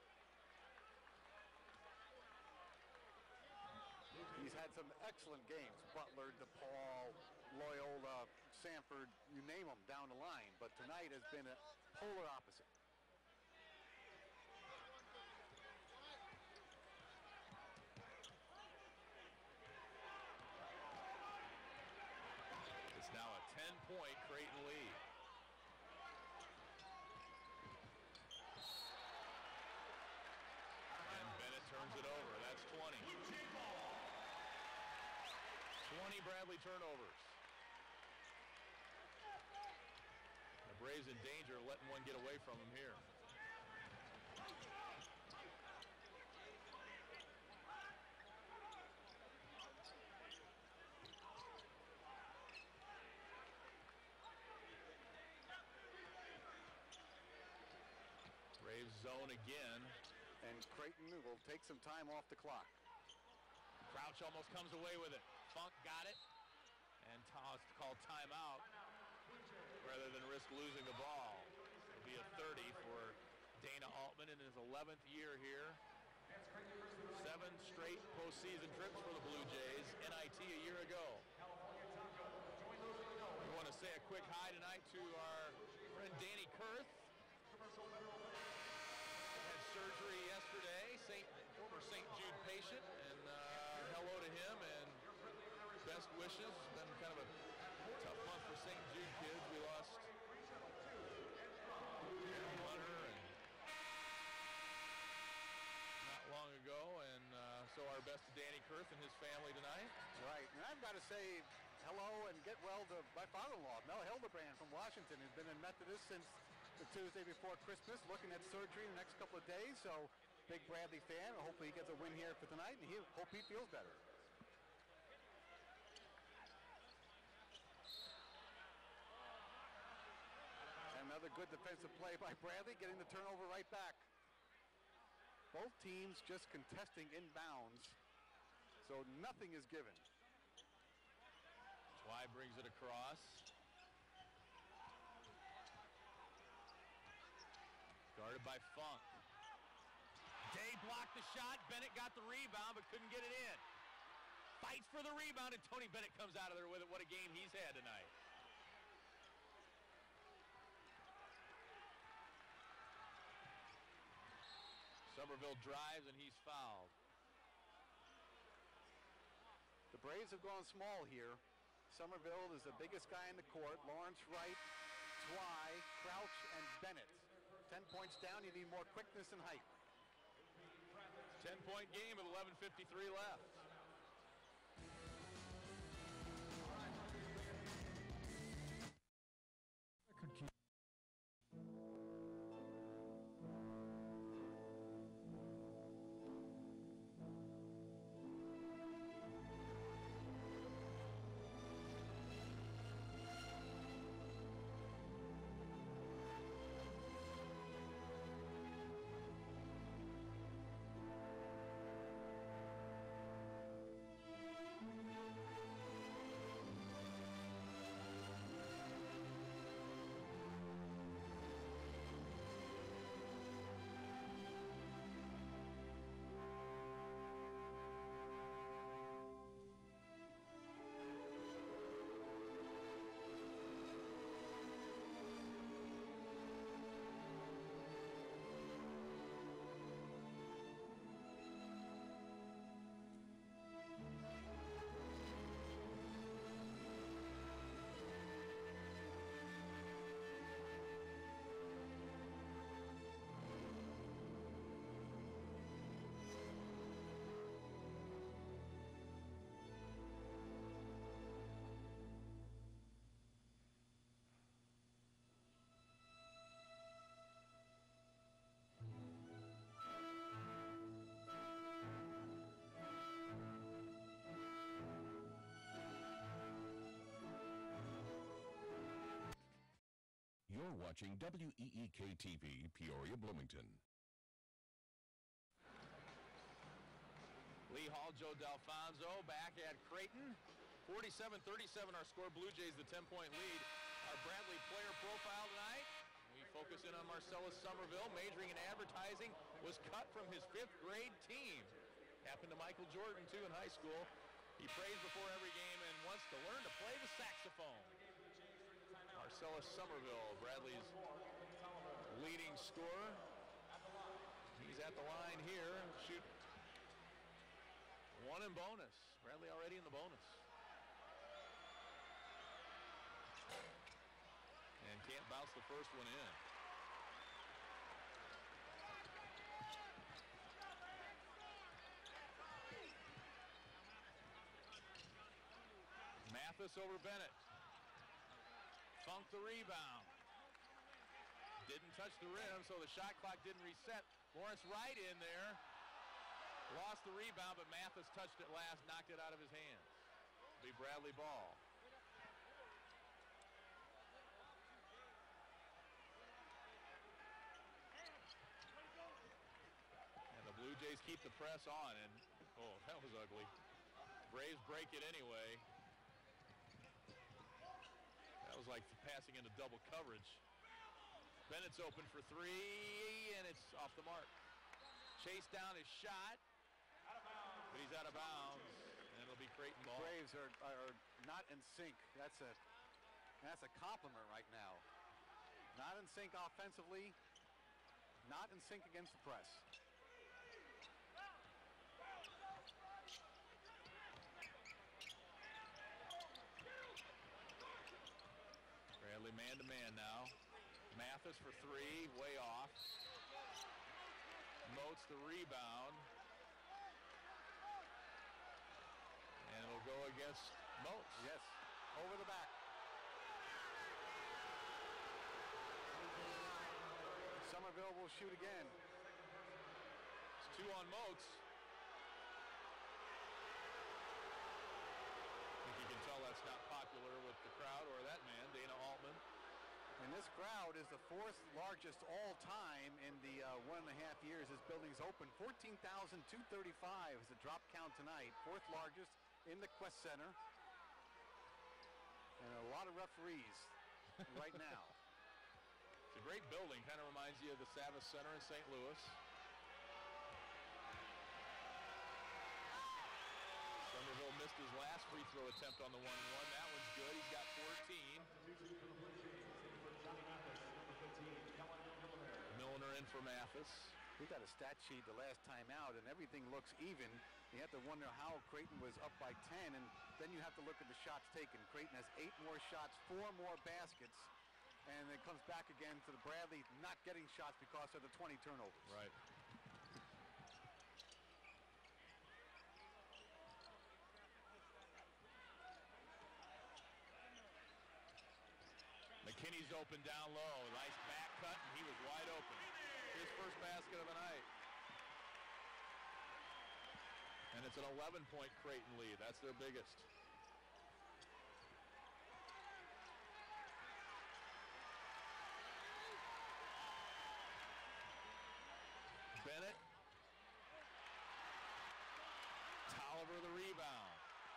He's had some excellent games. Butler, DePaul, Loyola, Sanford, you name them down the line. But tonight has been a polar opposite. It's now a 10-point Creighton lead. And Bennett turns it over. That's 20. 20 Bradley turnovers. The Braves in danger of letting one get away from them here. Braves zone again. And Creighton will take some time off the clock. Crouch almost comes away with it. Funk got it and called timeout rather than risk losing the ball. It'll be a 30 for Dana Altman in his 11th year here. 7 straight postseason trips for the Blue Jays. NIT a year ago. We want to say a quick hi tonight to our friend Danny Kurth. Had surgery yesterday, former St. Jude patient, and hello to him and best wishes. It's been kind of a tough month for St. Jude kids. We lost Aaron Hunter and not long ago, and so our best to Danny Kurth and his family tonight. Right, and I've got to say hello and get well to my father-in-law, Mel Hildebrand from Washington, who's been in Methodist since the Tuesday before Christmas, looking at surgery in the next couple of days, so big Bradley fan. Hopefully he gets a win here for tonight, and hope he feels better. Another good defensive play by Bradley, getting the turnover right back. Both teams just contesting inbounds, so nothing is given. Twy brings it across. Guarded by Funk. Day blocked the shot. Bennett got the rebound but couldn't get it in. Fights for the rebound, and Tony Bennett comes out of there with it. What a game he's had tonight. Somerville drives and he's fouled. Braves have gone small here. Somerville is the biggest guy in the court. Lawrence Wright, Twy, Crouch, and Bennett. 10 points down, you need more quickness and height. 10-point game with 11:53 left. You're watching WEEK-TV, Peoria, Bloomington. Lee Hall, Joe D'Alfonso back at Creighton. 47-37 our score. Blue Jays the 10-point lead. Our Bradley player profile tonight. We focus in on Marcellus Somerville, majoring in advertising, was cut from his 5th grade team. Happened to Michael Jordan, too, in high school. He prays before every game and wants to learn to play the saxophone. Marcellus Somerville, Bradley's leading scorer. He's at the line here. Shoot one in bonus. Bradley already in the bonus. And can't bounce the first one in. Mathis over Bennett. Funk the rebound. Didn't touch the rim, so the shot clock didn't reset. Lawrence Wright in there. Lost the rebound, but Mathis touched it last, knocked it out of his hands. It'll be Bradley ball. And the Blue Jays keep the press on, and oh, that was ugly. Braves break it anyway. That was like passing into double coverage. Bennett's open for 3, and it's off the mark. Chase down his shot, but he's out of bounds, and it'll be Creighton ball. Braves are not in sync. That's a compliment right now. Not in sync offensively, not in sync against the press. Bradley man-to-man now. Mathis for 3, way off. Moats the rebound. And it'll go against Moats. Yes, over the back. Somerville will shoot again. It's 2 on Moats. I think you can tell that's not popular with the crowd or that man, Dana Altman. And this crowd is the 4th largest all time in the 1.5 years this building's open. 14,235 is the drop count tonight. 4th largest in the QWest Center. And a lot of referees right now. It's a great building. Kind of reminds you of the Savas Center in St. Louis. Somerville missed his last free throw attempt on the 1-1. That one's good. He's got 14. Milner in for Mathis. We got a stat sheet the last time out, and everything looks even You have to wonder how Creighton was up by 10, and then you have to look at the shots taken. Creighton has 8 more shots, 4 more baskets, and it comes back again to the Bradley not getting shots because of the 20 turnovers. Right. McKinney's open down low. Nice back cut, and he was wide open. His first basket of the night. And it's an 11-point Creighton lead. That's their biggest. Bennett. Tolliver the rebound.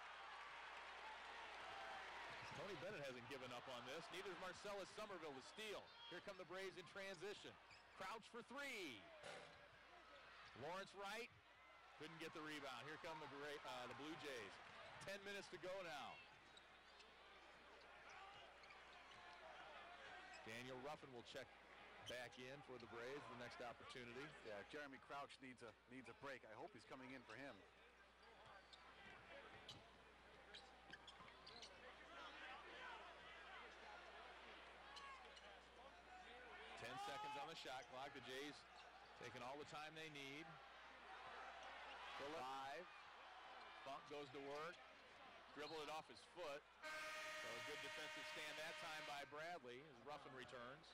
Tony Bennett hasn't given up on this. Neither is Marcellus Somerville to steal. Here come the Braves in transition. Crouch for 3. Lawrence Wright couldn't get the rebound. Here come the Blue Jays. 10 minutes to go now. Daniel Ruffin will check back in for the Braves the next opportunity. Yeah, Jeremy Crouch needs a break. I hope he's coming in for him. 10 seconds on the shot clock. The Jays taking all the time they need. 5. Funk goes to work. Dribble it off his foot. So a good defensive stand that time by Bradley as Ruffin returns.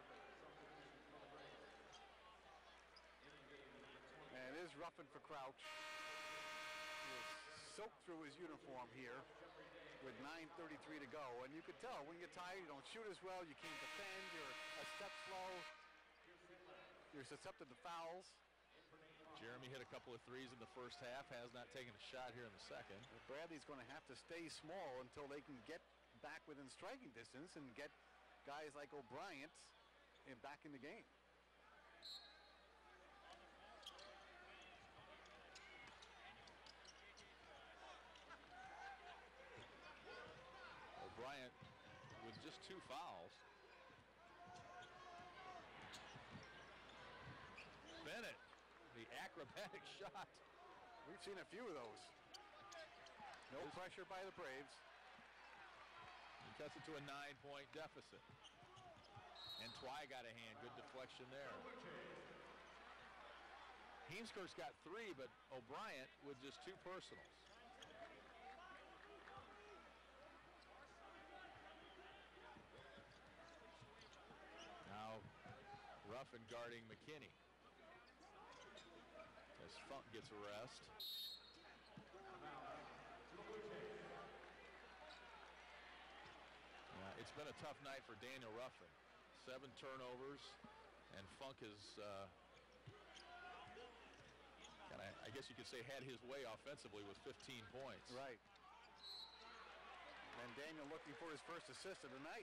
And it is Ruffin for Crouch. He was soaked through his uniform here with 9:33 to go. And you could tell when you're tired, you don't shoot as well, you can't defend, you're a step slow, you're susceptible to fouls. Jeremy hit a couple of threes in the first half, has not taken a shot here in the second. Bradley's going to have to stay small until they can get back within striking distance and get guys like O'Brien back in the game. O'Brien with just 2 fouls. Bennett, the acrobatic shot. We've seen a few of those. No pressure by the Braves. He cuts it to a 9-point deficit. And Twy got a hand. Good deflection there. Heemskerk's got 3, but O'Brien with just 2 personals. Now Ruffin guarding McKinney. As Funk gets a rest. It's been a tough night for Daniel Ruffin. 7 turnovers, and Funk has, I guess you could say, had his way offensively with 15 points. Right. And Daniel looking for his first assist of the night.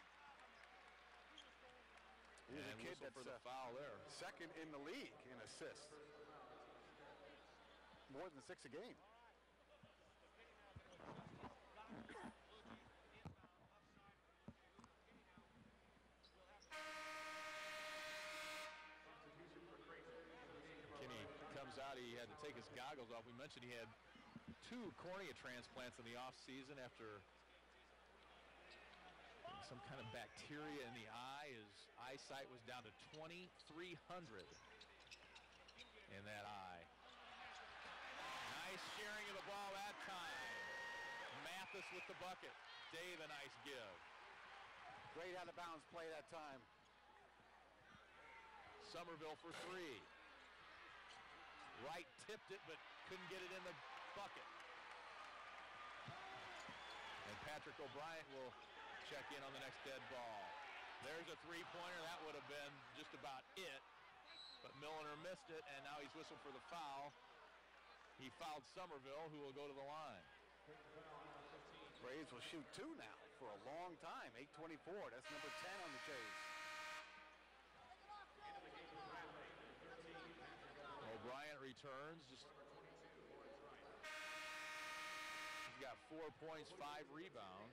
He's a kid that's for the foul there. Second in the league in assists. More than 6 a game. McKinney comes out. He had to take his goggles off. We mentioned he had 2 cornea transplants in the offseason after some kind of bacteria in the eye. His eyesight was down to 2,300 in that eye. Nice sharing of the ball that time. Mathis with the bucket. Dave a nice give. Great out of bounds play that time. Somerville for 3. Wright tipped it but couldn't get it in the bucket. And Patrick O'Brien will check in on the next dead ball. There's a 3-pointer. That would have been just about it. But Milliner missed it, and now he's whistled for the foul. He fouled Somerville, who will go to the line. Braves will shoot 2 now for a long time. 8:24. That's number 10 on the Jays. O'Brien returns. He's got 4 points, 5 rebounds.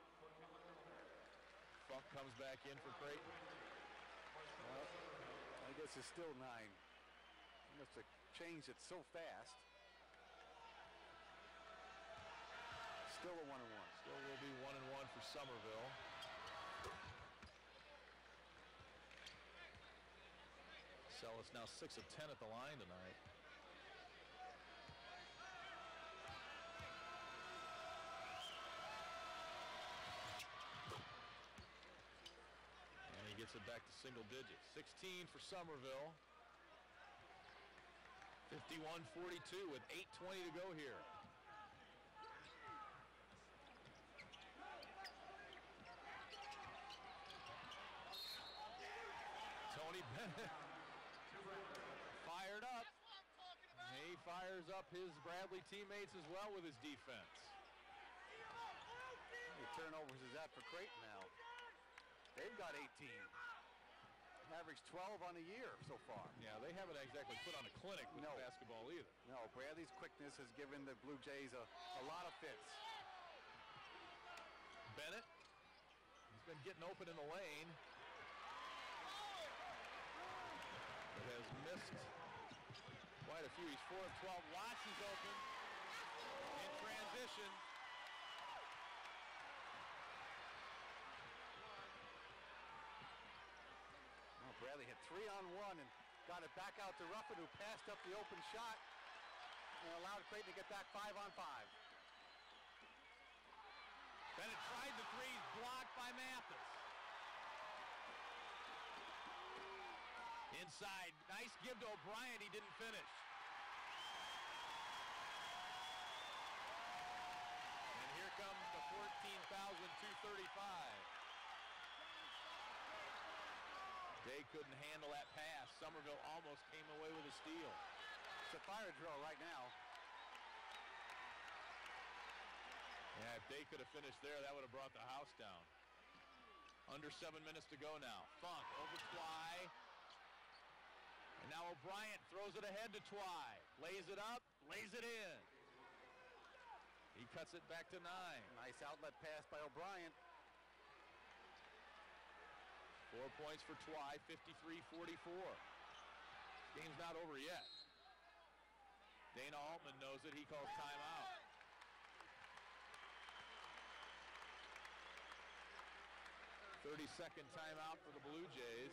Funk comes back in for Creighton. Well, I guess it's still 9. He must have changed it so fast. Still a 1-1. Still will be 1-1 for Somerville. Sellis now 6 of 10 at the line tonight. And he gets it back to single digits. 16 for Somerville. 51-42 with 8:20 to go here. Tony Bennett fired up. He fires up his Bradley teammates as well with his defense. How many turnovers is that for Creighton now? They've got 18. Average 12 on the year so far. Yeah, they haven't exactly put on a clinic with basketball either. No, Bradley's quickness has given the Blue Jays a lot of fits. Bennett, he's been getting open in the lane. But has missed quite a few. He's 4 of 12. Watts is open in transition. Bradley hit 3-on-1 and got it back out to Ruffin, who passed up the open shot and allowed Creighton to get back 5-on-5. Bennett tried the three, blocked by Mathis. Inside, nice give to O'Brien, he didn't finish. And here comes the 14,235. Day couldn't handle that pass. Somerville almost came away with a steal. It's a fire drill right now. Yeah, if Day could have finished there, that would have brought the house down. Under 7 minutes to go now. Funk over Twy. And now O'Brien throws it ahead to Twy. Lays it up, lays it in. He cuts it back to 9. Nice outlet pass by O'Brien. 4 points for Twy, 53-44. Game's not over yet. Dana Altman knows it. He calls timeout. "30-second timeout for the Blue Jays.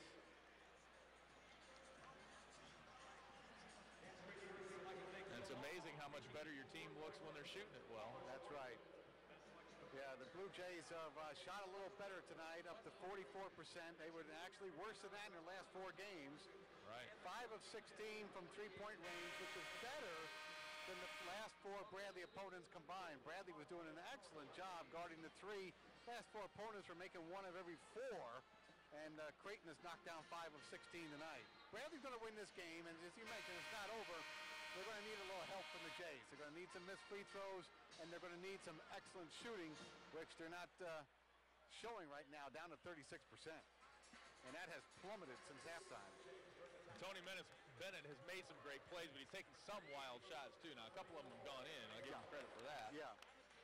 And it's amazing how much better your team looks when they're shooting it well. That's right. Yeah, the Blue Jays have shot a little better tonight, up to 44%. They were actually worse than that in their last 4 games. Right. 5 of 16 from three-point range, which is better than the last 4 Bradley opponents combined. Bradley was doing an excellent job guarding the 3. Last 4 opponents were making 1 of every 4, and Creighton has knocked down 5 of 16 tonight. Bradley's going to win this game, and as you mentioned, it's not over. They're going to need a little help from the Jays. They're going to need some missed free throws, and they're going to need some excellent shooting, which they're not showing right now, down to 36%. And that has plummeted since halftime. Tony Bennett has made some great plays, but he's taken some wild shots, too. Now, a couple of them have gone in. I'll give him credit for that. Yeah.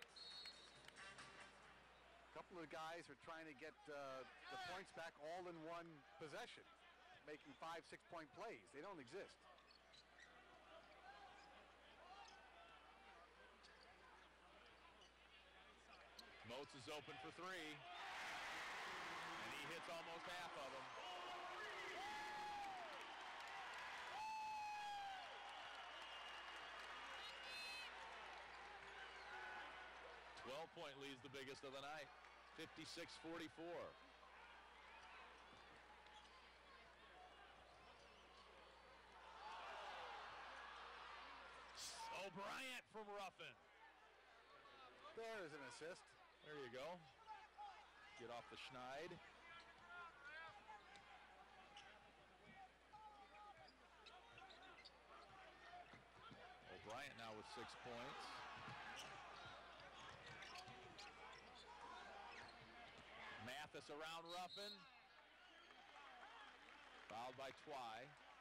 A couple of guys are trying to get the points back all in one possession, making 5, 6-point plays. They don't exist. Moats is open for 3. And he hits almost half of them. Point leads the biggest of the night, 56-44. O'Brien from Ruffin. There's an assist. There you go. Get off the schneid. O'Brien now with 6 points. Mathis around Ruffin. Fouled by Twy.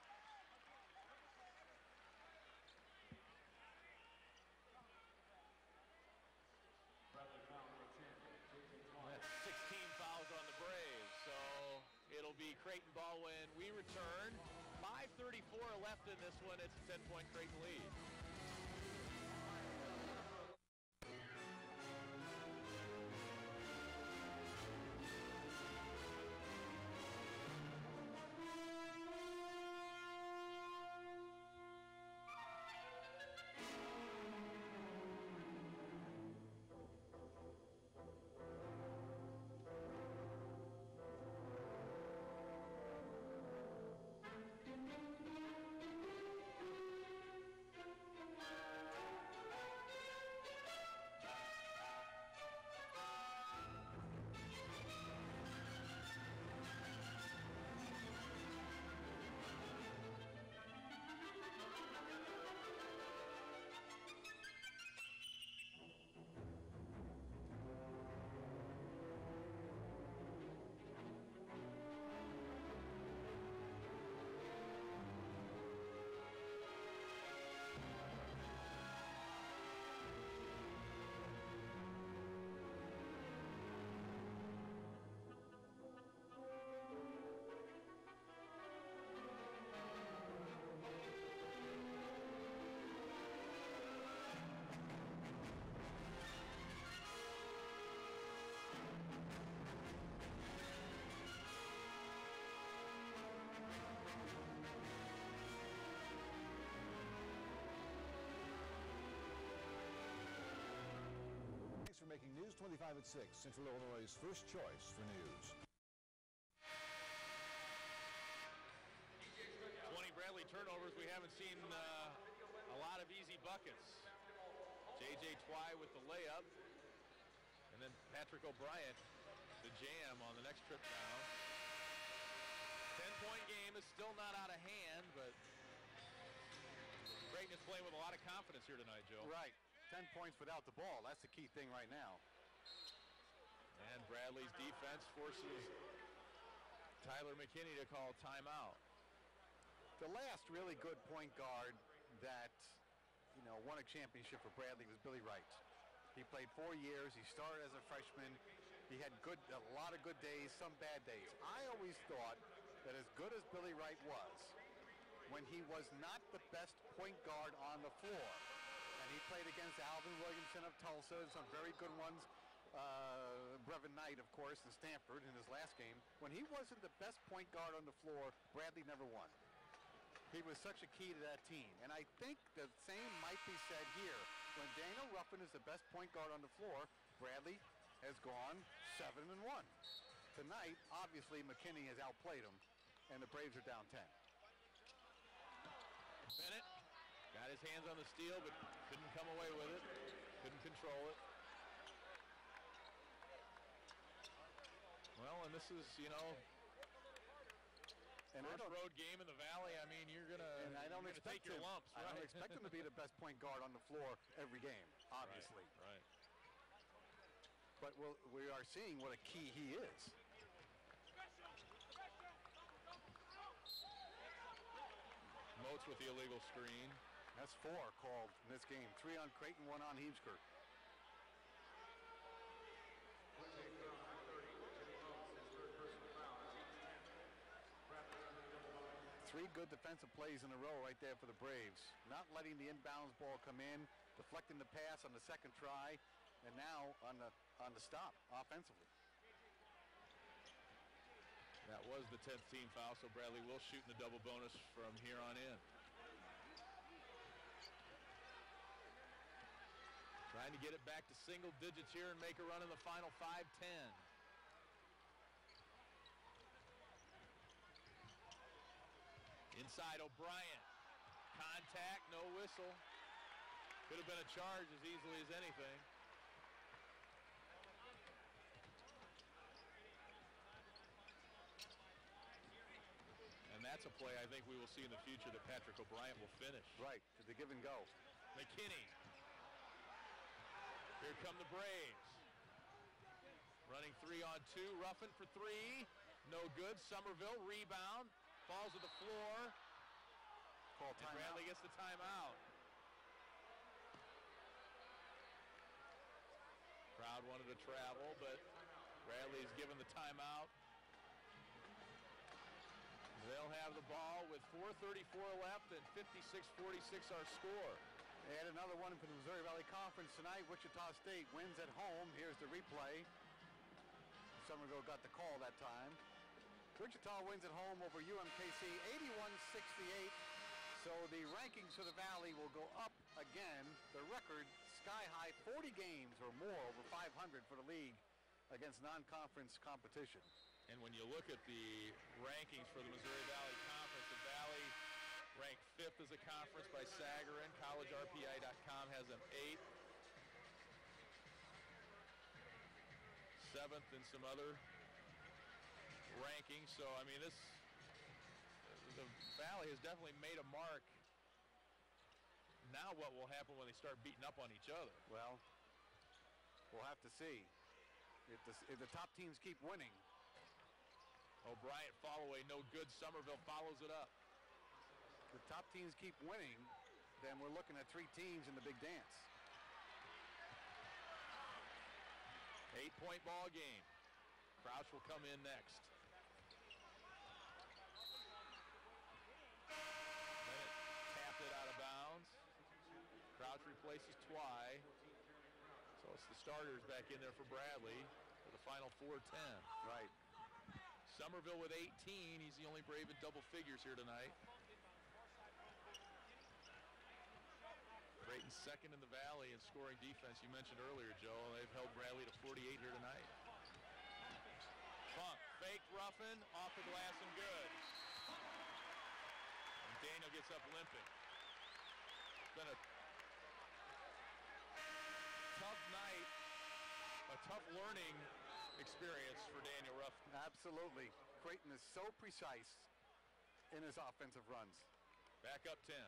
That's 16 fouls on the Braves, so it'll be Creighton ball when we return. 5:34 left in this one. It's a 10-point Creighton lead. Breaking News 25 at 6, Central Illinois' first choice for news. 20 Bradley turnovers. We haven't seen a lot of easy buckets. J.J. Twy with the layup. And then Patrick O'Brien, the jam on the next trip down. 10-point game is still not out of hand, but Creighton is playing with a lot of confidence here tonight, Joe. Right. 10 points without the ball. That's the key thing right now. And Bradley's defense forces Tyler McKinney to call timeout. The last really good point guard that, won a championship for Bradley was Billy Wright. He played 4 years. He started as a freshman. He had a lot of good days, some bad days. I always thought that as good as Billy Wright was, when he was not the best point guard on the floor, and he played against Alvin Williamson of Tulsa and some very good ones, Brevin Knight, of course, in Stanford in his last game. When he wasn't the best point guard on the floor, Bradley never won. He was such a key to that team. And I think the same might be said here. When Daniel Ruffin is the best point guard on the floor, Bradley has gone 7-1. Tonight, obviously, McKinney has outplayed him, and the Braves are down 10. Bennett got his hands on the steal, but couldn't come away with it. Couldn't control it. Well, and this is, first road game in the Valley. I mean, you're gonna take your lumps. I don't expect him to be the best point guard on the floor every game, obviously. Right. But we are seeing what a key he is. Moats with the illegal screen. That's 4 called in this game. 3 on Creighton, 1 on Heemsker. Three good defensive plays in a row right there for the Braves. Not letting the inbounds ball come in, deflecting the pass on the second try, and now on the stop offensively. That was the 10th team foul, so Bradley will shoot in the double bonus from here on in. Trying to get it back to single digits here and make a run in the final 5-10. Inside O'Brien. Contact, no whistle. Could have been a charge as easily as anything. And that's a play I think we will see in the future that Patrick O'Brien will finish. Right, to the give and go. McKinney. Here come the Braves. Running 3-on-2. Ruffin for 3. No good. Somerville rebound. Falls to the floor. Call timeout. Bradley gets the timeout. Crowd wanted to travel, but Bradley's given the timeout. They'll have the ball with 4:34 left and 56-46 our score. And another one for the Missouri Valley Conference tonight. Wichita State wins at home. Here's the replay. Somerville got the call that time. Wichita wins at home over UMKC 81-68. So the rankings for the Valley will go up again. The record sky high, 40 games or more over 500 for the league against non-conference competition. And when you look at the rankings for the Missouri Valley Conference, the Valley ranked 5th as a conference by Sagarin. CollegeRPI.com has them 8th. 7th in some other rankings. So, I mean, the Valley has definitely made a mark. Now what will happen when they start beating up on each other? Well, we'll have to see. If the top teams keep winning. O'Brien fall away, no good. Somerville follows it up. If the top teams keep winning, then we're looking at 3 teams in the big dance. 8-point ball game. Crouch will come in next. Bennett tapped it out of bounds. Crouch replaces Twy. So it's the starters back in there for Bradley for the final 4:10. Right. Somerville with 18. He's the only Brave in double figures here tonight. Creighton Creighton second in the Valley in scoring defense. You mentioned earlier, Joe, they've held Bradley to 48 here tonight. Funk, fake roughing, off the glass and good. And Daniel gets up limping. It's been a tough night, a tough learning experience for Daniel Ruffin. Absolutely. Creighton is so precise in his offensive runs. Back up 10.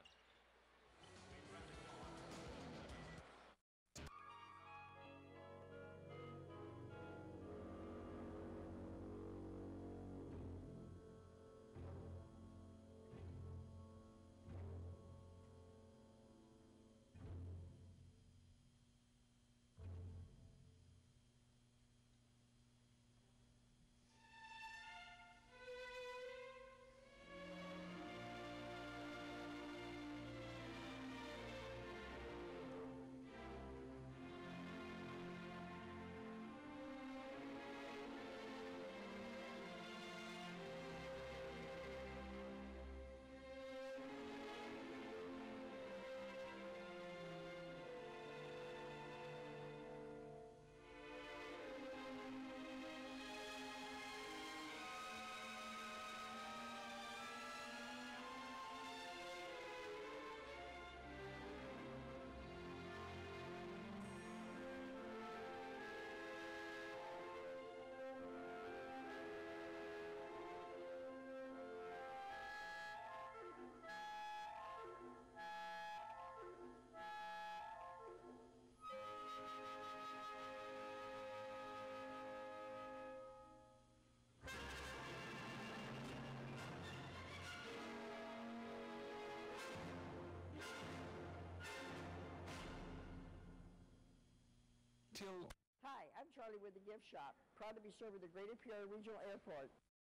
Hi, I'm Charlie with the Gift Shop. Proud to be serving the Greater Peoria Regional Airport.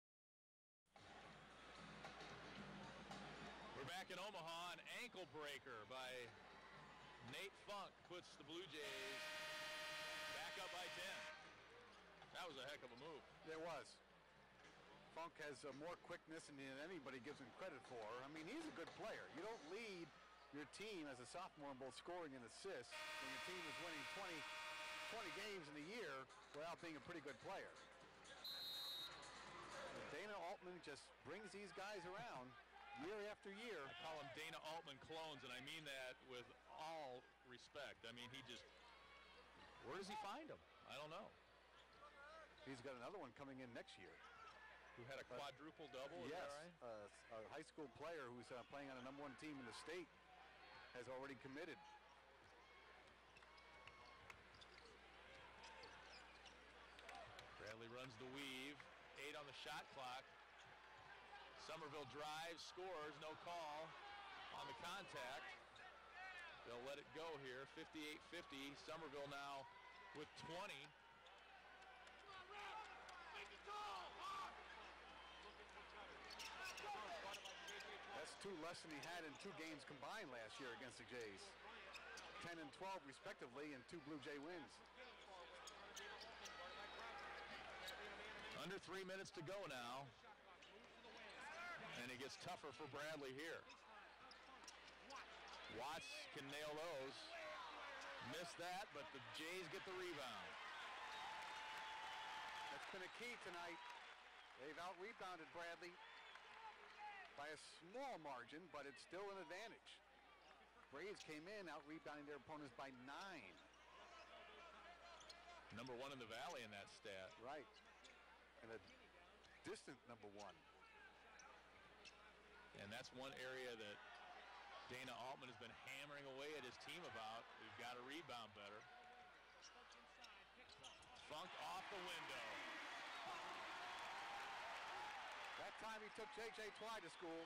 We're back in Omaha. An ankle breaker by Nate Funk puts the Blue Jays back up by 10. That was a heck of a move. There was. Funk has more quickness than anybody gives him credit for. I mean, he's a good player. You don't lead your team as a sophomore in both scoring and assists when your team is winning 20 games in a year without being a pretty good player. Dana Altman just brings these guys around year after year. I call them Dana Altman clones, and I mean that with all respect. I mean, he just, where does he find them? I don't know. He's got another one coming in next year. Who had a quadruple double, yes, is that right? A high school player who's playing on a #1 team in the state has already committed. Bradley runs the weave, 8 on the shot clock. Somerville drives, scores, no call on the contact. They'll let it go here, 58-50. Somerville now with 20. That's 2 less than he had in 2 games combined last year against the Jays. 10 and 12 respectively, and 2 Blue Jay wins. Under 3 minutes to go now. And it gets tougher for Bradley here. Watts can nail those. Missed that, but the Jays get the rebound. That's been a key tonight. They've out-rebounded Bradley by a small margin, but it's still an advantage. Braves came in out-rebounding their opponents by 9. #1 in the Valley in that stat. Right. And a distant #1. And that's one area that Dana Altman has been hammering away at his team about. We've got to rebound better. Funk off the window. That time he took J.J. Twy to school.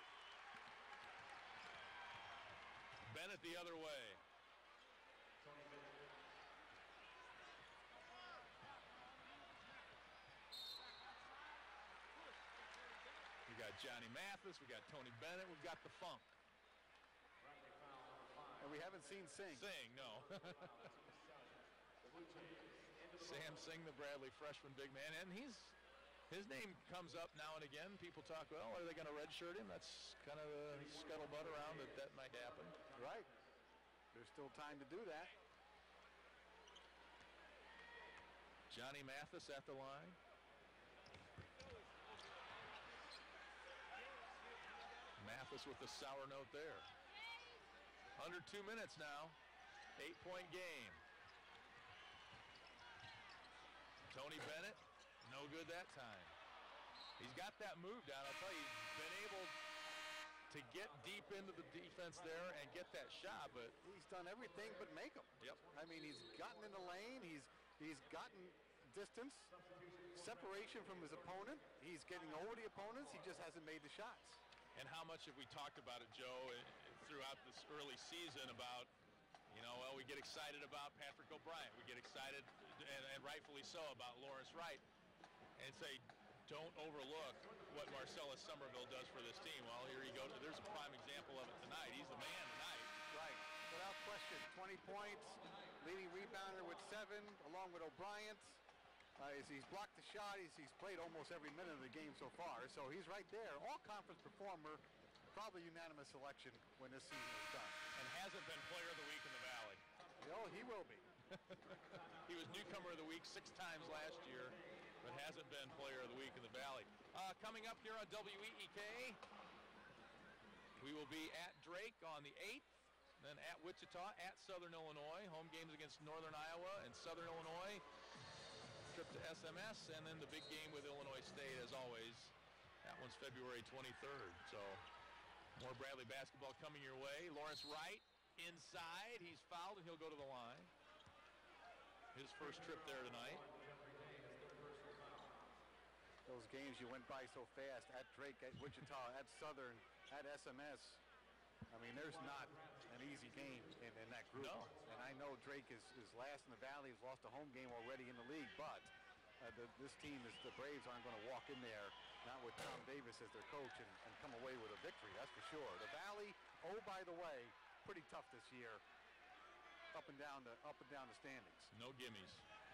Bennett the other way. We got Johnny Mathis, we got Tony Bennett, we've got the Funk. And we haven't seen Singh. Singh, no. Sam Singh, the Bradley freshman big man, and his name comes up now and again. People talk, well, are they going to redshirt him? That's kind of a scuttlebutt around that might happen. Right. There's still time to do that. Johnny Mathis at the line. Mathis with the sour note there. Under 2 minutes now. 8-point game. Tony Bennett, no good that time. He's got that move down. I'll tell you, he's been able to get deep into the defense there and get that shot, but he's done everything but make them. Yep. I mean, he's gotten in the lane. He's gotten distance, separation from his opponent. He's getting over the opponents. He just hasn't made the shots. And how much have we talked about it, Joe, throughout this early season about, well, we get excited about Patrick O'Brien. We get excited, and rightfully so, about Lawrence Wright, and say, don't overlook what Marcellus Somerville does for this team. Well, here you go. There's a prime example of it tonight. He's the man tonight. Right, without question. 20 points, leading rebounder with 7, along with O'Brien. He's blocked the shot. He's played almost every minute of the game so far, so he's right there. All-conference performer, probably unanimous selection when this season is done. And hasn't been player of the week in the Valley. He will be. He was newcomer of the week 6 times last year, but hasn't been player of the week in the Valley. Coming up here on WEEK, we will be at Drake on the 8th, then at Wichita, at Southern Illinois. Home games against Northern Iowa and Southern Illinois. Trip to SMS, and then the big game with Illinois State, as always. That one's February 23rd. So more Bradley basketball coming your way. Lawrence Wright inside. He's fouled, and he'll go to the line. His first trip there tonight. Those games you went by so fast, at Drake, at Wichita, at Southern, at SMS. I mean, there's not an easy game in that group. No. And I know Drake is last in the Valley, has lost a home game already in the league, but this team, the Braves aren't going to walk in there, not with Tom Davis as their coach, and come away with a victory, that's for sure. The Valley, by the way, pretty tough this year, up and down the standings. No gimmies.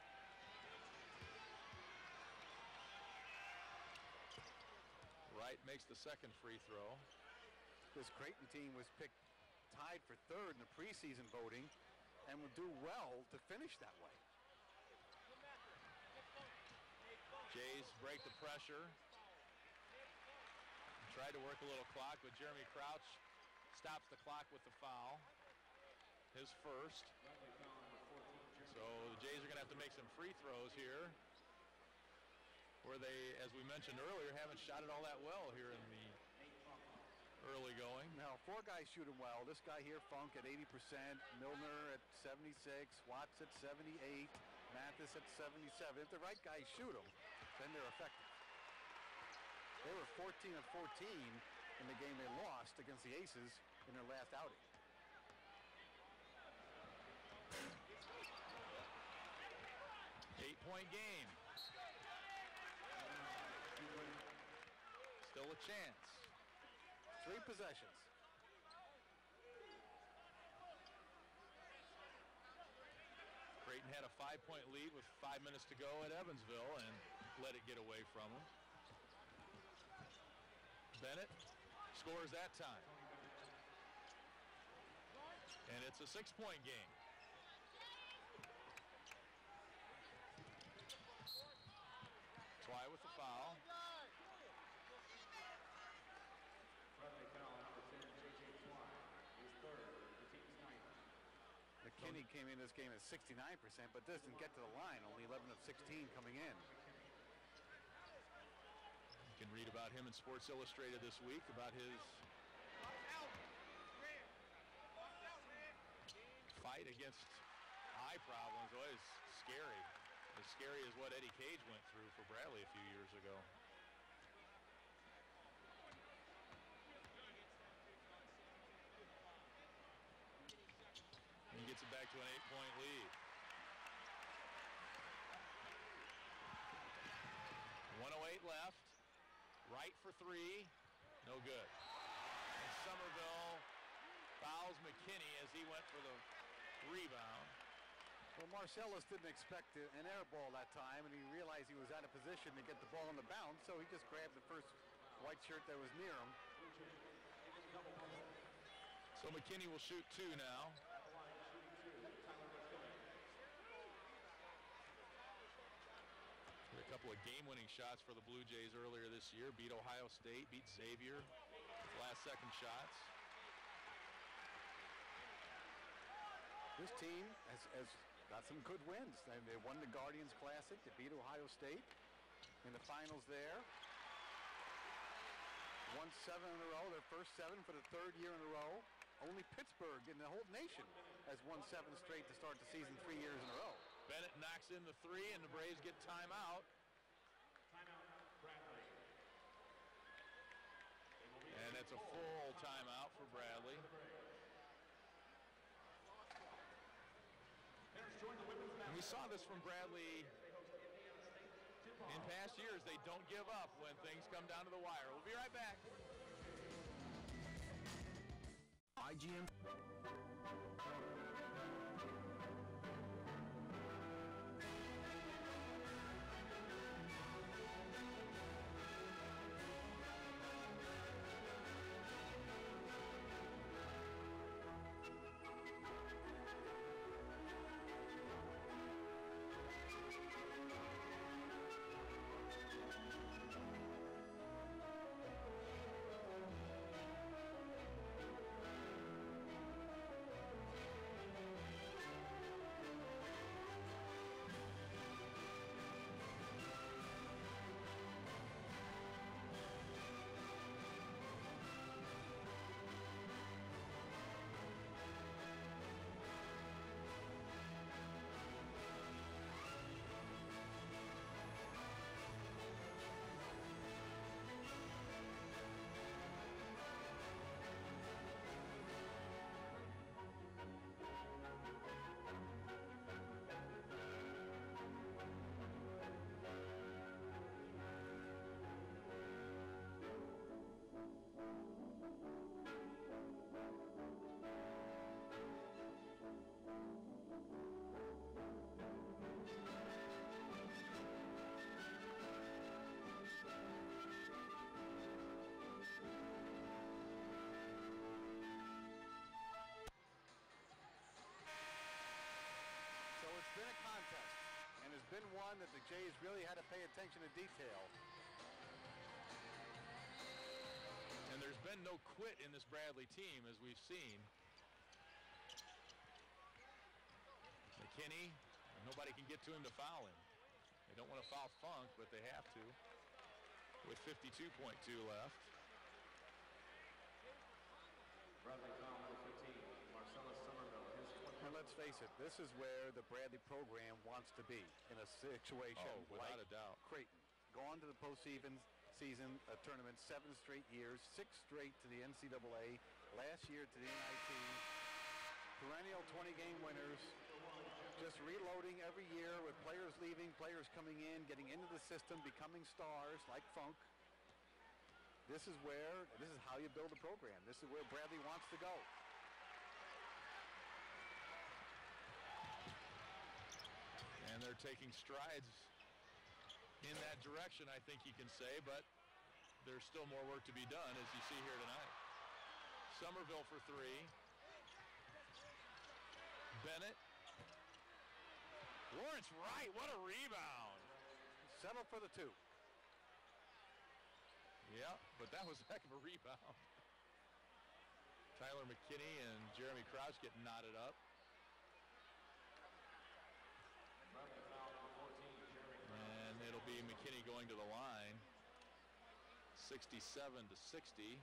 Wright makes the second free throw. This Creighton team was picked tied for 3rd in the preseason voting and will do well to finish that way. Jays break the pressure. Tried to work a little clock, but Jeremy Crouch stops the clock with the foul. His first. So the Jays are going to have to make some free throws here, where they, as we mentioned earlier, haven't shot it all that well here in the early going. Now, 4 guys shooting well. This guy here, Funk, at 80%. Milner at 76. Watts at 78. Mathis at 77. If the right guys shoot them, then they're effective. They were 14 of 14 in the game they lost against the Aces in their last outing. Eight-point game. Still a chance. 3 possessions. Creighton had a 5-point lead with 5 minutes to go at Evansville and let it get away from them. Bennett scores that time. And it's a 6-point game. Twy with the foul. McKinney came in this game at 69%, but doesn't get to the line. Only 11 of 16 coming in. You can read about him in Sports Illustrated this week, about his fight against eye problems. Always scary. As scary as what Eddie Cage went through for Bradley a few years ago. He gets it back to an 8-point lead. 1:08 left. Right for 3. No good. And Somerville fouls McKinney as he went for the rebound. Well, Marcellus didn't expect an air ball that time, and he realized he was out of position to get the ball on the bounce, so he just grabbed the first white shirt that was near him. So McKinney will shoot 2 now. couple of game-winning shots for the Blue Jays earlier this year. Beat Ohio State, beat Xavier. Last-second shots. This team has got some good wins. They won the Guardians Classic. They beat Ohio State in the finals there. Won 7 in a row, their first 7 for the 3rd year in a row. Only Pittsburgh in the whole nation has won 7 straight to start the season 3 years in a row. Bennett knocks in the 3, and the Braves get timeout. And it's a full timeout for Bradley. And we saw this from Bradley in past years. They don't give up when things come down to the wire. We'll be right back. IGM. It's been a contest, and it's been one that the Jays really had to pay attention to detail. And there's been no quit in this Bradley team, as we've seen. McKinney, nobody can get to him to foul him. They don't want to foul Funk, but they have to with 52.2 left. Bradley foul number 15, Marcellus Somerville, his 20. And let's face it, this is where the Bradley program wants to be in a situation without like a doubt. Creighton. Gone to the postseason tournament 7 straight years, 6 straight to the NCAA, last year to the NIT. Perennial 20-game winners, just reloading every year with players leaving, players coming in, getting into the system, becoming stars like Funk. This is how you build a program. This is where Bradley wants to go. And they're taking strides in that direction, I think you can say, but there's still more work to be done, as you see here tonight. Somerville for 3. Bennett. Lawrence Wright, what a rebound. Settle for the 2. Yeah, but that was a heck of a rebound. Tyler McKinney and Jeremy Crouch get knotted up. And it'll be McKinney going to the line. 67-60.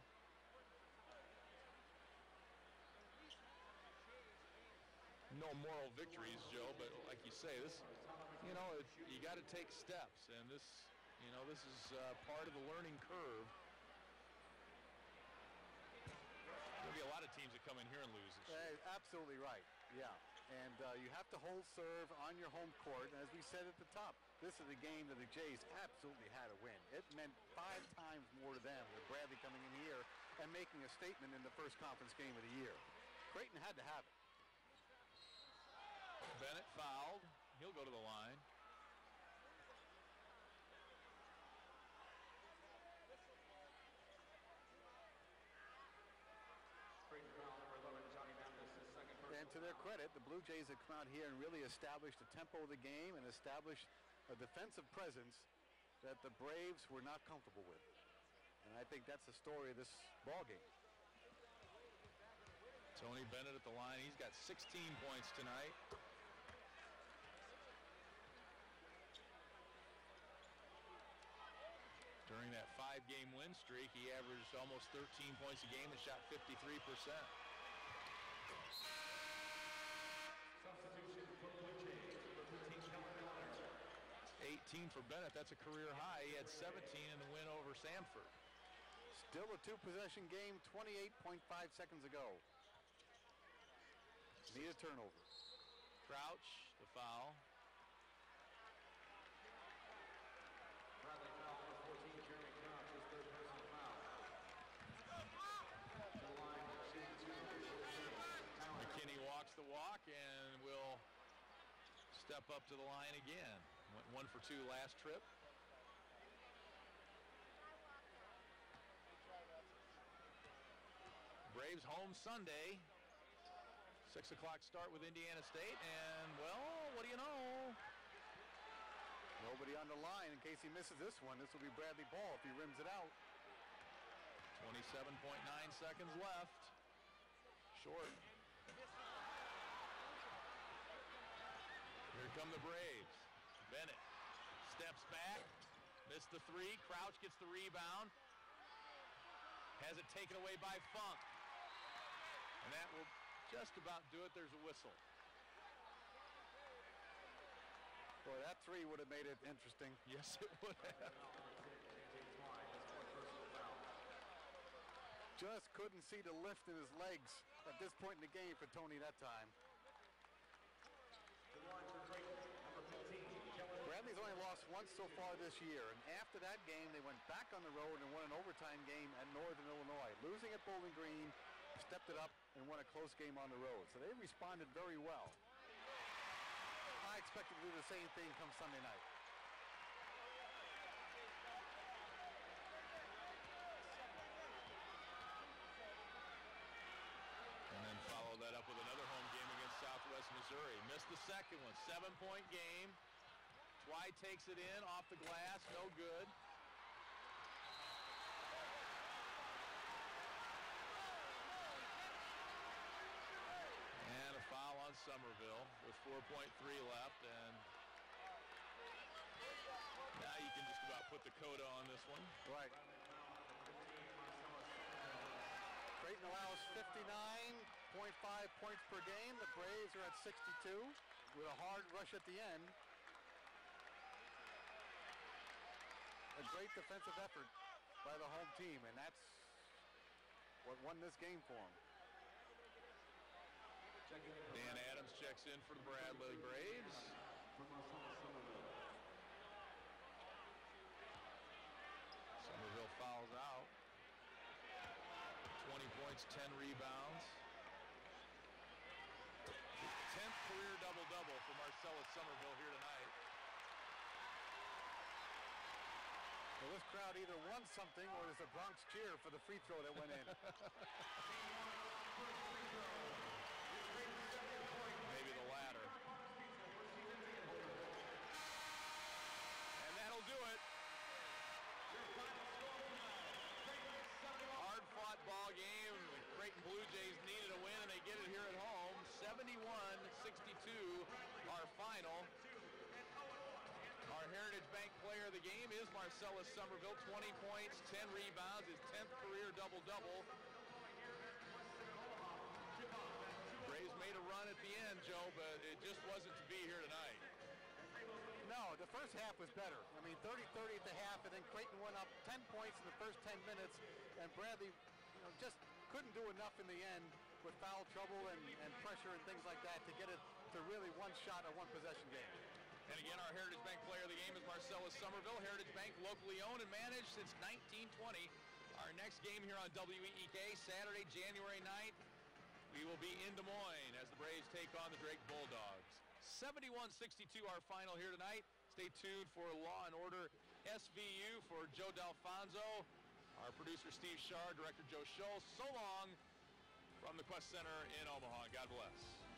No moral victories, Joe, but like you say, this, you got to take steps, and this is part of the learning curve. There'll be a lot of teams that come in here and lose. Absolutely right, yeah. And you have to hold serve on your home court. And as we said at the top, this is a game that the Jays absolutely had to win. It meant 5 times more to them than Bradley coming in here and making a statement in the first conference game of the year. Creighton had to have it. Bennett fouled. He'll go to the line. And to their credit, the Blue Jays have come out here and really established the tempo of the game and established a defensive presence that the Braves were not comfortable with. And I think that's the story of this ball game. Tony Bennett at the line. He's got 16 points tonight. During that 5-game win streak, he averaged almost 13 points a game and shot 53%. Substitution for Bluejays, number 15, Creighton. 18 for Bennett. That's a career high. He had 17 in the win over Samford. Still a 2-possession game, 28.5 seconds ago. Need a turnover. Crouch, the foul. Bradley foul number 14, Jeremy Crouch, his third personal foul. To the line, McKinney walks the walk and will step up to the line again. Went 1 for 2 last trip. Braves home Sunday. 6 o'clock start with Indiana State, and, well, what do you know? Nobody on the line in case he misses this one. This will be Bradley Ball if he rims it out. 27.9 seconds left. Short. Here come the Braves. Bennett steps back, missed the 3. Crouch gets the rebound. Has it taken away by Funk. And that will just about do it. There's a whistle. Boy, that 3 would have made it interesting. Yes, it would have. Just couldn't see the lift in his legs at this point in the game for Tony that time. Bradley's only lost once so far this year, and after that game, they went back on the road and won an overtime game at Northern Illinois. Losing at Bowling Green, stepped it up and won a close game on the road. So they responded very well. I expect to do the same thing come Sunday night. And then follow that up with another home game against Southwest Missouri. Missed the second one. 7-point game. Twy takes it in off the glass. No good. And a foul on Somerville with 4.3 left. And now you can just about put the coda on this one. Right. Creighton allows 59.5 points per game. The Braves are at 62 with a hard rush at the end. A great defensive effort by the home team, and that's what won this game for them. Dan Adams checks in for the Bradley Braves. Somerville fouls out. 20 points, 10 rebounds. 10th career double-double for Marcellus Somerville here tonight. Well, this crowd either won something or there's a Bronx cheer for the free throw that went in. Maybe the latter. And that'll do it. Hard-fought ball game. The Creighton Bluejays needed a win, and they get it here at home. 71-62, our final. Our Heritage Bank player of the game is Marcellus Somerville. 20 points, 10 rebounds, his 10th career double-double. Braves made a run at the end, Joe, but it just wasn't to be here tonight. No, the first half was better. I mean, 30-30 at the half, and then Creighton went up 10 points in the first 10 minutes, and Bradley, just couldn't do enough in the end with foul trouble and pressure and things like that to get it to really one shot or one possession game. And again, our Heritage Bank player of the game is Marcellus Somerville. Heritage Bank, locally owned and managed since 1920. Our next game here on WEEK, Saturday, January 9th, we will be in Des Moines as the Braves take on the Drake Bulldogs. 71-62, our final here tonight. Stay tuned for Law and Order SVU for Joe D'Alfonso. Our producer, Steve Shar, director Joe Schultz. So long from the QWest Center in Omaha. God bless.